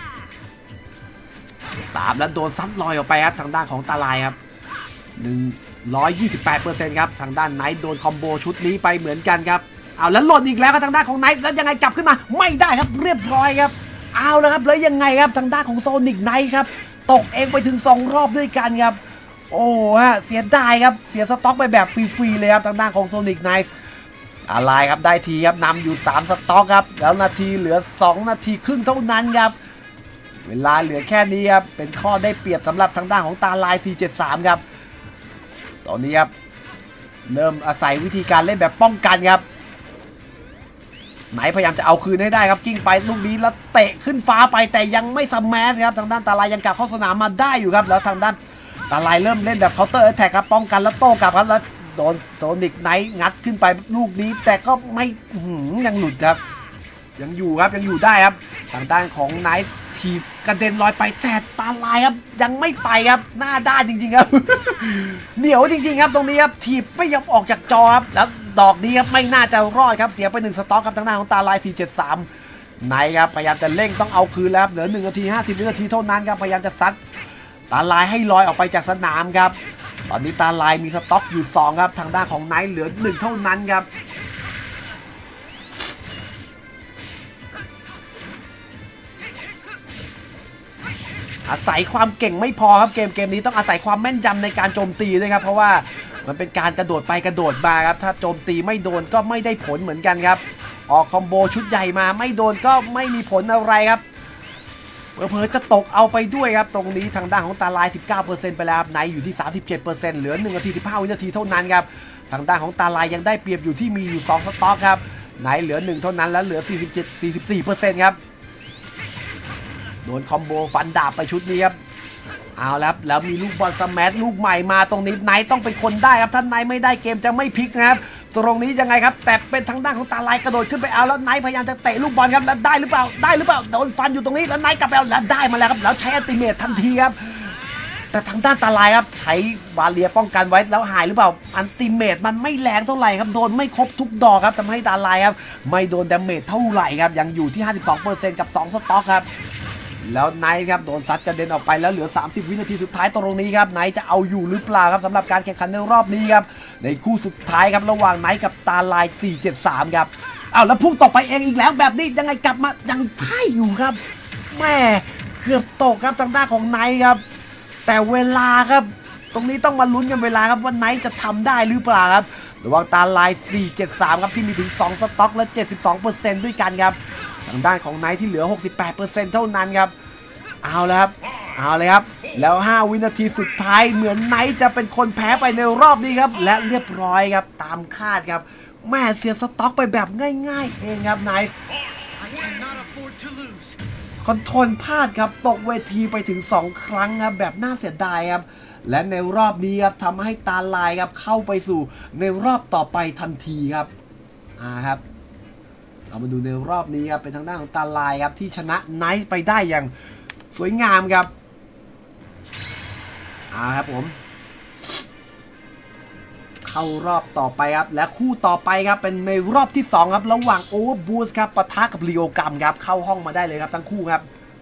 ตามแล้วโดนซัดลอยออกไปครับทางด้านของตาลายครับหนึ่งร้อยยี่สิบแปดเปอร์เซ็นต์ ครับทางด้านไนท์โดนคอมโบชุดนี้ไปเหมือนกันครับเอาแล้วหล่นอีกแล้วครับทางด้านของไนท์แล้วยังไงกลับขึ้นมาไม่ได้ครับเรียบร้อยครับเอาแล้วครับแล้วยังไงครับทางด้านของโซนิกไนท์ครับตกเองไปถึงสองรอบด้วยกันครับโอ้ฮะเสียดายครับเสียสต็อกไปแบบฟรีๆเลยครับทางด้านของโซนิกไนท์อะไรครับได้ทีครับนำอยู่สามสต็อกครับแล้วนาทีเหลือสองนาทีครึ่งเท่านั้นครับเวลาเหลือแค่นี้ครับเป็นข้อได้เปรียบสำหรับทางด้านของตาลายสี่เจ็ดสามครับตอนนี้ครับเริ่มอาศัยวิธีการเล่นแบบป้องกันครับไหนพยายามจะเอาคืนให้ได้ครับกิ้งไปลูกนี้แล้วเตะขึ้นฟ้าไปแต่ยังไม่สแมชครับทางด้านตาลายยังกลับเข้าสนามมาได้อยู่ครับแล้วทางด้านตาลายเริ่มเล่นแบบเคาน์เตอร์แอทแทกครับป้องกันแล้วโต้กลับครับแล้วโดนโซนิกไนท์งัดขึ้นไปลูกนี้แต่ก็ไม่ยังหลุดครับยังอยู่ครับยังอยู่ได้ครับทางด้านของไนท์ทีบกระเด็นลอยไปแต่ตาลายครับยังไม่ไปครับหน้าด้านจริงๆครับ เหนียวจริงๆครับตรงนี้ครับทีบไม่ยอมออกจากจอครับแล้วดอกนี้ครับไม่น่าจะรอดครับเสียไปหนึ่งสต็อกครับทางด้านของตาลายสี่เจ็ดสามไนท์ครับพยายามจะเร่งต้องเอาคืนแล้วเหลือหนึ่งนาทีห้าสิบวินาทีเท่านั้นครับพยายามจะซัดตาลายให้ลอยออกไปจากสนามครับตอนนี้ตาลายมีสต็อกอยู่สองครับทางด้านของไนท์เหลือหนึ่งเท่านั้นครับอาศัยความเก่งไม่พอครับเกมเกมนี้ต้องอาศัยความแม่นยำในการโจมตีด้วยครับเพราะว่ามันเป็นการกระโดดไปกระโดดมาครับถ้าโจมตีไม่โดนก็ไม่ได้ผลเหมือนกันครับออกคอมโบชุดใหญ่มาไม่โดนก็ไม่มีผลอะไรครับเผลอๆจะตกเอาไปด้วยครับตรงนี้ทางด้านของตาลาย สิบเก้าเปอร์เซ็นต์ ไปแล้วไนท์อยู่ที่ สามสิบเจ็ดเปอร์เซ็นต์ เหลือหนึ่งนาทีสิบห้าวินาทีเท่านั้นครับทางด้านของตาลายยังได้เปรียบอยู่ที่มีอยู่สองสต็อกครับไนท์เหลือหนึ่งเท่านั้นแล้วเหลือ สี่สิบเจ็ด สี่สิบสี่เปอร์เซ็นต์ ครับโดนคอมโบฟันดาบไปชุดนี้ครับเอาแล้วแล้วมีลูกบอลสแมชลูกใหม่มาตรงนี้ไนท์ต้องเป็นคนได้ครับถ้าไนท์ไม่ได้เกมจะไม่พลิกนะครับตรงนี้ยังไงครับแต่เป็นทางด้านของตาลายกระโดดขึ้นไปเอาแล้วไนท์พยายามจะเตะลูกบอลครับแล้วได้หรือเปล่าได้หรือเปล่าโดนฟันอยู่ตรงนี้แล้วไนท์กลับไปเอาแล้วได้มาแล้วครับแล้วใช้อัลติเมททันทีครับแต่ทางด้านตาลายครับใช้บาเลียป้องกันไว้แล้วหายหรือเปล่าอัลติเมทมันไม่แรงเท่าไหร่ครับโดนไม่ครบทุกดอกครับทำให้ตาลายครับไม่โดนดาเมจเท่าไหร่ครับยังอยู่ที่ ห้าสิบสองเปอร์เซ็นต์ กับสองสต็อกครับแล้วไนท์ครับโดนซัดกระเด็นออกไปแล้วเหลือสามสิบวินาทีสุดท้ายตรงนี้ครับไนท์จะเอาอยู่หรือเปล่าครับสำหรับการแข่งขันในรอบนี้ครับในคู่สุดท้ายครับระหว่างไนท์กับตาลายสี่เจ็ดสามครับอ้าวแล้วพุ่งตกไปเองอีกแล้วแบบนี้ยังไงกลับมายังท่ายอยู่ครับแม่เกือบตกครับทางด้านของไนท์ครับแต่เวลาครับตรงนี้ต้องมาลุ้นกันเวลาครับว่าไนท์จะทำได้หรือเปล่าครับระหว่างตาลายสี่เจ็ดสามครับที่มีถึงสองสต็อกและ เจ็ดสิบสองเปอร์เซ็นต์ ด้วยกันครับทางด้านของไนท์ที่เหลือ หกสิบแปดเปอร์เซ็นต์ เท่านั้นครับเอาแล้วครับเอาเลยครับแล้วห้าวินาทีสุดท้ายเหมือนไนท์จะเป็นคนแพ้ไปในรอบนี้ครับและเรียบร้อยครับตามคาดครับแม่เสียสต็อกไปแบบง่ายๆเองครับไนท์คอนโทรลพลาดครับตกเวทีไปถึงสองครั้งครับแบบน่าเสียดายครับและในรอบนี้ครับทำให้ตาลายครับเข้าไปสู่ในรอบต่อไปทันทีครับอ่าครับเรามาดูในรอบนี้ครับเป็นทางด้านของตาลายครับที่ชนะไนท์ไปได้อย่างสวยงามครับอ่าครับผมเข้ารอบต่อไปครับและคู่ต่อไปครับเป็นในรอบที่สองครับระหว่างโอเวอร์บูสครับปะทะกับลีโอกัมครับเข้าห้องมาได้เลยครับทั้งคู่ครับ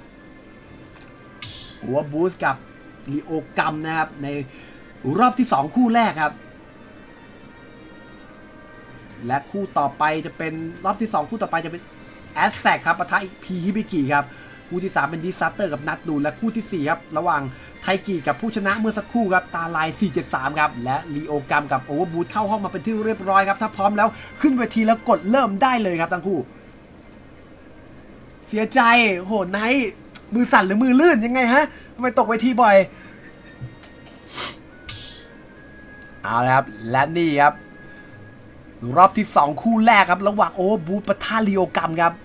โอเวอร์บูสกับลีโอกัมนะครับในรอบที่สองคู่แรกครับและคู่ต่อไปจะเป็นรอบที่สองคู่ต่อไปจะเป็นแอสแซกครับปะทะพีฮิบิกิครับคู่ที่สามเป็นดิซัตเตอร์กับนัดดูและคู่ที่สี่ครับระหว่างไทกิกับผู้ชนะเมื่อสักครู่ครับตาลายสี่เจ็ดสามครับและลีโอกัมกับโอเวอร์บูทเข้าห้องมาเป็นที่เรียบร้อยครับถ้าพร้อมแล้วขึ้นเวทีแล้วกดเริ่มได้เลยครับทั้งคู่เสียใจโหไนท์มือสั่นหรือมือลื่นยังไงฮะทำไมตกเวทีบ่อยเอาละครับและนี่ครับรอบที่สองคู่แรกครับระหว่างโอเวอร์บูทปะทะลีโอกัมครับ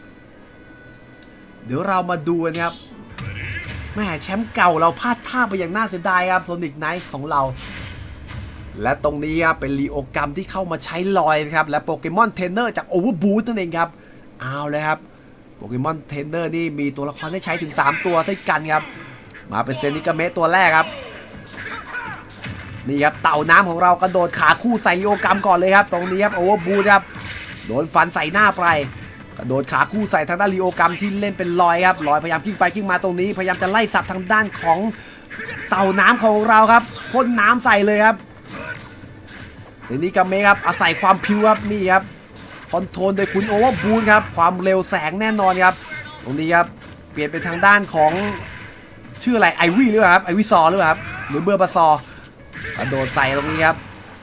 เดี๋ยวเรามาดูนะครับแม่แชมป์เก่าเราพลาดท่าไปอย่างน่าเสียดายครับโซนิกไนท์ของเราและตรงนี้ครับเป็นลีโอกรรมที่เข้ามาใช้ลอยนะครับและโปเกมอนเทรนเนอร์จากโอเวอร์บูทนั่นเองครับเอาเลยครับโปเกมอนเทรนเนอร์นี่มีตัวละครให้ใช้ถึงสามตัวด้วยกันครับมาเป็นเซนิกาเมะตัวแรกครับนี่ครับเต่าน้ำของเรากระโดดขาคู่ใส่ลีโอกรรมก่อนเลยครับตรงนี้ครับโอเวอร์บูทครับโดนฟันใส่หน้าไปกระโดดขาคู่ใส่ทางด้านลีโอกรรมที่เล่นเป็นลอยครับลอยพยายามกิ้งไปกิ้งมาตรงนี้พยายามจะไล่สับทางด้านของเต่าน้ำของเราครับพ่นน้ำใส่เลยครับเซนิกาเมะครับอาศัยความพิวครับนี่ครับคอนโทรลโดยคุณโอเวอร์บูทครับความเร็วแสงแน่นอนครับตรงนี้ครับเปลี่ยนเป็นทางด้านของชื่ออะไรไอวี่หรือเปล่าครับไอวี่ซอหรือเปล่าครับหรือเบอร์บาซอกระโดดใส่ตรงนี้ครับ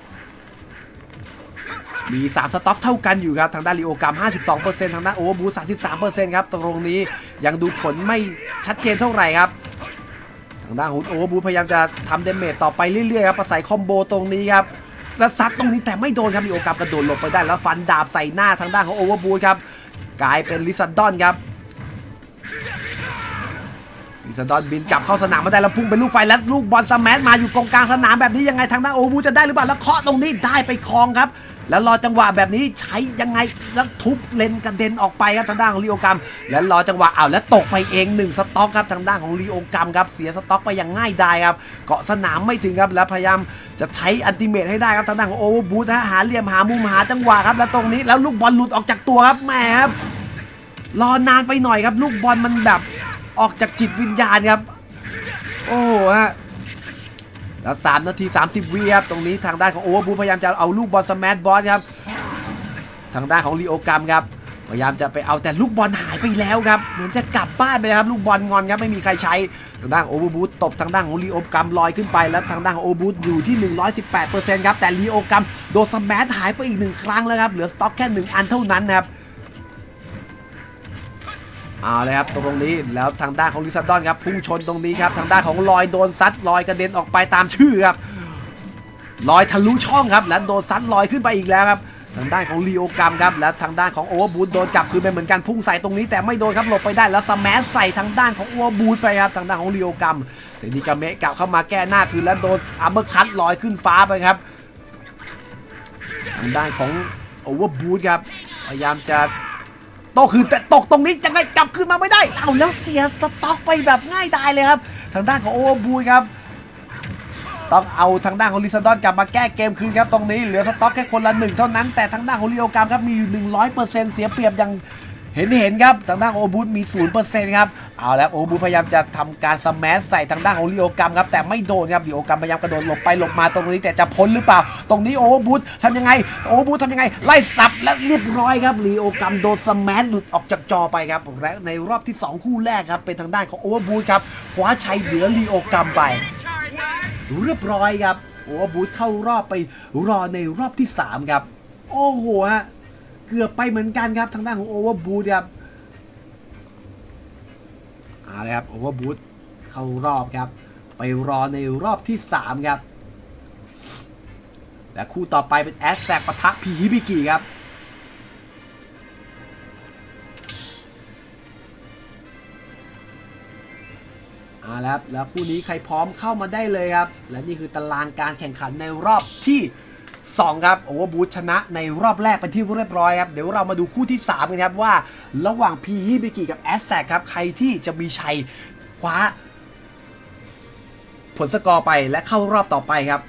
มีสามสต็อกเท่ากันอยู่ครับทางด้านลีโอกรรม ห้าสิบสองเปอร์เซ็นต์ ทางด้านโอเวอร์บูท สามสิบสามเปอร์เซ็นต์ ครับตรงนี้ยังดูผลไม่ชัดเจนเท่าไหร่ครับทางด้านของโอเวอร์บูทพยายามจะทำเดเมจต่อไปเรื่อยๆครับอาศัยคอมโบตรงนี้ครับแล้วซัดตรงนี้แต่ไม่โดนครับลีโอกรรมกระโดดหลบไปได้แล้วฟันดาบใส่หน้าทางด้านของโอเวอร์บูทครับกลายเป็นลิซันดอนครับลิซันดอนบินกลับเข้าสนามมาได้แล้วพุ่งเป็นลูกไฟและลูกบอลสแมชมาอยู่ตรงกลางสนามแบบนี้ยังไงทางด้านโอเวอร์บูทจะได้หรือเปล่าแล้วเคาะตรงนี้ได้ไปครองครับแล้วรอจังหวะแบบนี้ใช้ยังไงแล้วทุบเลนกระเด็นออกไปครับทางด้านของลีโอกรรมแล้วรอจังหวะเอาแล้วตกไปเองหนึ่งสต็อกครับทางด้านของลีโอกรรมครับเสียสต็อกไปอย่างง่ายดายครับเกาะสนามไม่ถึงครับแล้วพยายามจะใช้อัลติเมทให้ได้ครับทางด้านของโอเวอร์บูทหาเหลี่ยมหามุมหาจังหวะครับแล้วตรงนี้แล้วลูกบอลหลุดออกจากตัวครับแหมครับรอนานไปหน่อยครับลูกบอลมันแบบออกจากจิตวิญญาณครับโอ้โหฮะแล้วสามนาทีสามสิบวิครับตรงนี้ทางด้านของโอเวอร์บูทพยายามจะเอาลูกบอลสแมชบอลครับทางด้านของลีโอกรรมครับพยายามจะไปเอาแต่ลูกบอลหายไปแล้วครับเหมือนจะกลับบ้านไปแล้วครับลูกบอลงอนครับไม่มีใครใช้ทางด้านโอเวอร์บูทตบทางด้านของลีโอกรรมลอยขึ้นไปแล้วทางด้านของโอเวอร์บูทอยู่ที่ หนึ่งร้อยสิบแปดเปอร์เซ็นต์ ครับแต่ลีโอกรรมโดนสแมชหายไปอีกหนึ่งครั้งแล้วครับเหลือสต็อกแค่หนึ่งอันเท่านั้นครับเอาเลยครับตรงนี้แล้วทางด้านของลิซันดอนครับพุ่งชนตรงนี้ครับทางด้านของลอยโดนซัดลอยกระเด็นออกไปตามชื่อครับลอยทะลุช่องครับและโดนซัดลอยขึ้นไปอีกแล้วครับทางด้านของลีโอกรรมครับและทางด้านของโอเวอร์บูทโดนจับคืนไปเหมือนกันพุ่งใส่ตรงนี้แต่ไม่โดนครับหลบไปได้แล้วสแมชใส่ทางด้านของโอเวอร์บูทไปครับทางด้านของลีโอกรรมเซนิกาเมะกลับเข้ามาแก้หน้าคืนแล้วโดนอัปเปอร์คัตลอยขึ้นฟ้าไปครับทางด้านของโอเวอร์บูทครับพยายามจะโตคือแต่ตกตรงนี้จะไงจับขึ้นมาไม่ได้เอาแล้วเสียสต็อกไปแบบง่ายดายเลยครับทางด้านของโอเวอร์บูทครับต้องเอาทางด้านของลิซันดอนกลับมาแก้เกมคืนครับตรงนี้เหลือสต็อกแค่คนละหนึ่งเท่านั้นแต่ทางด้านของลีโอกรรมครับมีอยู่ หนึ่งร้อยเปอร์เซ็นต์ เสียเปรียบอย่างเห็นเห็นครับทางด้านโอเวอร์บูทมี ศูนย์เปอร์เซ็นต์ ครับเอาแล้วโอเวอร์บูทพยายามจะทำการสแมชใส่ทางด้านของลีโอกรรมครับแต่ไม่โดนครับลีโอกรรมพยายามกระโดดหลบไปหลบมาตรงนี้แต่จะพ้นหรือเปล่าตรงนี้โอเวอร์บูททำยังไงโอเวอร์บูททำยังไงไล่สับและเรียบร้อยครับลีโอกรรมโดนสแมชหลุดออกจากจอไปครับและในรอบที่สองคู่แรกครับเป็นทางด้านของโอเวอร์บูทครับคว้าชัยเหนือลีโอกรรมไปเรียบร้อยครับโอเวอร์บูทเข้ารอบไปรอในรอบที่สามครับโอ้โหฮะเกือบไปเหมือนกันครับทางด้านของโอเวอร์บูทครับเอาเลยครับโอเวอร์บูทเข้ารอบครับไปรอในรอบที่สามครับและคู่ต่อไปเป็นแอสแซกปะทะพีฮิบิกิครับเอาละครับแล้วคู่นี้ใครพร้อมเข้ามาได้เลยครับและนี่คือตารางการแข่งขันในรอบที่สองครับโอเวอร์บูทชนะในรอบแรกเป็นที่เรียบร้อยครับเดี๋ยวเรามาดูคู่ที่สามกันครับว่าระหว่างพีฮิบิกิกับแอสแซกครับใครที่จะมีชัยคว้าผลสกอร์ไปและเข้ารอบต่อไปครับ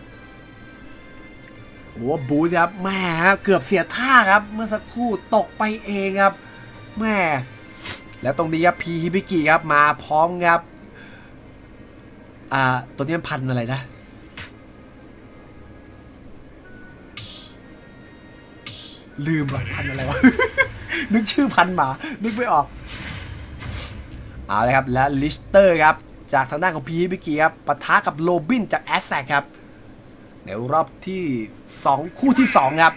โอเวอร์บูทครับแม่ครับเกือบเสียท่าครับเมื่อสักครู่ตกไปเองครับแม่แล้วตรงนี้ครับพีฮิบิกิครับมาพร้อมครับอ่าตัวนี้มันพันอะไรนะลืมว่ะพันอะไรวะ นึกชื่อพันหมานึกไม่ออกเอาเลยครับและลิสเตอร์ครับจากทางด้านของพีฮิบิกิครับปะทะกับโรบินจากแอสแซกครับในรอบที่สองคู่ที่สองครับ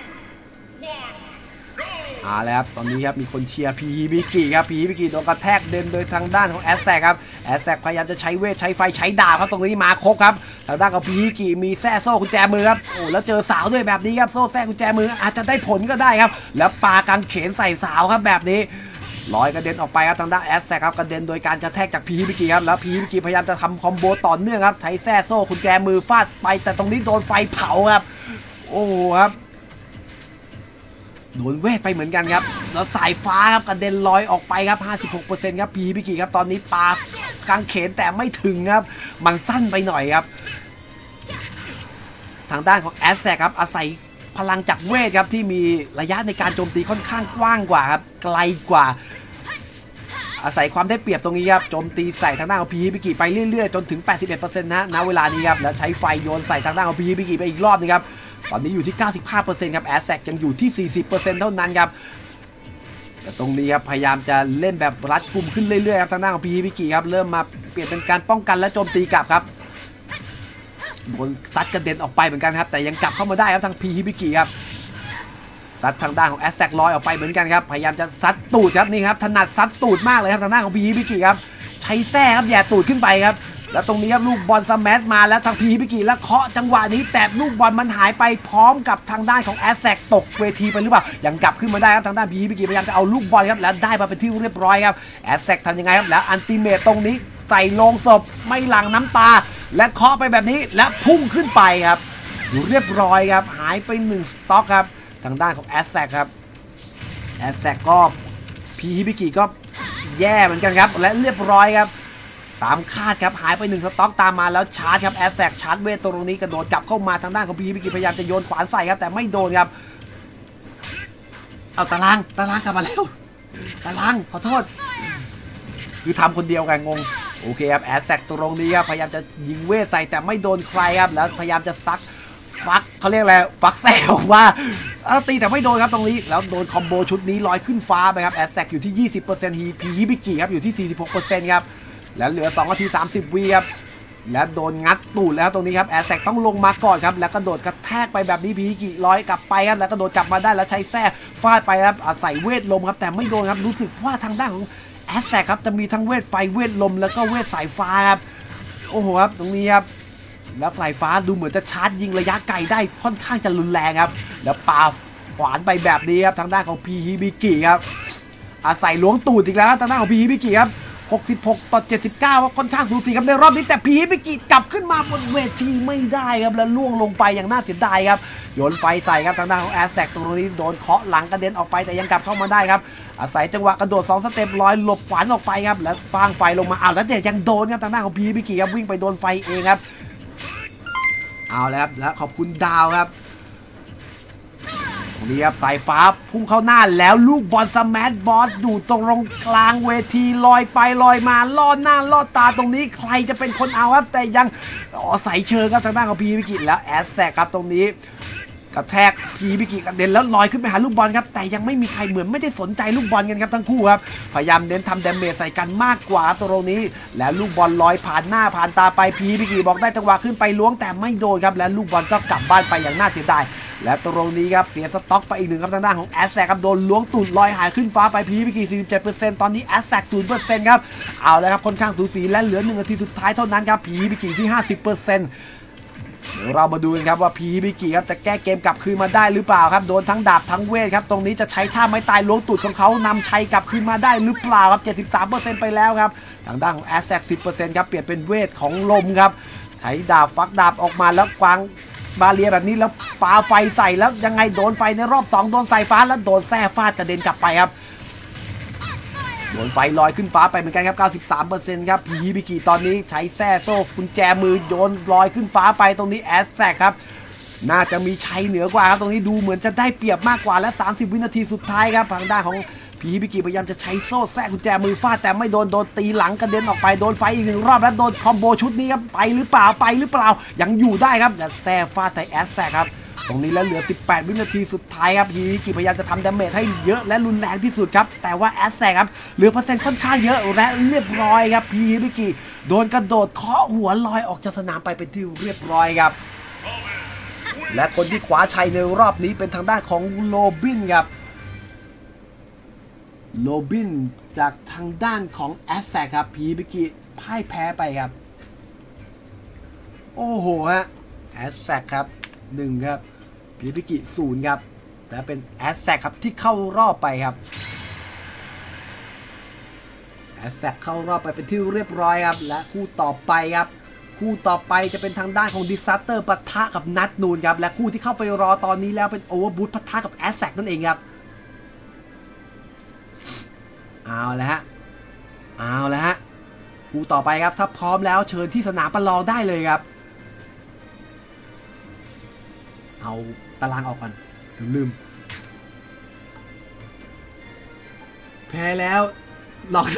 เอาแล้วครับตอนนี้ครับมีคนเชียร์พีฮิบิกิครับพีฮิบิกิโดนกระแทกเดินโดยทางด้านของแอสแซกครับแอสแซกพยายามจะใช้เวทใช้ไฟใช้ดาบครับตรงนี้มาครบครับทางด้านของพีฮิบิกิมีแส้โซ่กุญแจมือครับโอ้แล้วเจอสาวด้วยแบบนี้ครับโซ่แส้กุญแจมืออาจจะได้ผลก็ได้ครับแล้วปากางเขนใส่สาวครับแบบนี้ลอยกระเด็นออกไปครับทางด้านแอสแซกครับกระเด็นโดยการกระแทกจากพีฮิบิกิครับแล้วพีฮิบิกิพยายามจะทำคอมโบต่อเนื่องครับใช้แซ่โซ่กุญแจมือฟาดไปแต่ตรงนี้โดนไฟเผาครับโอ้ครับโดนเวทไปเหมือนกันครับแล้วสายฟ้าครับกระเด็นลอยออกไปครับ ห้าสิบหกเปอร์เซ็นต์ ครับพีฮิบิกิครับตอนนี้ปากางเขนแต่ไม่ถึงครับมันสั้นไปหน่อยครับทางด้านของแอสแซกครับอาศัยพลังจากเวทครับที่มีระยะในการโจมตีค่อนข้างกว้างกว่าครับไกลกว่าอาศัยความได้เปรียบตรงนี้ครับโจมตีใส่ทางด้านของพีฮิบิกิไปเรื่อยๆจนถึง แปดสิบเอ็ดเปอร์เซ็นต์ นะณเวลานี้ครับแล้วใช้ไฟโยนใส่ทางด้านของพีฮิบิกิไปอีกรอบนึงครับตอนนี้อยู่ที่ เก้าสิบห้าเปอร์เซ็นต์ ครับแอสแซกยังอยู่ที่ สี่สิบเปอร์เซ็นต์ เท่านั้นครับแต่ตรงนี้ครับพยายามจะเล่นแบบรัดกุมขึ้นเรื่อยๆครับทางด้านของพีฮิบิกิครับเริ่มมาเปลี่ยนเป็นการป้องกันและโจมตีกลับครับโดนซัดกระเด็นออกไปเหมือนกันครับแต่ยังกลับเข้ามาได้ครับทางพีฮิบิกิครับซัดทางด้านของแอสแซกลอยออกไปเหมือนกันครับพยายามจะซัดตูดครับนี่ครับถนัดซัดตูดมากเลยครับทางด้านของพีฮิบิกิครับใช้แส้ครับแย่ตูดขึ้นไปครับแล้วตรงนี้ครับลูกบอลสแมัมาแล้วทางพีฮิบิกิแล้วเคาะจังหวะนี้แต่ลูกบอลมันหายไปพร้อมกับทางด้านของแอสแซกตกเวทีไปหรือเปล่ายังกลับขึ้นมาได้ครับทางด้านพีฮิบิกิพยายามจะเอาลูกบอลครับแล้วได้มาเป็นที่เรียบร้อยครับแอสแซกทำยังไงครับแล้วอัลติเมทตรงนี้ใส่ลงศพไม่หลั่งน้ำตาและเคาะไปแบบนี้และพุ่งขึ้นไปครับอยู่เรียบร้อยครับหายไปหนึ่งสต็อกครับทางด้านของแอสแซกครับแอสแซกก็พีฮิบิกิก็แย่เหมือนกันครับและเรียบร้อยครับตามคาดครับหายไปหนึ่งสต็อกตามมาแล้วชาร์จครับแอสแซกชาร์จเวทตรงนี้กระโดดกลับเข้ามาทางด้านของพีฮิบิกิพยายามจะโยนขวานใส่ครับแต่ไม่โดนครับเอาตารางตารางกลับมาแล้วตารางขอโทษคือทำคนเดียวกันงงโอเคครับแอสแซกตรงนี้ครับพยายามจะยิงเวทใส่แต่ไม่โดนใครครับแล้วพยายามจะซักฟักเขาเรียกอะไรฟักแซวว่าตีแต่ไม่โดนครับตรงนี้แล้วโดนคอมโบชุดนี้ลอยขึ้นฟ้าไปครับแอสแซกอยู่ที่ ยี่สิบเปอร์เซ็นต์ พีฮิบิกิครับอยู่ที่ สี่สิบหกเปอร์เซ็นต์ ครับแล้วเหลือสองนาทีสามสิบวิครับและโดนงัดตูดแล้วตรงนี้ครับแอสแซกต้องลงมาก่อนครับแล้วกระโดดกระแทกไปแบบนี้พีฮิบิกิลอยกลับไปครับแล้วกระโดดกลับมาได้แล้วใช้แส้ฟาดไปครับอาศัยเวทลมครับแต่ไม่โดนครับรู้สึกว่าทางด้านของแอสแซกครับจะมีทั้งเวทไฟเวทลมแล้วก็เวทสายฟ้าครับโอ้โหครับตรงนี้ครับแล้วสายฟ้าดูเหมือนจะชาร์จยิงระยะไกลได้ค่อนข้างจะรุนแรงครับแล้วปาขวานไปแบบนี้ครับทางด้านของพีฮิบิกิครับอาศัยล้วงตูดอีกแล้วทางด้านของพีฮิบิกิครับหกสิบหกต่อเจ็ดสิบเก้าว่าค่อนข้างสูสีครับในรอบนี้แต่พีฮิบิกิกลับขึ้นมาบนเวทีไม่ได้ครับแล้วล่วงลงไปอย่างน่าเสียดายครับโยนไฟใส่ครับทางด้านของแอสแซกตรงนี้โดนเคาะหลังกระเด็นออกไปแต่ยังกลับเข้ามาได้ครับอาศัยจังหวะกระโดดสองสเต็ปลอยหลบขวานออกไปครับแล้วฟางไฟลงมาอ้าวแล้วเด็ดยังโดนครับทางด้านของพีฮิบิกิครับวิ่งไปโดนไฟเองครับเอาแล้วครับแล้วขอบคุณดาวครับตรงนี้ครับสายฟ้าพุ่งเข้าหน้าแล้วลูกบอลสแมับอสอยู่ตรงกลางเวทีลอยไปลอยมาล่อหน้าล่อตาตรงนี้ใครจะเป็นคนเอาครับแต่ยังอาศัยเชิงครับทางด้านของพีฮิบิกิแล้วแอสแซกครับตรงนี้กระแทกพีฮิบิกิกระเด็นแล้วลอยขึ้นไปหาลูกบอลครับแต่ยังไม่มีใครเหมือนไม่ได้สนใจลูกบอลกันครับทั้งคู่ครับพยายามเน้นทำดาเมจใส่กันมากกว่าตรงนี้แล้วลูกบอลลอยผ่านหน้าผ่านตาไปพีฮิบิกิบอกได้จังหวะขึ้นไปล้วงแต่ไม่โดนครับและลูกบอลก็กลับบ้านไปอย่างน่าเสียดายและตรงนี้ครับเสียสต็อกไปอีกหนึ่งครับทางด้านของแอสแซกครับโดนล้วงตูดลอยหายขึ้นฟ้าไปพีฮิบิกิ สี่สิบเจ็ดเปอร์เซ็นต์ ตอนนี้แอสแซก ศูนย์เปอร์เซ็นต์ ครับเอาแล้วครับค่อนข้างสูสีและเหลือหนึ่งนาทีสุดท้ายเท่านั้นครับพีฮิบิกิที่ ห้าสิบเปอร์เซ็นต์เดี๋ยวเรามาดูกันครับว่าพีฮิบิกิครับจะแก้เกมกลับคืนมาได้หรือเปล่าครับโดนทั้งดาบทั้งเวทครับตรงนี้จะใช้ท่าไม้ตายล้วงตูดของเขานำชัยกลับคืนมาได้หรือเปล่าครับ เจ็ดสิบสามเปอร์เซ็นต์ ไปแล้วครับทางด้านของแอสแซก สิบเปอร์เซ็นต์ ครับเปลี่ยนเป็นเวทของลมครับใช้ดาบฟักดาบออกมาแล้วกวางบาเรียแบบนี้แล้วปาไฟใส่แล้วยังไงโดนไฟในรอบสองโดนสายฟ้าแล้วโดนแส้ฟาดกระเด็นกลับไปครับโดนไฟลอยขึ้นฟ้าไปเหมือนกันครับ เก้าสิบสามเปอร์เซ็นต์ ครับพีฮิบิกิตอนนี้ใช้แส้โซ่กุญแจมือโยนลอยขึ้นฟ้าไปตรงนี้แอสแซกครับน่าจะมีชัยเหนือกว่าครับตรงนี้ดูเหมือนจะได้เปรียบมากกว่าและสามสิบวินาทีสุดท้ายครับทางด้านของพีฮิบิกิพยายามจะใช้โซ่แทรกกุญแจมือฟาดแต่ไม่โดนโดนตีหลังกระเด็นออกไปโดนไฟอีกหนึ่งรอบแล้วโดนคอมโบชุดนี้ครับไปหรือเปล่าไปหรือเปล่ายังอยู่ได้ครับแต่แทรกฟาดใส่แอสแซกครับตรงนี้แล้วเหลือสิบแปดวินาทีสุดท้ายครับพีฮิบิกิพยายามจะทำดาเมจให้เยอะและรุนแรงที่สุดครับแต่ว่าแอสแซกครับเหลือเปอร์เซ็นต์ค่อนข้างเยอะและเรียบร้อยครับพีฮิบิกิโดนกระโดดเคาะหัวลอยออกจากสนามไปเป็นที่เรียบร้อยครับและคนที่คว้าชัยในรอบนี้เป็นทางด้านของโรบินครับโรบินจากทางด้านของแอสแซกครับพีฮิบิกิพ่ายแพ้ไปครับโอ้โหฮะแอสแซกครับหนึ่งครับพีฮิบิกิศูนย์ครับและเป็นแอสแซกครับที่เข้ารอบไปครับแอสแซกเข้ารอบไปเป็นที่เรียบร้อยครับและคู่ต่อไปครับคู่ต่อไปจะเป็นทางด้านของดิซาสเตอร์ปะทะกับนัทนูนครับและคู่ที่เข้าไปรอตอนนี้แล้วเป็นโอเวอร์บูทปะทะกับแอสแซกนั่นเองครับเอาละฮะเอาละฮะคู่ต่อไปครับถ้าพร้อมแล้วเชิญที่สนามประลองได้เลยครับเอาตารางออกก่อนลืมแพ้แล้วหลอก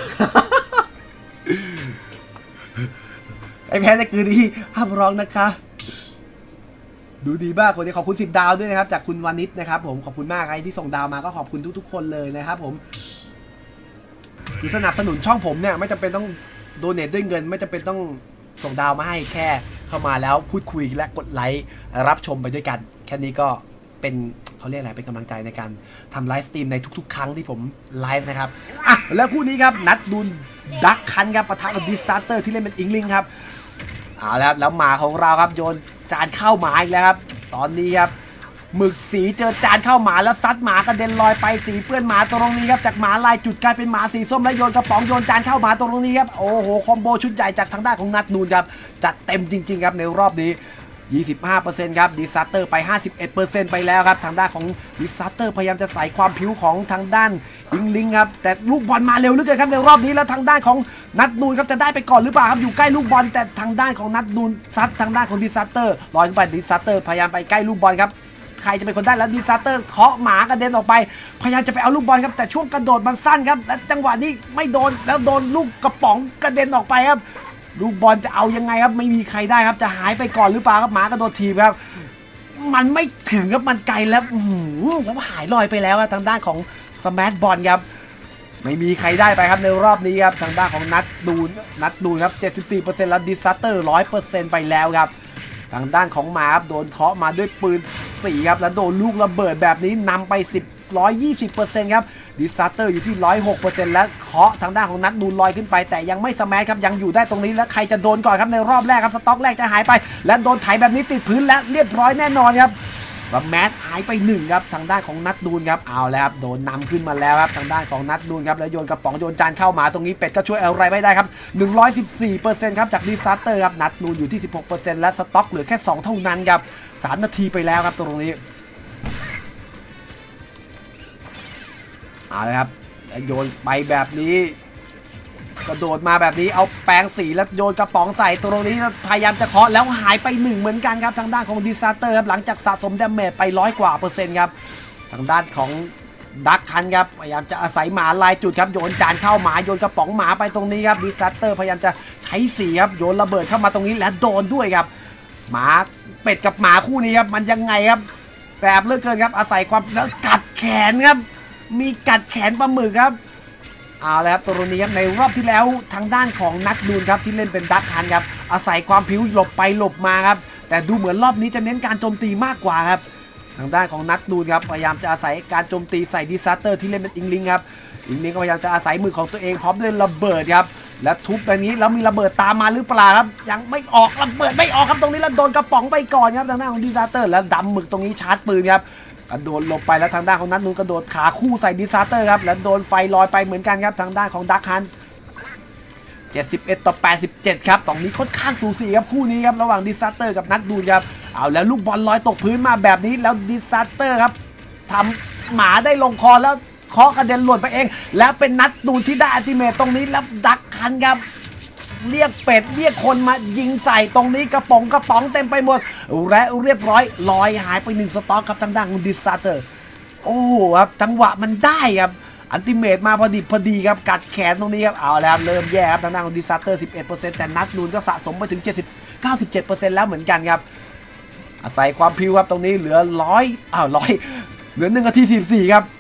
ไอแพ้ในคืนนี้ห้ามร้องนะคะดูดีมากคนนี้ขอบคุณสิบดาวด้วยนะครับจากคุณวานิชนะครับผมขอบคุณมากใครที่ส่งดาวมาก็ขอบคุณทุกๆคนเลยนะครับผมคือสนับสนุนช่องผมเนี่ยไม่จำเป็นต้องโดเนทด้วยเงินไม่จำเป็นต้องส่งดาวมาให้แค่เข้ามาแล้วพูดคุยและกดไลค์รับชมไปด้วยกันแค่นี้ก็เป็นเขาเรียกอะไรเป็นกำลังใจในการทำไลฟ์สตรีมในทุกๆครั้งที่ผมไลฟ์นะครับอ่ะแล้วคู่นี้ครับนัดดุลดักคันครับปะทะกับดิซาสเตอร์ที่เล่นเป็นอิงลิงครับเอาละครับแล้วหมาของเราครับโยนจานเข้าหมาอีกแล้วครับตอนนี้ครับหมึกสีเจอจานเข้าหมาแล้วซัดหมากระเด็นลอยไปสีเปื้อนหมาตรงนี้ครับจากหมาลายจุดกลายเป็นหมาสีส้มแล้วโยนกระป๋องโยนจานเข้าหมาตรงนี้ครับโอ้โหคอมโบชุดใหญ่จากทางด้านของนัดนูนครับจัดเต็มจริงๆครับในรอบนี้ ยี่สิบห้าเปอร์เซ็นต์ ครับดิซาสเตอร์ไป ห้าสิบเอ็ดเปอร์เซ็นต์ ไปแล้วครับทางด้านของดิซาสเตอร์พยายามจะใส่ความผิวของทางด้านอิงลิงครับแต่ลูกบอลมาเร็วเหลือเกินครับในรอบนี้แล้วทางด้านของนัดนูนครับจะได้ไปก่อนหรือเปล่าครับอยู่ใกล้ลูกบอลแต่ทางด้านของนัดนูนซัดทางด้านของดิซาสเตอร์ลอยขึ้นไปดิซาสเตอร์พยายามไปใกล้ลูกบอลครับใครจะเป็นคนได้แล้วดิซาสเตอร์เคาะหมากระเด็นออกไปพยายามจะไปเอาลูกบอลครับแต่ช่วงกระโดดมันสั้นครับและจังหวะนี้ไม่โดนแล้วโดนลูกกระป๋องกระเด็นออกไปครับลูกบอลจะเอายังไงครับไม่มีใครได้ครับจะหายไปก่อนหรือเปล่าครับหมากระโดดทีมครับมันไม่ถึงครับมันไกลแล้วแล้วหายลอยไปแล้วครับทางด้านของสแมชบอลครับไม่มีใครได้ไปครับในรอบนี้ครับทางด้านของนัดดูนนัดดูนครับ เจ็ดสิบสี่เปอร์เซ็นต์ แล้วดิซาสเตอร์ หนึ่งร้อยเปอร์เซ็นต์ ไปแล้วครับทางด้านของหมาครับโดนเคาะมาด้วยปืนสี่ครับแล้วโดนลูกระเบิดแบบนี้นำไปสิบ หนึ่งร้อยยี่สิบเปอร์เซ็นต์ ครับดิซาสเตอร์อยู่ที่ หนึ่งร้อยหกเปอร์เซ็นต์ และเคาะทางด้านของนัดนูนลอยขึ้นไปแต่ยังไม่สแมชครับยังอยู่ได้ตรงนี้แล้วใครจะโดนก่อนครับในรอบแรกครับสต็อกแรกจะหายไปและโดนไถแบบนี้ติดพื้นและเรียบร้อยแน่นอนครับสแมชหายไปหนึ่งครับทางด้านของนัดนูนครับเอาแล้วครับโดนนำขึ้นมาแล้วครับทางด้านของนัดนูนครับแล้วโยนกระป๋องโยนจานเข้าหมาตรงนี้เป็ดก็ช่วยอะไรไม่ได้ครับ หนึ่งร้อยสิบสี่เปอร์เซ็นต์ ครับจากดิซาสเตอร์ครับนัดนูนอยู่ที่ สิบหกเปอร์เซ็นต์ และสต็อกเหลือแค่สองเท่านั้นครับสามนาทีไปแล้วครับตรงนี้เอาเลยครับโยนไปแบบนี้กระโดดมาแบบนี้เอาแปรงสีแล้วโยนกระป๋องใส่ตรงนี้พยายามจะเคาะแล้วหายไปหนึ่งเหมือนกันครับทางด้านของดิซาสเตอร์ครับหลังจากสะสมดาเมจไปร้อยกว่าเปอร์เซ็นต์ครับทางด้านของดักคันครับพยายามจะอาศัยหมาลายจุดครับโยนจานเข้าหมาโยนกระป๋องหมาไปตรงนี้ครับดิซาสเตอร์พยายามจะใช้สีครับโยนระเบิดเข้ามาตรงนี้และโดนด้วยครับหมาเป็ดกับหมาคู่นี้ครับมันยังไงครับแสบเหลือเกินครับอาศัยความแล้วกัดแขนครับมีกัดแขนปลาหมึกครับเอาละครับตัวนี้ครับในรอบที่แล้วทางด้านของนัดดูนครับที่เล่นเป็นดักคันครับอาศัยความผิวหลบไปหลบมาครับแต่ดูเหมือนรอบนี้จะเน้นการโจมตีมากกว่าครับทางด้านของนัดดูนครับพยายามจะอาศัยการโจมตีใส่ดิซาสเตอร์ที่เล่นเป็นอิงลิงครับอิงลิงก็พยายามจะอาศัยมือของตัวเองพร้อมด้วยระเบิดครับและทุบแบบนี้แล้วมีระเบิดตามมาหรือเปล่าครับยังไม่ออกระเบิดไม่ออกครับตรงนี้แล้วโดนกระป๋องไปก่อนครับทางด้านของดิซาสเตอร์แล้วดำหมึกตรงนี้ชาร์จปืนครับกระโดดหลบไปแล้วทางด้านของนัดนูนกระโดดขาคู่ใส่ดิซาสเตอร์ครับแล้วโดนไฟลอยไปเหมือนกันครับทางด้านของดักฮันเจ็ดสิบเอ็ดต่อแปดสิบเจ็ดครับตรงนี้ค่อนข้างสูสีครับคู่นี้ครับระหว่างดิซาสเตอร์กับนัดดูนครับเอาแล้วลูกบอลลอยตกพื้นมาแบบนี้แล้วดิซาสเตอร์ครับทำหมาได้ลงคอแล้วเคาะกระเด็นหล่นไปเองแล้วเป็นนัดดูนที่ได้อัลติเมทตรงนี้แล้วดักฮันครับเรียกเป็ดเรียกคนมายิงใส่ตรงนี้กระป๋องกระป๋องเต็มไปหมดและเรียบร้อยลอยหายไปหนึ่งสต็อกครับทางด้านของดิซาสเตอร์โอ้โหครับจังหวะมันได้ครับอัลติเมทมาพอดีพอดีครับกัดแขนตรงนี้ครับเอาแล้วเริ่มแย่ครับทางด้านของดิซาสเตอร์ สิบเอ็ดเปอร์เซ็นต์ แต่นัดนูนก็สะสมไปถึงเจ็ดสิบ เก้าสิบเจ็ดเปอร์เซ็นต์ แล้วเหมือนกันครับอาศัยความพิวครับตรงนี้เหลือร้อยอ้าวร้อยเหลือหนึ่งนาทีสี่สิบสี่ครับ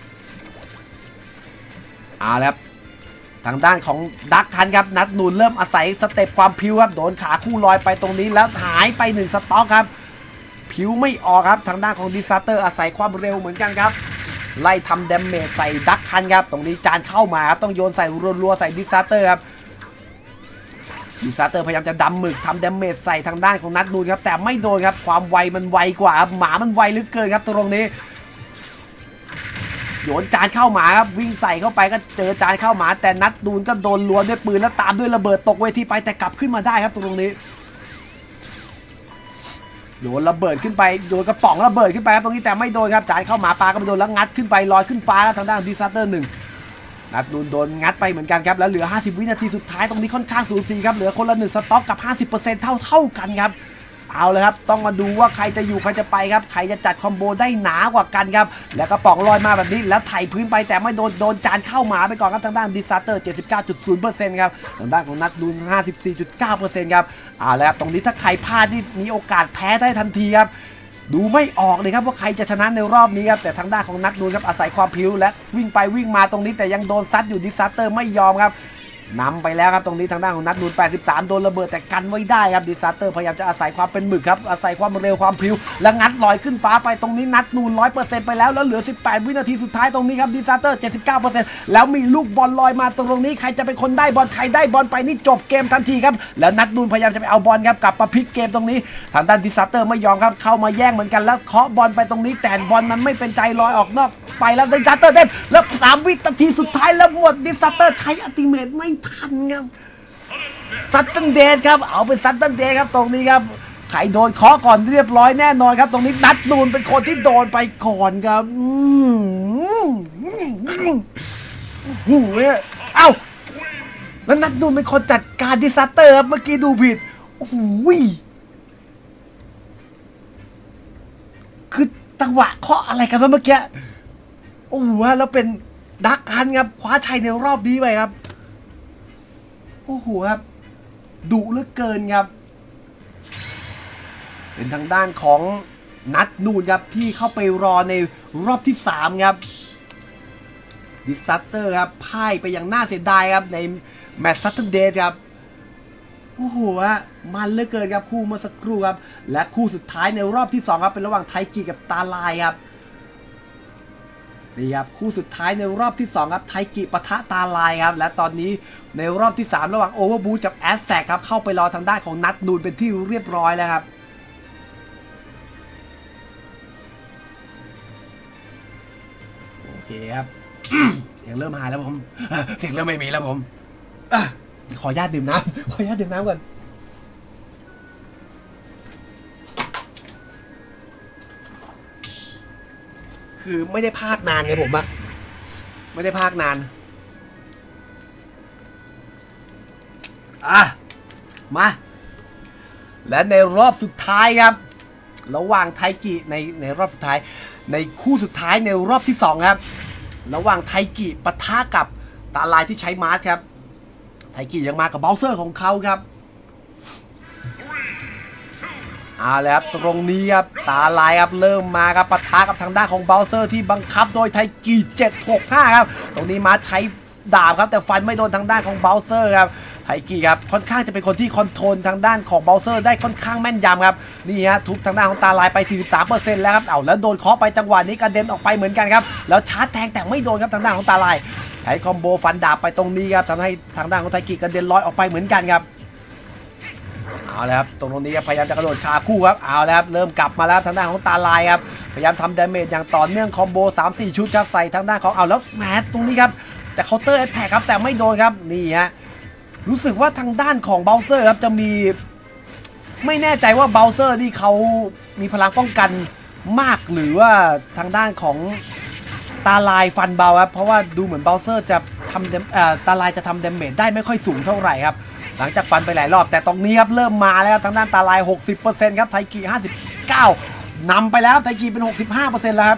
เอาแล้วทางด้านของดักคันครับนัดนูนเริ่มอาศัยสเต็ปความพิวครับโดนขาคู่ลอยไปตรงนี้แล้วหายไปหนึ่งสต็อกครับพิวไม่ออกครับทางด้านของดิซาสเตอร์อาศัยความเร็วเหมือนกันครับไล่ทำดาเมจใส่ดักคันครับตรงนี้จานเข้ามาครับต้องโยนใส่รัวๆใส่ดิซาสเตอร์ครับดิซาสเตอร์พยายามจะดำหมึกทำดาเมจใส่ทางด้านของนัดนูนครับแต่ไม่โดนครับความไวมันไวกว่าครับหมามันไวเหลือเกินครับตรงนี้โยนจานเข้าหมาครับวิ่งใส่เข้าไปก็เจอจานเข้าหมาแต่นัดนูนก็โดนล้วนด้วยปืนแล้วตามด้วยระเบิดตกเวทีไปแต่กลับขึ้นมาได้ครับตรงนี้โยนระเบิดขึ้นไปโยนกระป๋องระเบิดขึ้นไปครับตรงนี้แต่ไม่โดนครับจานเข้าหมาปลาก็ไม่โดนแล้วงัดขึ้นไปลอยขึ้นฟ้าทางด้านดิซาสเตอร์หนึ่งนัดนูนโดนงัดไปเหมือนกันครับแล้วเหลือห้าสิบวินาทีสุดท้ายตรงนี้ค่อนข้างสูสีครับเหลือคนละหนึ่งสต็อกกับ ห้าสิบเปอร์เซ็นต์ เท่าเท่ากันครับเอาเลยครับต้องมาดูว่าใครจะอยู่ใครจะไปครับใครจะจัดคอมโบได้หนากว่ากันครับแล้วกระป๋องลอยมาแบบนี้แล้วไถ่พื้นไปแต่ไม่โดนโดนจานเข้าหมาไปก่อนครับทางด้านดิซาสเตอร์ เจ็ดสิบเก้าจุดศูนย์เปอร์เซ็นต์ ครับทางด้านของนัดนูน ห้าสิบสี่จุดเก้าเปอร์เซ็นต์ ครับเอาเลยครับตรงนี้ถ้าใครพลาดที่มีโอกาสแพ้ได้ทันทีครับดูไม่ออกเลยครับว่าใครจะชนะในรอบนี้ครับแต่ทางด้านของนัดนูนครับอาศัยความพลิ้วและวิ่งไปวิ่งมาตรงนี้แต่ยังโดนซัดอยู่ดิซาสเตอร์ไม่ยอมครับนำไปแล้วครับตรงนี้ทางด้านของนัดนูนแปดสิบสามโดนระเบิดแต่กันไว้ได้ครับดิซาสเตอร์พยายามจะอาศัยความเป็นหมึกครับอาศัยความเร็วความพลิ้วและงัดลอยขึ้นฟ้าไปตรงนี้นัดนูน ร้อยเปอร์เซ็นต์ ไปแล้วแล้วเหลือสิบแปดวินาทีสุดท้ายตรงนี้ครับดิซาสเตอร์ เจ็ดสิบเก้าเปอร์เซ็นต์ แล้วมีลูกบอลลอยมาตรงนี้ใครจะเป็นคนได้บอลใครได้บอลไปนี่จบเกมทันทีครับแล้วนัดนูนพยายามจะไปเอาบอลครับกลับมาพลิกเกมตรงนี้ทางด้านดิซาสเตอร์ไม่ยอมครับเข้ามาแย่งเหมือนกันแล้วเคาะบอลไปตรงนี้แต่บอลมันไม่เป็นใจลอยออกนอกไปแล้วดิซาสเตอร์เต็มแล้วสามวินาทีสุดท้ายแล้วหมดดิซาสเตอร์ใช้อัลติเมทไม่ทันครับซัตตันเดนครับเอาเป็นซัตตันเดนครับตรงนี้ครับใครโดนเคาะก่อนเรียบร้อยแน่นอนครับตรงนี้นัดนูนเป็นคนที่โดนไปก่อนครับหูเนี่ยเอ้าแล้วนัดนูนเป็นคนจัดการดิซาสเตอร์ครับเมื่อกี้ดูผิดโอ้โหคือจังหวะเคาะอะไรกันวะเมื่อกี้โอ้โหแล้วเป็นดักฮันครับคว้าชัยในรอบนี้ไปครับโอ้โหครับดุเหลือเกินครับเป็นทางด้านของนัดนูนครับที่เข้าไปรอในรอบที่สามครับดิซาสเตอร์ครับพ่ายไปอย่างน่าเสียดายครับในแมตช์ซัตเทอร์เดย์ครับโอ้โหมันเหลือเกินครับคู่เมื่อสักครู่ครับและคู่สุดท้ายในรอบที่สองครับเป็นระหว่างไทกิกับตาลายครับนี่ครับคู่สุดท้ายในรอบที่สองครับไทกิปะทะตาลายครับและตอนนี้ในรอบที่สามระหว่างโอเวอร์บูทกับแอสแซกครับเข้าไปรอทางด้านของนัดนูนเป็นที่เรียบร้อยแล้วครับโอเคครับ เสียงเริ่มหายแล้วผมเสียงเริ่มไม่มีแล้วผมขออนุญาตดื่มน้ำขออนุญาตดื่มน้ำก่อนคือไม่ได้พากนานไงผมอะไม่ได้พากนานอ่ะมาและในรอบสุดท้ายครับระหว่างไทกิในในรอบสุดท้ายในคู่สุดท้ายในรอบที่สองครับระหว่างไทกิปะทะกับตาลายที่ใช้มาร์คครับไทกิยังมากับเบลเซอร์ของเขาครับเอาแล้วครับตรงนี้ครับตาลายครับเริ่มมาครับปะทะกับทางด้านของเบลเซอร์ที่บังคับโดยไทกิเจ็ดหกห้าครับตรงนี้มาใช้ดาบครับแต่ฟันไม่โดนทางด้านของเบลเซอร์ครับไทกิครับค่อนข้างจะเป็นคนที่คอนโทรลทางด้านของเบลเซอร์ได้ค่อนข้างแม่นยำครับนี่ฮะทุบทางด้านของตาลายไป สี่สิบสามเปอร์เซ็นต์ แล้วครับเอาแล้วโดนเคาะไปจังหวะนี้กระเด็นออกไปเหมือนกันครับแล้วชาร์จแทงแต่ไม่โดนครับทางด้านของตาลายใช้คอมโบฟันดาบไปตรงนี้ครับทำให้ทางด้านของไทกิกระเด็นลอยออกไปเหมือนกันครับเอาแล้วครับตรงนี้ครับพยายามจะกระโดดคาคู่ครับเอาแล้วครับเริ่มกลับมาแล้วทางด้านของตาลายครับพยายามทำดาเมจอย่างต่อเนื่องคอมโบ สามสี่ ชุดครับใส่ทางด้านของเอาแล้วแหมตรงนี้ครับแต่เคาน์เตอร์แอตแทกครับแต่ไม่โดนครับนี่ฮะรู้สึกว่าทางด้านของเบลเซอร์ครับจะมีไม่แน่ใจว่าเบลเซอร์ที่เขามีพลังป้องกันมากหรือว่าทางด้านของตาลายฟันเบาครับเพราะว่าดูเหมือนเบลเซอร์จะทำตาลายจะทำดาเมจได้ไม่ค่อยสูงเท่าไหร่ครับหลังจากฟันไปหลายรอบแต่ตรงนี้ครับเริ่มมาแล้วทางด้านตาลาย หกสิบเปอร์เซ็นต์ ครับไทกิห้าสิบเก้านำไปแล้วไทกิเป็น หกสิบห้าเปอร์เซ็นต์ แล้วครับ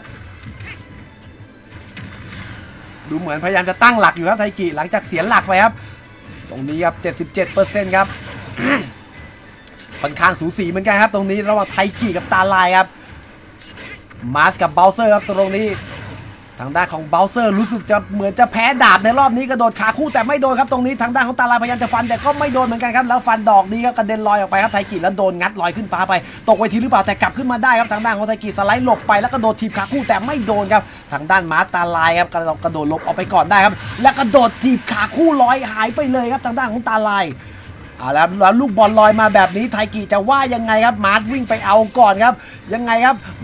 ดูเหมือนพยายามจะตั้งหลักอยู่ครับไทกิหลังจากเสียหลักไปครับตรงนี้ครับ เจ็ดสิบเจ็ดเปอร์เซ็นต์ ครับ ค่อนข้างสูสีเหมือนกันครับตรงนี้ระหว่างไทกิกับตาลายครับมาสกับเบลเซอร์ครับตรงนี้ทางด้านของเบลเซอร์รู้สึกจะเหมือนจะแพ้ดาบในรอบนี้กระโดดขาคู่แต่ไม่โดนครับตรงนี้ทางด้านของตาลายพยายามจะฟันแต่ก็ไม่โดนเหมือนกันครับแล้วฟันดอกนี้ก็กระเด็นลอยออกไปครับไทกิแล้วโดนงัดลอยขึ้นฟ้าไปตกเวทีหรือเปล่าแต่กลับขึ้นมาได้ครับทางด้านของไทกิสไลด์หลบไปแล้วก็โดดทีบขาคู่แต่ไม่โดนครับทางด้านมาตาลายครับกระโดดหลบออกไปก่อนได้ครับและกระโดดทีบขาคู่ลอยหายไปเลยครับทางด้านของตาลายเอาแล้วแล้วลูกบอลลอยมาแบบนี้ไทกิจะว่ายังไงครับมาร์ทวิ่งไปเอาก่อนครับยังไงครับมาร์ท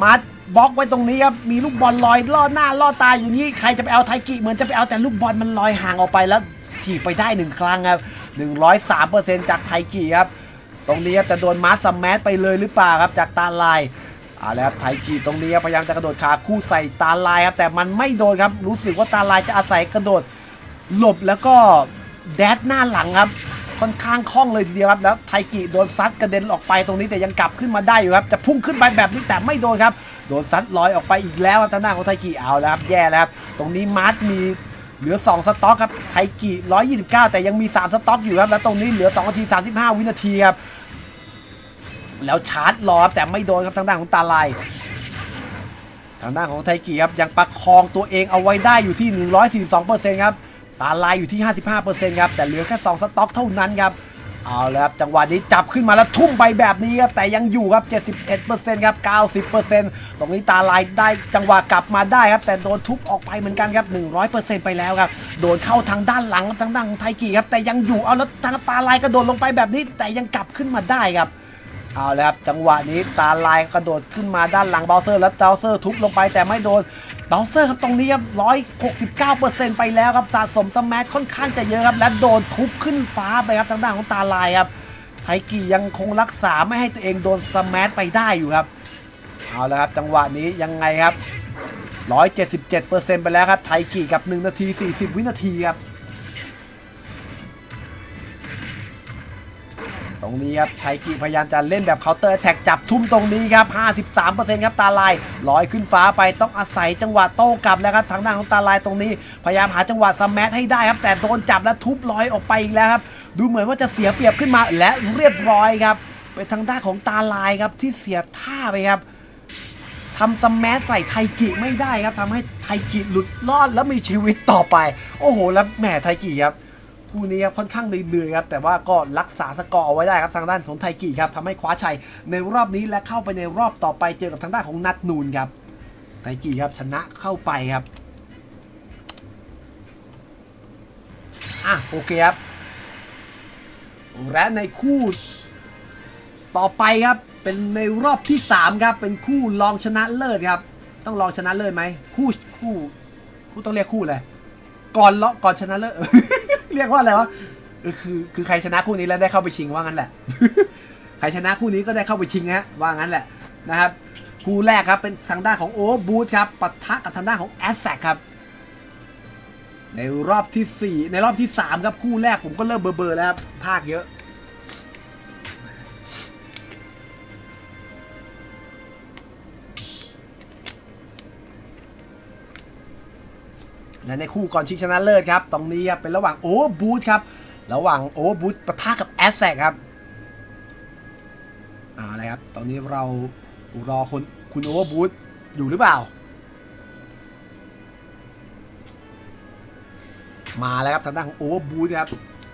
บล็อกไว้ตรงนี้ครับมีลูกบอลลอยล่อหน้าล่อตาอยู่นี้ใครจะไปเอาไทกิเหมือนจะไปเอาแต่ลูกบอลมันลอยห่างออกไปแล้วถีบไปได้หนึ่งครั้งครับ หนึ่งร้อยสามเปอร์เซ็นต์ จากไทกิครับตรงนี้ครับจะโดนมาร์สแมสไปเลยหรือเปล่าครับจากตาลายเอาแล้วครับไทกิตรงนี้พยายามจะกระโดดขาคู่ใส่ตาลายครับแต่มันไม่โดนครับรู้สึกว่าตาลายจะอาศัยกระโดดหลบแล้วก็แดดหน้าหลังครับค่อนข้างคล่องเลยทีเดียวครับแล้วไทกิโดนซัดกระเด็นออกไปตรงนี้แต่ยังกลับขึ้นมาได้อยู่ครับจะพุ่งขึ้นไปแบบนี้แต่ไม่โดนครับโดนซัดลอยออกไปอีกแล้วครับทางด้านของไทกิเอาแล้วครับแย่แล้วครับตรงนี้มาร์สมีเหลือสองสต็อกครับไทกิหนึ่งร้อยยี่สิบเก้าแต่ยังมีสามสต็อกอยู่ครับแล้วตรงนี้เหลือสองนาทีสามสิบห้าวินาทีครับแล้วชาร์จรอแต่ไม่โดนครับทางด้านของตาลายทางด้านของไทกิครับยังประคองตัวเองเอาไว้ได้อยู่ที่ หนึ่งร้อยสี่สิบสองเปอร์เซ็นต์ ครับตาลายอยู่ที่ ห้าสิบห้าเปอร์เซ็นต์ ครับแต่เหลือแค่สองสต็อกเท่านั้นครับเอาแล้วครับจังหวะนี้จับขึ้นมาแล้วทุ่มไปแบบนี้ครับแต่ยังอยู่ครับ เจ็ดสิบเอ็ดเปอร์เซ็นต์ ครับ เก้าสิบเปอร์เซ็นต์ ตรงนี้ตาลายได้จังหวะกลับมาได้ครับแต่โดนทุบออกไปเหมือนกันครับ หนึ่งร้อยเปอร์เซ็นต์ ไปแล้วครับโดนเข้าทางด้านหลังทางด้านของไทกิครับแต่ยังอยู่เอาแล้วทางตาลายกระโดดลงไปแบบนี้แต่ยังกลับขึ้นมาได้ครับเอาแล้วครับจังหวะนี้ตาลายกระโดดขึ้นมาด้านหลังเบลเซอร์แล้วเบลเซอร์ทุบลงไปแต่ไม่โดนเบลเซอร์ครับตรงนี้ครับ หนึ่งร้อยหกสิบเก้าเปอร์เซ็นต์ ไปแล้วครับสะสมสแมชค่อนข้างจะเยอะครับและโดนทุบขึ้นฟ้าไปครับทางด้านของตาลายครับไทกิยังคงรักษาไม่ให้ตัวเองโดนสแมชไปได้อยู่ครับเอาแล้วครับจังหวะนี้ยังไงครับ หนึ่งร้อยเจ็ดสิบเจ็ดเปอร์เซ็นต์ ไปแล้วครับไทกิกับหนึ่งนาทีสี่สิบวินาทีครับตรงนี้ครับไทกิพยายามจะเล่นแบบเคาน์เตอร์แท็กจับทุ่มตรงนี้ครับ ห้าสิบสามเปอร์เซ็นต์ ครับตาลายลอยขึ้นฟ้าไปต้องอาศัยจังหวะโต้กลับแล้วครับทางด้านของตาลายตรงนี้พยายามหาจังหวะสแมชให้ได้ครับแต่โดนจับและทุบลอยออกไปอีกแล้วครับดูเหมือนว่าจะเสียเปรียบขึ้นมาและเรียบร้อยครับเป็นทางด้านของตาลายครับที่เสียท่าไปครับทำสแมชใส่ไทกิไม่ได้ครับทำให้ไทกิหลุดรอดแล้วมีชีวิตต่อไปโอ้โหแล้วแหมไทกิครับคู่นี้ครับค่อนข้างเหนื่อยครับแต่ว่าก็รักษาสกอร์เอาไว้ได้ครับทางด้านของไทกิครับทำให้คว้าชัยในรอบนี้และเข้าไปในรอบต่อไปเจอกับทางด้านของนัทนูนครับไทกิครับชนะเข้าไปครับอ่ะโอเคครับและในคู่ต่อไปครับเป็นในรอบที่สามครับเป็นคู่รองชนะเลิศครับต้องรองชนะเลิศไหมคู่คู่คู่ต้องเรียกคู่เลยก่อนเลาะก่อนชนะเลิศ เรียกว่าอะไรวะคือคือใครชนะคู่นี้แล้วได้เข้าไปชิงว่างั้นแหละ ใครชนะคู่นี้ก็ได้เข้าไปชิงฮะว่างั้นแหละนะครับคู่แรกครับเป็นทางด้านของโอเวอร์บูทครับปะทะกับทางด้านของแอสแซคครับในรอบที่สี่ในรอบที่สามครับคู่แรกผมก็เริ่มเบอร์ๆแล้วครับภาคเยอะและในคู่ก่อนชิงชนะเลิศครับตรงนี้ครับเป็นระหว่างโอเวอร์บูทครับระหว่างโอเวอร์บูทปะทะกับแอสแซคครับอ่าอะไรครับตอนนี้เรารอคนคุณโอเวอร์บูทอยู่หรือเปล่ามาแล้วครับทางด้านของโอเวอร์บูทครับ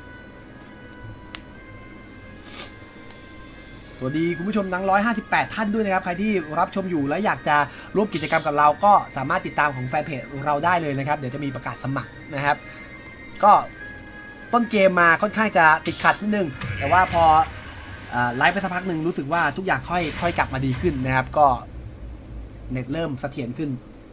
สวัสดีคุณผู้ชมทั้งหนึ่งร้อยห้าสิบแปดท่านด้วยนะครับใครที่รับชมอยู่และอยากจะร่วมกิจกรรมกับเราก็สามารถติดตามของแฟนเพจเราได้เลยนะครับเดี๋ยวจะมีประกาศสมัครนะครับก็ต้นเกมมาค่อนข้างจะติดขัดนิดนึงแต่ว่าพอไลฟ์ไปสักพักหนึ่งรู้สึกว่าทุกอย่างค่อยค่อยกลับมาดีขึ้นนะครับก็เน็ตเริ่มเสถียรขึ้น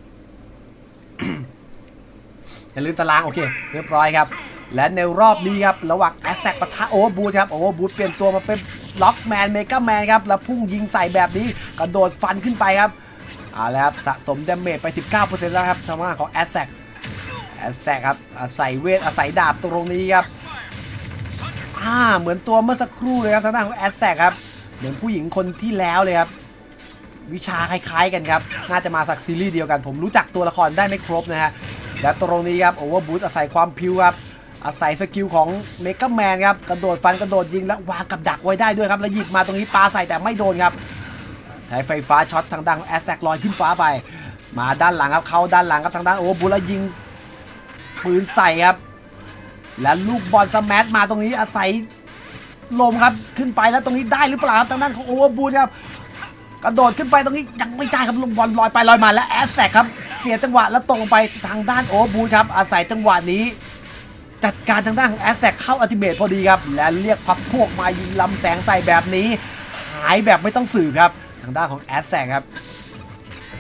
อย่าลืมตารางโอเคเรียบร้อยครับและในรอบนี้ครับระหว่างแอสแซคปะทะโอเวอร์บูทครับโอเวอร์บูทเปลี่ยนตัวมาเป็นล็อกแมนเมกาแมนครับแล้วพุ่งยิงใส่แบบนี้กระโดดฟันขึ้นไปครับเอาแล้วครับสะสมดาเมจไป สิบเก้าเปอร์เซ็นต์ แล้วครับทางด้านของแอสแซคแอสแซคครับอาศัยเวทอาศัยดาบตรงนี้ครับอ่าเหมือนตัวเมื่อสักครู่เลยครับทางด้านของแอสแซคครับเหมือนผู้หญิงคนที่แล้วเลยครับวิชาคล้ายๆกันครับน่าจะมาสักซีรีส์เดียวกันผมรู้จักตัวละครได้ไม่ครบนะฮะและตรงนี้ครับโอเวอร์บูทอาศัยความพิวครับอาศัยสกิลของเมกาแมนครับกระโดดฟันกระโดดยิงและวางกับดักไว้ได้ด้วยครับแล้วหยิบมาตรงนี้ปาใส่แต่ไม่โดนครับใช้ไฟฟ้าช็อตทางด้านของแอสแซคลอยขึ้นฟ้าไปมาด้านหลังครับเข้าด้านหลังครับทางด้านโอเวอร์บูทแล้วยิงปืนใส่ครับและลูกบอลสแมชมาตรงนี้อาศัยลมครับขึ้นไปแล้วตรงนี้ได้หรือเปล่าครับทางด้านของโอเวอร์บูทครับกระโดดขึ้นไปตรงนี้ยังไม่ได้ครับลูกบอลลอยไปลอยมาและแอสแซคครับเสียจังหวะแล้วตกลงไปทางด้านโอเวอร์บูทครับอาศัยจังหวะนี้จัดการทางด้านของแอสแซคเข้าอัลติเมทพอดีครับและเรียกพักพวกมายิงลำแสงใส่แบบนี้หายแบบไม่ต้องสืบครับทางด้านของแอสแซคครับ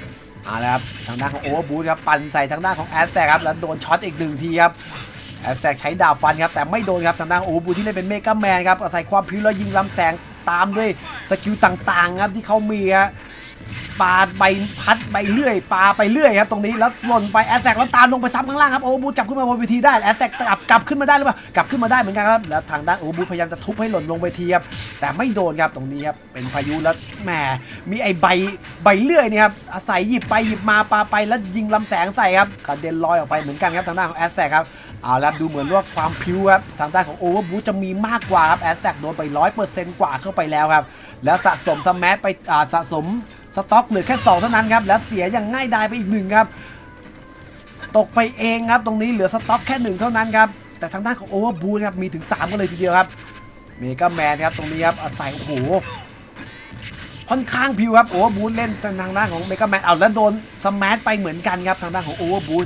เอาละครับทางด้านของโอเวอร์บูทครับปั่นใส่ทางด้านของแอสแซกครับแล้วโดนช็อตอีกหนึ่งทีครับแอสแซกใช้ดาบฟันครับแต่ไม่โดนครับทางด้านโอเวอร์บูทที่เล่นเป็นเมกาแมนครับอาศัยความพิ้วแล้วยิงลำแสงตามด้วยสกิลต่างๆครับที่เขามีฮะปาใบพัดใบเลื่อยปาไปเรื่อยครับตรงนี้แล้วหล่นไปแอสแซกแล้วตามลงไปซ้ำข้างล่างครับโอเวอร์บูทจับขึ้นมาบนเวทีได้แอสแซกกลับกลับขึ้นมาได้หรือเปล่ากลับขึ้นมาได้เหมือนกันครับแล้วทางด้านโอเวอร์บูทพยายามจะทุบให้หล่นลงเวทีครับแต่ไม่โดนครับตรงนี้ครับเป็นพายุแล้วแหมมีไอ้ใบใบเลื่อยนี่ครับอาศัยหยิบไปหยิบมาปาไปแล้วยิงลำแสงใส่ครับกระเด็นลอยออกไปเหมือนกันครับทางด้านของแอสแซกครับเอาแล้วดูเหมือนว่าความพิ้วครับทางด้านของโอเวอร์บูทจะมีมากกว่าครับแอสแซกโดนไปร้อยเปอร์เซ็นต์กว่าเข้าไปแล้วครับแล้วสะสมสแมชไปอ่าสะสมสต็อกเหลือแค่สองเท่านั้นครับแล้วเสียอย่างง่ายดายไปอีกหนึ่งครับตกไปเองครับตรงนี้เหลือสต็อกแค่หนึ่งเท่านั้นครับแต่ทางด้านของโอเวอร์บูทครับมีถึงสามกันเลยทีเดียวครับเมกาแมนครับตรงนี้ครับอาศัยโอ้โหค่อนข้างพิวครับโอเวอร์บูทเล่นทางด้านของเมกาแมนเอาแล้วโดนสแมชไปเหมือนกันครับทางด้านของโอเวอร์บูท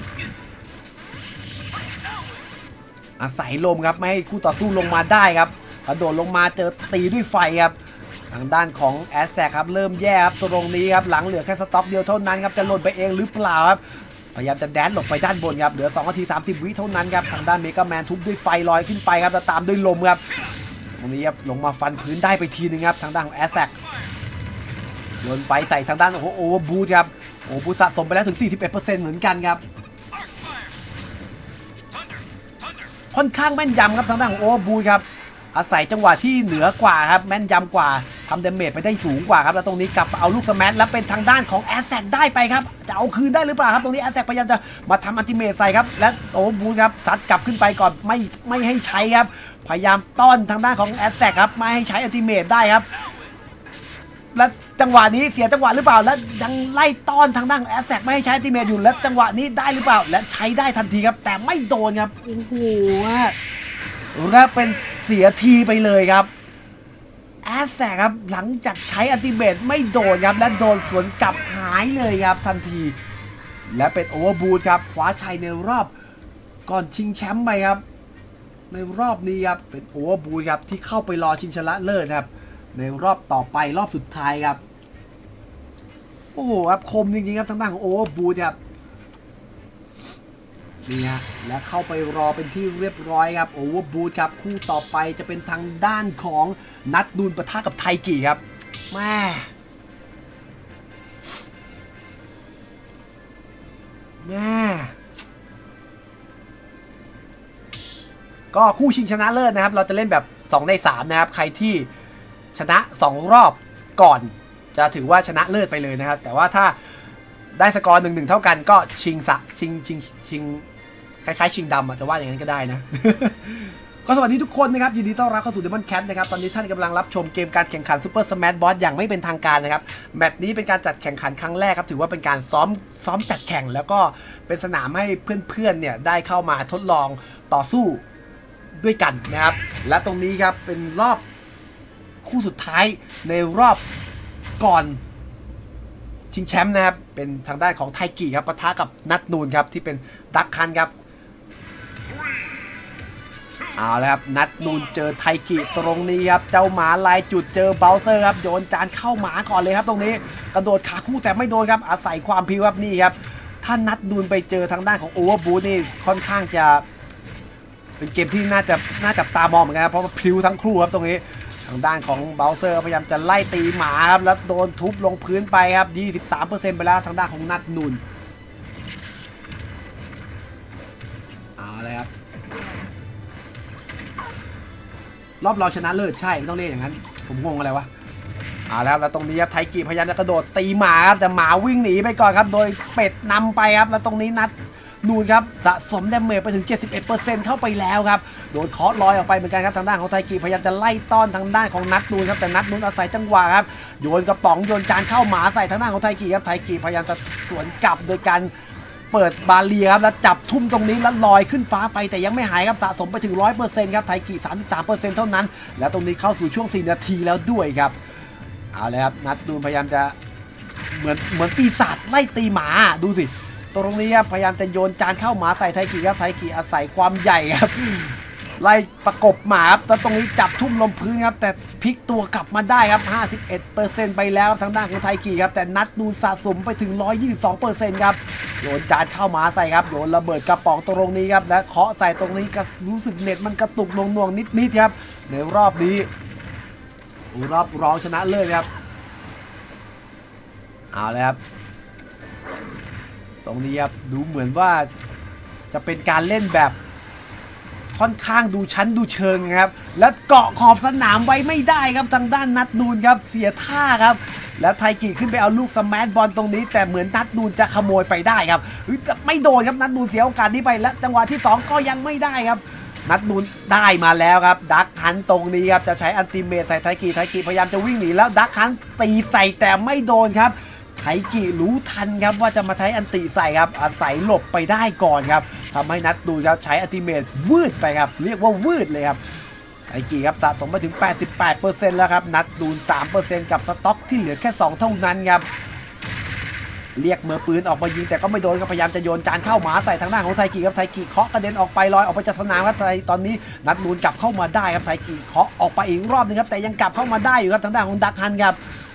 อาศัยลมครับไม่ให้คู่ต่อสู้ลงมาได้ครับกระโดดลงมาเจอตีด้วยไฟครับทางด้านของแอสแซกครับเริ่มแย่ครับตรงนี้ครับหลังเหลือแค่สต็อกเดียวเท่านั้นครับจะหล่นไปเองหรือเปล่าครับพยายามจะแดนหลบไปด้านบนครับเหลือสองนาทีสามสิบวิเท่านั้นครับทางด้านเมกาแมนทุบด้วยไฟลอยขึ้นไปครับแล้วตามด้วยลมครับตรงนี้ครับลงมาฟันพื้นได้ไปทีนึงครับทางด้านของแอสแซกโยนไฟใส่ทางด้านของโอเวอร์บูทครับโอเวอร์บูทสะสมไปแล้วถึง สี่สิบเอ็ดเปอร์เซ็นต์ เหมือนกันครับค่อนข้างแม่นยำครับทางด้านของโอเวอร์บูทครับอาศัยจังหวะที่เหนือกว่าครับแม่นยำกว่าทำเดเมจไปได้สูงกว่าครับแล้วตรงนี้กลับเอาลูกสแมชแล้วเป็นทางด้านของแอสแซกได้ไปครับจะเอาคืนได้หรือเปล่าครับตรงนี้แอสแซกพยายามจะมาทำอัลติเมทใส่ครับและโอเวอร์บูทครับซัดกลับขึ้นไปก่อนไม่ไม่ให้ใช้ครับพยายามต้อนทางด้านของแอสแซกครับไม่ให้ใช้อัลติเมทได้ครับและจังหวะนี้เสียจังหวะหรือเปล่าแล้วยังไล่ต้อนทางด้านของแอสแซกไม่ให้ใช้อัลติเมทอยู่แล้วจังหวะนี้ได้หรือเปล่าและใช้ได้ทันทีครับแต่ไม่โดนครับโอ้โหและเป็นเสียทีไปเลยครับแอสแซกครับหลังจากใช้อัลติเมทไม่โดนครับและโดนสวนกลับหายเลยครับทันทีและเป็นโอเวอร์บูทครับคว้าชัยในรอบก่อนชิงแชมป์ไปครับในรอบนี้ครับเป็นโอเวอร์บูทครับที่เข้าไปรอชิงชนะเลิศครับในรอบต่อไปรอบสุดท้ายครับโอ้โหครับคมจริงๆครับทางด้านของโอเวอร์บูทครับนี่ฮะและเข้าไปรอเป็นที่เรียบร้อยครับโอเวอร์บูทครับคู่ต่อไปจะเป็นทางด้านของนัดนูนปะทะกับไทกิครับแม่แม่ก็คู่ชิงชนะเลิศนะครับเราจะเล่นแบบสองในสามนะครับใครที่ชนะสองรอบก่อนจะถือว่าชนะเลิศไปเลยนะครับแต่ว่าถ้าได้สกอร์หนึ่งหนึ่งเท่ากันก็ชิงสะชิงชิงชิงคล้ายๆชิงดำจะว่าอย่างนั้นก็ได้นะ ก็สวัสดีทุกคนนะครับยินดีต้อนรับเข้าสู่ Demon Cat นะครับตอนนี้ท่านกำลังรับชมเกมการแข่งขัน Super Smash Bros อย่างไม่เป็นทางการนะครับแมตช์นี้เป็นการจัดแข่งขันครั้งแรกครับถือว่าเป็นการซ้อมซ้อมจัดแข่งแล้วก็เป็นสนามให้เพื่อนๆเนี่ยได้เข้ามาทดลองต่อสู้ด้วยกันนะครับและตรงนี้ครับเป็นรอบคู่สุดท้ายในรอบก่อนชิงแชมป์นะครับเป็นทางด้านของไทกิครับปะทะกับนัดนูนครับที่เป็นดักคันครับเอาละครับนัดนูนเจอไทกิตรงนี้ครับเจ้าหมาลายจุดเจอเบลเซอร์ครับโยนจานเข้าหมาก่อนเลยครับตรงนี้กระโดดขาคู่แต่ไม่โดนครับอาศัยความพิวครับนี่ครับถ้านัดนูนไปเจอทางด้านของโอเวอร์บูทนี่ค่อนข้างจะเป็นเกมที่น่าจะน่าจับตามองเหมือนกันครับเพราะว่าพิวทั้งคู่ครับตรงนี้ทางด้านของเบลเซอร์พยายามจะไล่ตีหมาครับแล้วโดนทุบลงพื้นไปครับ ยี่สิบสามเปอร์เซ็นต์ ไปแล้วทางด้านของนัดนูนเอาเลยครับรอบเราชนะเลิศใช่ไม่ต้องเรียกอย่างนั้นผมงงอะไรวะเอาแล้วแล้วตรงนี้ครับไทกิพยายามจะกระโดดตีหมาครับแต่หมาวิ่งหนีไปก่อนครับโดยเป็ดนำไปครับแล้วตรงนี้นัดนูนครับสะสมดาเมจไปถึง เจ็ดสิบเอ็ดเปอร์เซ็นต์ เข้าไปแล้วครับโดนเคาะลอยออกไปเหมือนกันครับทางด้านของไทกิพยายามจะไล่ต้อนทางด้านของนัดนูนครับแต่นัดนูนอาศัยจังหวะครับโยนกระป๋องโยนจานเข้าหมาใส่ทางด้านของไทกิครับไทกิพยายามจะสวนกลับโดยการเปิดบาเรียครับแล้วจับทุ่มตรงนี้แล้วลอยขึ้นฟ้าไปแต่ยังไม่หายครับสะสมไปถึง ร้อยเปอร์เซ็นต์ ครับไทกิ สามสิบสามเปอร์เซ็นต์ เท่านั้นแล้วตรงนี้เข้าสู่ช่วงสี่นาทีแล้วด้วยครับเอาเลยครับนัดนูนพยายามจะเหมือนเหมือนปีศาจไล่ตีหมาดูสิตรงนี้ครับพยายามจะโยนจานเข้าหมาใส่ไทกิครับไทกิอาศัยความใหญ่ครับไล่ประกบหมาครับแล้วตรงนี้จับทุ่มลงพื้นครับแต่พลิกตัวกลับมาได้ครับ ห้าสิบเอ็ดเปอร์เซ็นต์ ไปแล้วทางด้านของไทกิครับแต่นัดนูนสะสมไปถึง หนึ่งร้อยยี่สิบสองเปอร์เซ็นต์ ครับโยนจานเข้ามาใส่ครับโยนระเบิดกระป๋องตรงนี้ครับและเคาะใส่ตรงนี้ก็รู้สึกเน็ตมันกระตุกหน่วงๆนิดๆครับในรอบนี้รอบรองชนะเลิศครับเอาเลยครับตรงนี้ครับดูเหมือนว่าจะเป็นการเล่นแบบค่อนข้างดูชั้นดูเชิงครับและเกาะขอบสนามไว้ไม่ได้ครับทางด้านนัดนูนครับเสียท่าครับแล้วไทกิขึ้นไปเอาลูกสมาร์ทบอลตรงนี้แต่เหมือนนัดนูนจะขโมยไปได้ครับไม่โดนครับนัดนูนเสียโอกาสนี้ไปและจังหวะที่สองก็ยังไม่ได้ครับนัดนูนได้มาแล้วครับดักฮันตรงนี้ครับจะใช้อัลติเมทใส่ไทกิไทกิพยายามจะวิ่งหนีแล้วดักฮันตีใส่แต่ไม่โดนครับไทกิรู้ทันครับว่าจะมาใช้อันติใส่ครับอาศัยหลบไปได้ก่อนครับทำให้นัดดูครับใช้อัลติเมทวืดไปครับเรียกว่าวืดเลยครับไทกิครับสะสมไปถึง แปดสิบแปดเปอร์เซ็นต์ แล้วครับนัดดูน สามเปอร์เซ็นต์ กับสต็อกที่เหลือแค่สองเท่านั้นครับเรียกมือปืนออกมายิงแต่ก็ไม่โดนครับพยายามจะโยนจานเข้าหมาใส่ทางด้านของไทกิครับไทกิเคาะกระเด็นออกไปลอยออกไปจากสนามครับตอนนี้นัดดูนกลับเข้ามาได้ครับไทกิเคาะออกไปอีกรอบนึงครับแต่ยังกลับเข้ามาได้อยู่ครับทางด้านของดักฮันครับ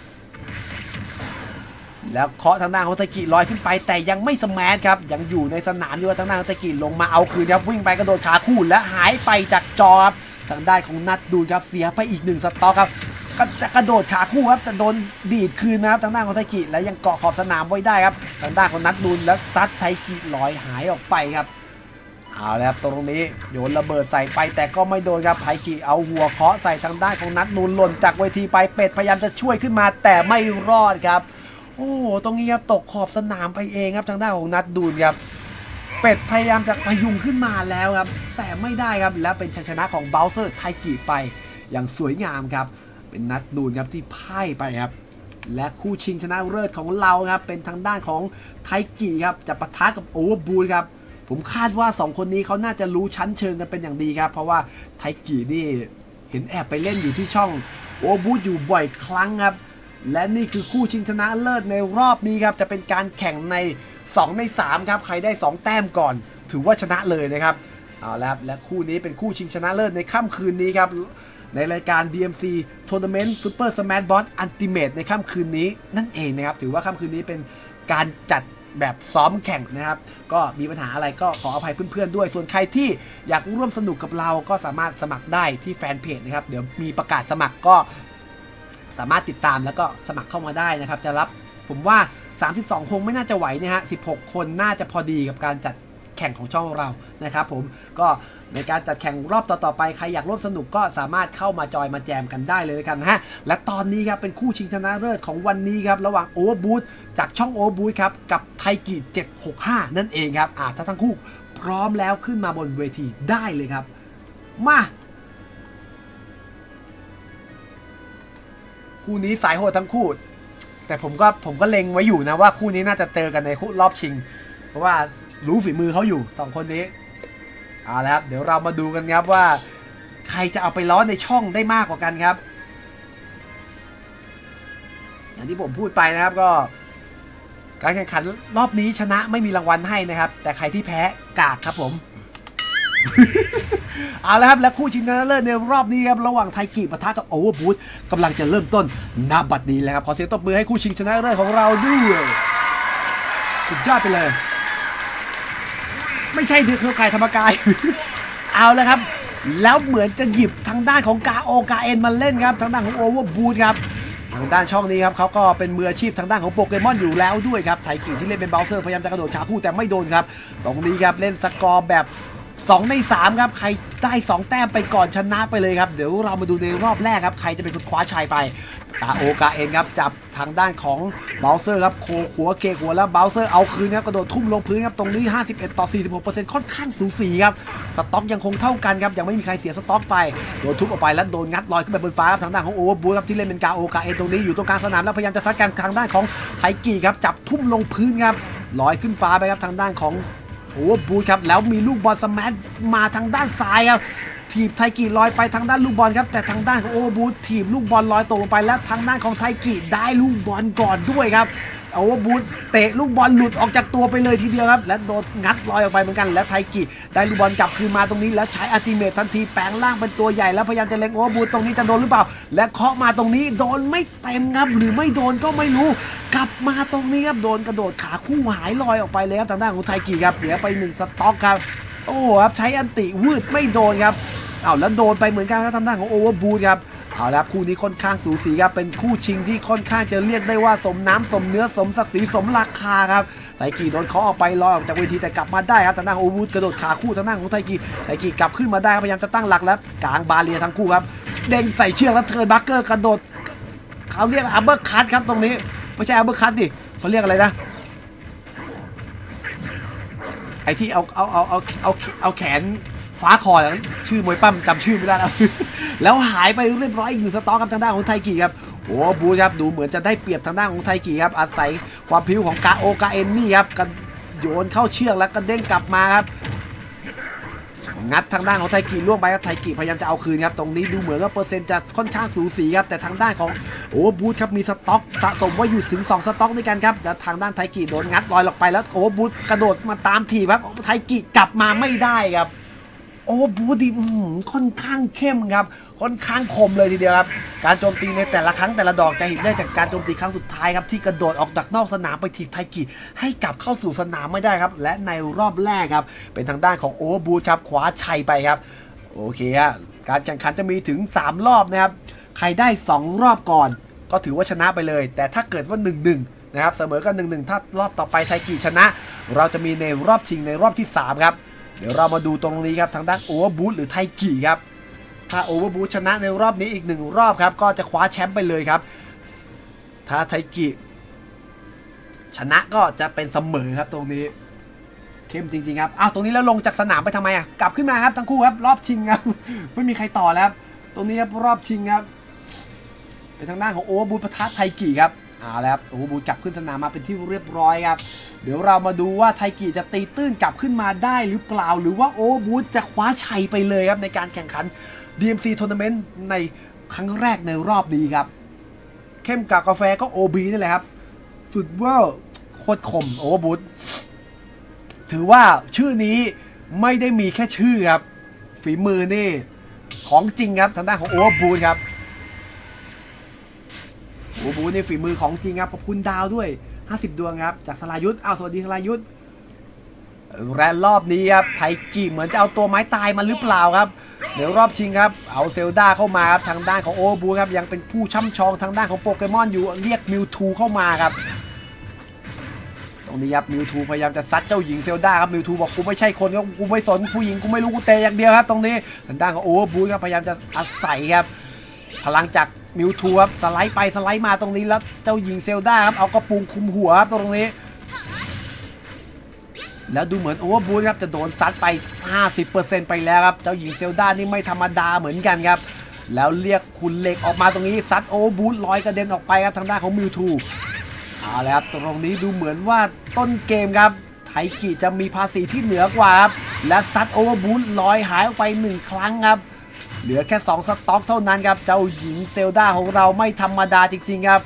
แล้วเคาะทางด้านของไทกิลอยขึ้นไปแต่ยังไม่สมาร์ทครับยังอยู่ในสนามอยู่ทางด้านของไทกิลงมาเอาคืนครับวิ่งไปกระโดดขาคู่และหายไปจากจอครับทางด้านของนัดดูครับเสียไปอีกหนึ่งสต็อกครับก็จะกระโดดขาคู่ครับแต่โดนดีดคืนนะครับทางด้านของไทกิและยังเกาะขอบสนามไว้ได้ครับทางด้านของนัดดูแล้วซัดไทกิลอยหายออกไปครับเอาแล้วครับตรงนี้โยนระเบิดใส่ไปแต่ก็ไม่โดนครับไทกิเอาหัวเคาะใส่ทางด้านของนัดนูนหล่นจากเวทีไปเป็ดพยายามจะช่วยขึ้นมาแต่ไม่รอดครับโอ้ตรงนี้ครับตกขอบสนามไปเองครับทางด้านของนัดดูนครับเป็ดพยายามจะพยุงขึ้นมาแล้วครับแต่ไม่ได้ครับและเป็นชัยชนะของเบลเซอร์ไทกิไปอย่างสวยงามครับเป็นนัดดูนครับที่พ่ายไปครับและคู่ชิงชนะเลิศของเราครับเป็นทางด้านของไทกิครับจะปะทะกับโอเวอร์บูทครับผมคาดว่าสองคนนี้เขาน่าจะรู้ชั้นเชิงกันเป็นอย่างดีครับเพราะว่าไทกินี่เห็นแอบไปเล่นอยู่ที่ช่องโอเวอร์บูทอยู่บ่อยครั้งครับและนี่คือคู่ชิงชนะเลิศในรอบนี้ครับจะเป็นการแข่งในสองในสามครับใครได้สองแต้มก่อนถือว่าชนะเลยนะครับเอาละครับและคู่นี้เป็นคู่ชิงชนะเลิศในค่ำคืนนี้ครับในรายการ ดี เอ็ม ซี Tournament Super Smash Bros Ultimate ในค่ำคืนนี้นั่นเองนะครับถือว่าค่ำคืนนี้เป็นการจัดแบบซ้อมแข่งนะครับก็มีปัญหาอะไรก็ขออภัยเพื่อนๆด้วยส่วนใครที่อยากร่วมสนุกกับเราก็สามารถสมัครได้ที่แฟนเพจนะครับเดี๋ยวมีประกาศสมัครก็สามารถติดตามแล้วก็สมัครเข้ามาได้นะครับจะรับผมว่าสามสิบสองคงไม่น่าจะไหวนะฮะสิบหกคนน่าจะพอดีกับการจัดแข่งของช่องเรานะครับผมก็ในการจัดแข่งรอบต่อๆไปใครอยากร่วมสนุกก็สามารถเข้ามาจอยมาแจมกันได้เลยกันนะฮะและตอนนี้ครับเป็นคู่ชิงชนะเลิศของวันนี้ครับระหว่างโอเวอร์บูทจากช่องโอเวอร์บูทครับกับไทกิเจ็ดหกห้านั่นเองครับอ่าถ้าทั้งคู่พร้อมแล้วขึ้นมาบนเวทีได้เลยครับมาคู่นี้สายโหดทั้งคู่แต่ผมก็ผมก็เล็งไว้อยู่นะว่าคู่นี้น่าจะเจอกันในคู่รอบชิงเพราะว่ารู้ฝีมือเขาอยู่สองคนนี้เอาละครับเดี๋ยวเรามาดูกันครับว่าใครจะเอาไปล้อในช่องได้มากกว่ากันครับอย่างที่ผมพูดไปนะครับก็การแข่งขันรอบนี้ชนะไม่มีรางวัลให้นะครับแต่ใครที่แพ้กากครับผม เอาละครับและคู่ชิงชนะเลิศในรอบนี้ครับระหว่างไทกิปะทะกับโอเวอร์บูทกำลังจะเริ่มต้นณบัดนี้แล้วครับขอเสียงตบมือให้คู่ชิงชนะเลิศของเราด้วยสุดยอดไปเลยไม่ใช่เดือดเครือข่ายธรรมกาย เอาแล้วครับแล้วเหมือนจะหยิบทางด้านของกาโอกาเอ็นมาเล่นครับทางด้านของโอเวอร์บูทครับทางด้านช่องนี้ครับเขาก็เป็นมืออาชีพทางด้านของโปเกมอนอยู่แล้วด้วยครับไทกิที่เล่นเป็นเบลเซอร์พยายามจะกระโดดขาคู่แต่ไม่โดนครับตรงนี้ครับเล่นสกอร์แบบสองในสามครับใครได้สองแต้มไปก่อนชนะไปเลยครับเดี๋ยวเรามาดูในรอบแรกครับใครจะเป็นคนคว้าชัยไปกาโอกาเอ็นครับจับทางด้านของเบลเซอร์ครับโคหัวเคหัวแล้วเบลเซอร์เอาคืนครับกระโดดทุ่มลงพื้นครับตรงนี้ ห้าสิบเอ็ดต่อสี่สิบหกเปอร์เซ็นต์ ค่อนข้างสูสีครับสต็อกยังคงเท่ากันครับยังไม่มีใครเสียสต็อกไปโดนทุบออกไปแล้วโดนงัดลอยขึ้นไปบนฟ้าครับทางด้านของโอเวอร์บูทครับที่เล่นเป็นกาโอกาเอ็นตรงนี้อยู่ตรงกลางสนามแล้วพยายามจะซัดกันทางด้านของไทกิครับจับทุ่มลงพื้นครับลอยขึ้นฟ้าไปครับทางด้านของโอเวอร์บูทครับแล้วมีลูกบอลสแมชมาทางด้านซ้ายครับถีบไทกิลอยไปทางด้านลูกบอลครับแต่ทางด้านของโอเวอร์บูทถีบลูกบอลลอยตกลงไปแล้วทางด้านของไทกิได้ลูกบอลก่อนด้วยครับโอเวอร์บูทเตะลูกบอลหลุดออกจากตัวไปเลยทีเดียวครับและโดนงัดลอยออกไปเหมือนกันและไทกิได้ลูกบอลกลับคืนมาตรงนี้แล้วใช้อัลติเมททันทีแปลงร่างเป็นตัวใหญ่แล้วพยายามจะเล็งโอเวอร์บูทตรงนี้จะโดนหรือเปล่าและเคาะมาตรงนี้โดนไม่เต็มครับหรือไม่โดนก็ไม่รู้กลับมาตรงนี้ครับโดนกระโดดขาคู่หายลอยออกไปเลยครับทางด้านของไทกิครับเสียไปหนึ่งสต็อกครับโอ้ครับใช้อันติวืดไม่โดนครับเอาแล้วโดนไปเหมือนกันครับทางด้านของโอเวอร์บูทครับเอาละคู่นี้ค่อนข้างสูสีครับเป็นคู่ชิงที่ค่อนข้างจะเรียกได้ว่าสมน้ำสมเนื้อสมศักดิ์ศรีสมราคาครับไทกิโดนเคาะออกไปลอยออกจากเวทีแต่กลับมาได้ครับทางด้านโอเวอร์บูทกระโดดขาคู่ทางด้านของไทกิไทกิกลับขึ้นมาได้พยายามจะตั้งหลักแล้วกลางบาเรียทั้งคู่ครับเด้งใส่เชือกแล้วเทิร์นบัคเกอร์กระโดดเขาเรียกอัปเปอร์คัทครับตรงนี้ไม่ใช่อัปเปอร์คัทดิเขาเรียกอะไรนะไอที่เอาเอาเอาเอาเอาเอาแขนคว้าคอชื่อมวยปั้มจำชื่อไม่ได้แล้ว แล้วหายไปเรียบร้อยอีกหนึ่งสต็อกครับทางด้านของไทกิครับโอ้บูครับดูเหมือนจะได้เปรียบทางด้านของไทกิครับอาศัยความพิ้วของกาโอกาเอ็นนี่ครับกันโยนเข้าเชือกแล้วก็เด้งกลับมาครับงัดทางด้านของไทกิล่วงไปครับไทกิพยายามจะเอาคืนครับตรงนี้ดูเหมือนว่าเปอร์เซ็นต์จะค่อนข้างสูสีครับแต่ทางด้านของโอ้บูครับมีสต็อกสะสมไว้อยู่ถึงสองสต็อกด้วยกันครับแล้วทางด้านไทกิโดนงัดลอยลงไปแล้วโอ้บูกระโดดมาตามถีบครับไทกิกลับมาไม่ได้ครับโอ้บูดีค่อนข้างเข้มครับค่อนข้างคมเลยทีเดียวครับการโจมตีในแต่ละครั้งแต่ละดอกจะเห็นได้จากการโจมตีครั้งสุดท้ายครับที่กระโดดออกจากนอกสนามไปถีบไทกิให้กลับเข้าสู่สนามไม่ได้ครับและในรอบแรกครับเป็นทางด้านของโอเวอร์บูทครับคว้าชัยไปครับโอเคฮะการแข่งขันจะมีถึงสามรอบนะครับใครได้สองรอบก่อนก็ถือว่าชนะไปเลยแต่ถ้าเกิดว่า หนึ่งหนึ่ง นะครับเสมอกัน หนึ่งหนึ่ง ถ้ารอบต่อไปไทกิชนะเราจะมีในรอบชิงในรอบที่สามครับเดี๋ยวเรามาดูตรงนี้ครับทางด้านโอเวอร์บูทหรือไทกิครับถ้าโอเวอร์บูทชนะในรอบนี้อีกหนึ่งรอบครับก็จะคว้าแชมป์ไปเลยครับถ้าไทกิชนะก็จะเป็นเสมอครับตรงนี้เข้มจริงๆครับอ้าวตรงนี้แล้วลงจากสนามไปทำไมอ่ะกลับขึ้นมาครับทั้งคู่ครับรอบชิงครับไม่มีใครต่อแล้วตรงนี้ครับรอบชิงครับเป็นทางด้านของโอเวอร์บูทปะทะไทกิครับเอาแล้วครับโอเวอร์บูทกลับขึ้นสนามมาเป็นที่เรียบร้อยครับเดี๋ยวเรามาดูว่าไทกิจะตีตื้นกลับขึ้นมาได้หรือเปล่าหรือว่าโอเวอร์บูทจะคว้าชัยไปเลยครับในการแข่งขัน ดี เอ็ม ซี Tournament ในครั้งแรกในรอบนี้ครับเข้มกากาแฟก็ โอ บี นี่แหละครับสุดเวอร์โคตรคมโอเวอร์บูทถือว่าชื่อนี้ไม่ได้มีแค่ชื่อครับฝีมือนี่ของจริงครับทางด้านของโอเวอร์บูทครับโอเวอร์บูทนี่ฝีมือของจริงครับขอบคุณดาวด้วยห้าสิบดวงครับจากสลายุทธอ้าวสวัสดีสลายุทธแรนรอบนี้ครับไทกิเหมือนจะเอาตัวไม้ตายมาหรือเปล่าครับเดี๋ยวรอบชิงครับเอาเซลดาเข้ามาครับทางด้านของโอเวอร์บูทครับยังเป็นผู้ช่ำชองทางด้านของโปเกมอนอยู่เรียกมิวทูเข้ามาครับตรงนี้ครับมิวทูพยายามจะซัดเจ้าหญิงเซลดาครับมิวทูบอกกูไม่ใช่คนก็กูไม่สนผู้หญิงกูไม่รู้กูเตะอย่างเดียวครับตรงนี้ทางด้านของโอเวอร์บูทครับพยายามจะอาศัยครับพลังจากมิวทูครับสไลด์ไปสไลด์มาตรงนี้แล้วเจ้าหญิงเซลดาครับเอากระปุงคุมหัวครับตรงนี้แล้วดูเหมือนโอเวอร์บูทครับจะโดนซัดไป ห้าสิบเปอร์เซ็นต์ ไปแล้วครับเจ้าหญิงเซลดานี่ไม่ธรรมดาเหมือนกันครับแล้วเรียกคุณเหล็กออกมาตรงนี้ซัดโอเวอร์บูทลอยกระเด็นออกไปครับทางด้านของมิวทูเอาละครับตรงนี้ดูเหมือนว่าต้นเกมครับไทกิจะมีภาษีที่เหนือกว่าครับและซัดโอเวอร์บูทลอยหายออกไปหนึ่งครั้งครับเหลือแค่สองสต็อกเท่านั้นครับเจ้าหญิงเซลดาของเราไม่ธรรมดาจริงๆครับ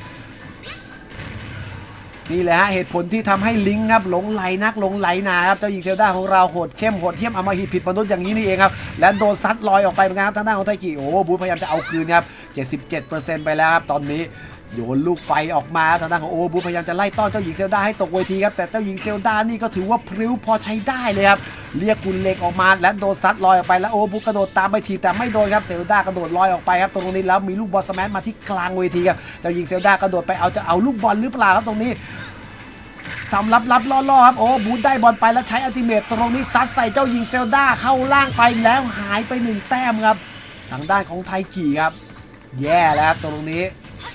นี่แหละฮะเหตุผลที่ทำให้ลิงครับหลงไหลนักหลงไหลนาครับเจ้าหญิงเซลดาของเราโหดเข้มโหดเหี้ยมอำมหิตผิดมนุษย์อย่างนี้นี่เองครับและโดนซัดลอยออกไปเหมือนกันครับทางด้านของไทกิโอ้บูทพยายามจะเอาคืนครับ เจ็ดสิบเจ็ดเปอร์เซ็นต์ ไปแล้วครับตอนนี้โยนลูกไฟออกมาทางด้านของโอบูทพยายามจะไล่ต้อนเจ้าหญิงเซลดาให้ตกเวทีครับแต่เจ้าหญิงเซลดานี่ก็ถือว่าพริ้วพอใช้ได้เลยครับเรียกคุณเหล็กออกมาและโดนซัดลอยออกไปแล้วโอบูทกระโดดตามไปทีแต่ไม่โดนครับเซลดากระโดดลอยออกไปครับตรงนี้แล้วมีลูกบอลสแมชมาที่กลางเวทีครับเจ้าหญิงเซลดากระโดดไปเอาจะเอาลูกบอลหรือเปล่าครับตรงนี้ทำลับลับล่อๆครับโอ้บูทได้บอลไปแล้วใช้อัลติเมทตรงนี้ซัดใส่เจ้าหญิงเซลดาเข้าล่างไปแล้วหายไปหนึ่งแต้มครับทางด้านของไทกิครับแย่แล้วครับตรงนี้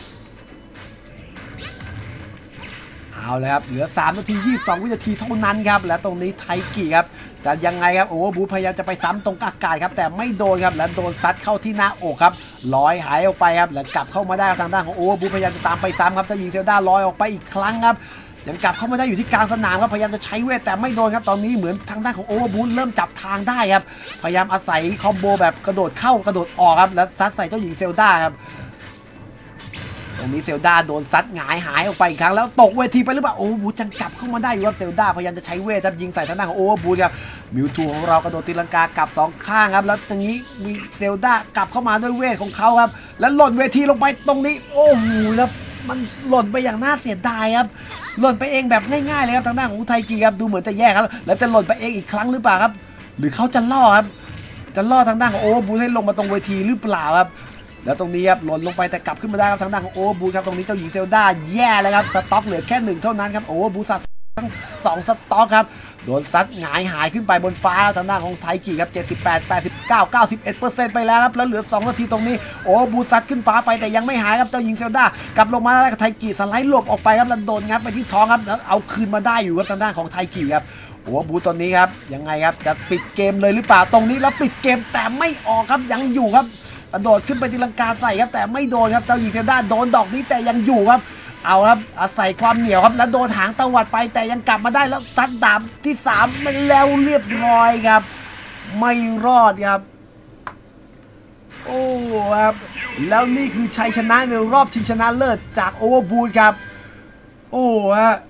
เอาเลยครับเหลือสามนาทียี่สิบสองวินาทีเท่านั้นครับและตรงนี้ไทกิครับจะยังไงครับโอ้บูทพยายามจะไปซ้ำตรงอากาศครับแต่ไม่โดนครับและโดนซัดเข้าที่หน้าอกครับลอยหายออกไปครับแล้วกลับเข้ามาได้ทางด้านของโอ้บูทพยายามจะตามไปซ้ำครับเจ้าหญิงเซลดาลอยออกไปอีกครั้งครับยังกลับเข้ามาได้อยู่ที่กลางสนามครับพยายามจะใช้เวทแต่ไม่โดนครับตอนนี้เหมือนทางด้านของโอเวอร์บูทเริ่มจับทางได้ครับพยายามอาศัยคอมโบแบบกระโดดเข้ากระโดดออกครับแล้วซัดใส่เจ้าหญิงเซลดาครับตรงนี้เซลดาโดนซัดหงายหายออกไปอีกครั้งแล้วตกเวทีไปหรือเปล่าโอเวอร์บูทยังกลับเข้ามาได้อยู่ครับเซลดาพยายามจะใช้เวทครับยิงใส่ทางด้านของโอเวอร์บูทครับมิวทูของเรากระโดดตีลังกากลับสองข้างครับแล้วตรงนี้มีเซลดากลับเข้ามาด้วยเวทของเขาครับแล้วหล่นเวทีลงไปตรงนี้โอ้โหแล้วมันหล่นไปอย่างน่าเสียดายครับหล่นไปเองแบบง่ายๆเลยครับทางด้านของไทกีครับดูเหมือนจะแย่ครับแล้วจะหล่นไปเองอีกครั้งหรือเปล่าครับหรือเขาจะล่อครับจะล่อทางด้านของโอเวอร์บูทให้ลงมาตรงเวทีหรือเปล่าครับแล้วตรงนี้ครับหล่นลงไปแต่กลับขึ้นมาได้ครับทางด้านของโอเวอร์บูทครับตรงนี้เจ้าหญิงเซลดาแย่เลยครับสต็อกเหลือแค่หนึ่งเท่านั้นครับโอเวอร์บูทซัดทั้งสองสต็อกครับโดนซัดหงายหายขึ้นไปบนฟ้าทางด้านของไทกีครับเจ็ดสิบแปด แปดสิบเก้า เก้าสิบเอ็ดเปอร์เซ็นต์ ไปแล้วครับแล้วเหลือสองนาทีตรงนี้โอเวอร์บูทซัดขึ้นฟ้าไปแต่ยังไม่หายครับเจ้าหญิงเซลดากลับลงมาแล้วไทกีสไลด์หลบออกไปครับแล้วโดนงัดไปที่ท้องครับแล้วเอาคืนมาได้อยู่ครับทางด้านของไทกีครับโอเวอร์บูทตอนนี้ครับยังไงครับจะปิดเกมเลยหรือเปล่าตรงนี้แล้วปิดเกมแต่ไม่ออกครับยังอยู่ครับกระโดดขึ้นไปตีลังกาใส่ครับแต่ไม่โดนครับเจ้าหญิงเซลดาโดนดอกนี้แต่ยังอยู่ครับเอาครับอาศัยความเหนียวครับแล้วโดนหางตวัดไปแต่ยังกลับมาได้แล้วซัดดาบที่สามมันแล้วเรียบร้อยครับไม่รอดครับโอ้ครับแล้วนี่คือชัยชนะในรอบชิงชนะเลิศจากโอเวอร์บูทครับโอ้ฮะ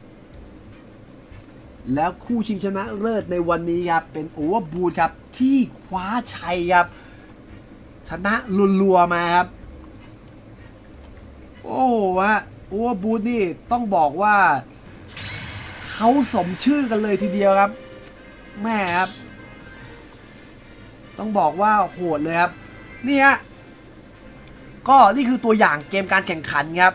แล้วคู่ชิงชนะเลิศในวันนี้ครับเป็นโอเวอร์บูทครับที่คว้าชัยครับชนะรัวๆมาครับโอ้ฮะโอเวอร์บูทนี่ต้องบอกว่าเขาสมชื่อกันเลยทีเดียวครับแม่ครับต้องบอกว่าโหดเลยครับนี่ฮะก็นี่คือตัวอย่างเกมการแข่งขันครับ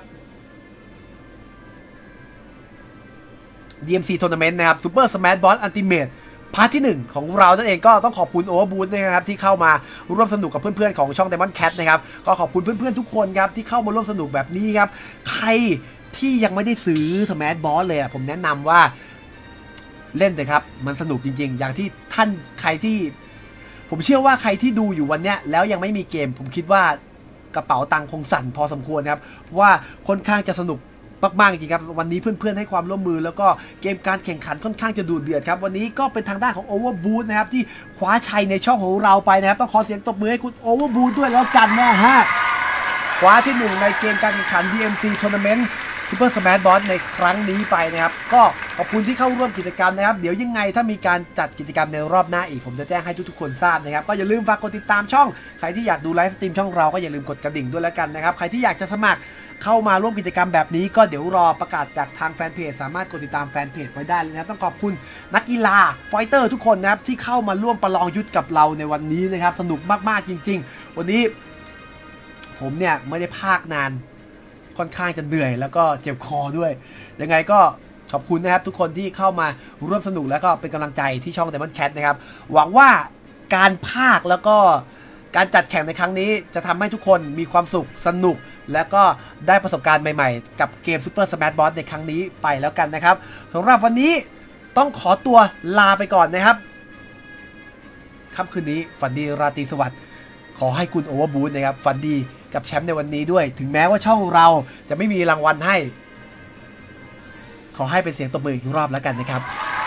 ดี เอ็ม ซี Tournament นะครับ Super Smash Bros Ultimate พาร์ทที่หนึ่งของเรานั่นเองก็ต้องขอบคุณโอเวอร์บูทนะครับที่เข้ามาร่วมสนุกกับเพื่อนๆของช่อง Diamond Cat นะครับก็ขอบคุณเพื่อนๆทุกคนครับที่เข้ามาร่วมสนุกแบบนี้ครับใครที่ยังไม่ได้ซื้อ Smash Bros เลยผมแนะนำว่าเล่นเลยครับมันสนุกจริงๆอย่างที่ท่านใครที่ผมเชื่อว่าใครที่ดูอยู่วันเนี้ยแล้วยังไม่มีเกมผมคิดว่ากระเป๋าตังค์คงสั่นพอสมควรครับเพราะว่าค่อนข้างจะสนุกมากๆจริงครับวันนี้เพื่อนๆให้ความร่วมมือแล้วก็เกมการแข่งขันค่อนข้างจะดุเดือดครับวันนี้ก็เป็นทางด้านของ Overboot นะครับที่คว้าชัยในช่องของเราไปนะครับต้องขอเสียงตบมือให้คุณ Overboot ด้วยแล้วกันนะฮะคว้าที่หนึ่งในเกมการแข่งขัน ดี เอ็ม ซี Tournament Super Smash Bros ในครั้งนี้ไปนะครับก็ขอบคุณที่เข้าร่วมกิจกรรมนะครับเดี๋ยวยังไงถ้ามีการจัดกิจกรรมในรอบหน้าอีกผมจะแจ้งให้ทุกๆคนทราบนะครับก็อย่าลืมฝากกดติดตามช่องใครที่อยากดูไลฟ์สตรีมช่องเราก็อย่าลืมกดกระดิ่งด้วยแล้วกันนะครับใครที่อยากจะสมัครเข้ามาร่วมกิจกรรมแบบนี้ก็เดี๋ยวรอประกาศจากทางแฟนเพจสามารถกดติดตามแฟนเพจไว้ได้เลยนะครับต้องขอบคุณนักกีฬาไฟเตอร์ทุกคนนะครับที่เข้ามาร่วมประลองยุทธกับเราในวันนี้นะครับสนุกมากๆจริงๆวันนี้ผมเนี่ยไม่ได้พากนานค่อนข้างจะเหนื่อยแล้วก็เจ็บคอด้วยยังไงก็ขอบคุณนะครับทุกคนที่เข้ามาร่วมสนุกแล้วก็เป็นกำลังใจที่ช่อง Diamond Cat นะครับหวังว่าการพากแล้วก็การจัดแข่งในครั้งนี้จะทำให้ทุกคนมีความสุขสนุกและก็ได้ประสบการณ์ใหม่ๆกับเกม Super Smash Bros ในครั้งนี้ไปแล้วกันนะครับสำหรับวันนี้ต้องขอตัวลาไปก่อนนะครับค่ำคืนนี้ฝันดีราตรีสวัสดิ์ขอให้คุณ Overboot นะครับฝันดีกับแชมป์ในวันนี้ด้วยถึงแม้ว่าช่องเราจะไม่มีรางวัลให้ขอให้เป็นเสียงตบมืออีกรอบแล้วกันนะครับ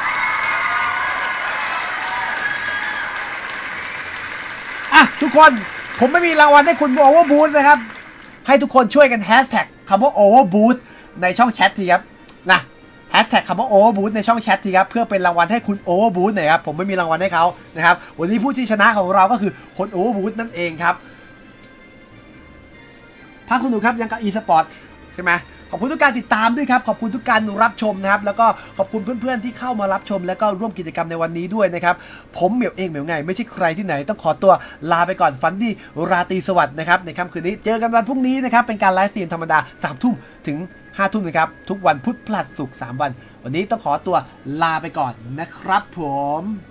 อ่ะทุกคนผมไม่มีรางวัลให้คุณ Overboot นะครับให้ทุกคนช่วยกันแฮชแท็กคำว่า Overboot ในช่องแชททีครับนะแฮชแท็กคำว่า Overboot ในช่องแชททีครับเพื่อเป็นรางวัลให้คุณ Overboot หน่อยครับผมไม่มีรางวัลให้เขานะครับวันนี้ผู้ที่ชนะของเราก็คือคน Overboot นั่นเองครับภาคสนุกครับยังกับ e-sport ใช่ไหมขอบคุณทุกการติดตามด้วยครับขอบคุณทุกการรับชมนะครับแล้วก็ขอบคุณเพื่อนๆที่เข้ามารับชมแล้วก็ร่วมกิจกรรมในวันนี้ด้วยนะครับผมเหมียวเองเหมียวไงไม่ใช่ใครที่ไหนต้องขอตัวลาไปก่อนฝันดีราตรีสวัสดิ์นะครับในค่ำคืนนี้เจอกันวันพรุ่งนี้นะครับเป็นการไลฟ์สตรีมธรรมดาสามทุ่มถึงห้าทุ่มนะครับทุกวันพุธพฤหัสศุกร์สามวันวันนี้ต้องขอตัวลาไปก่อนนะครับผม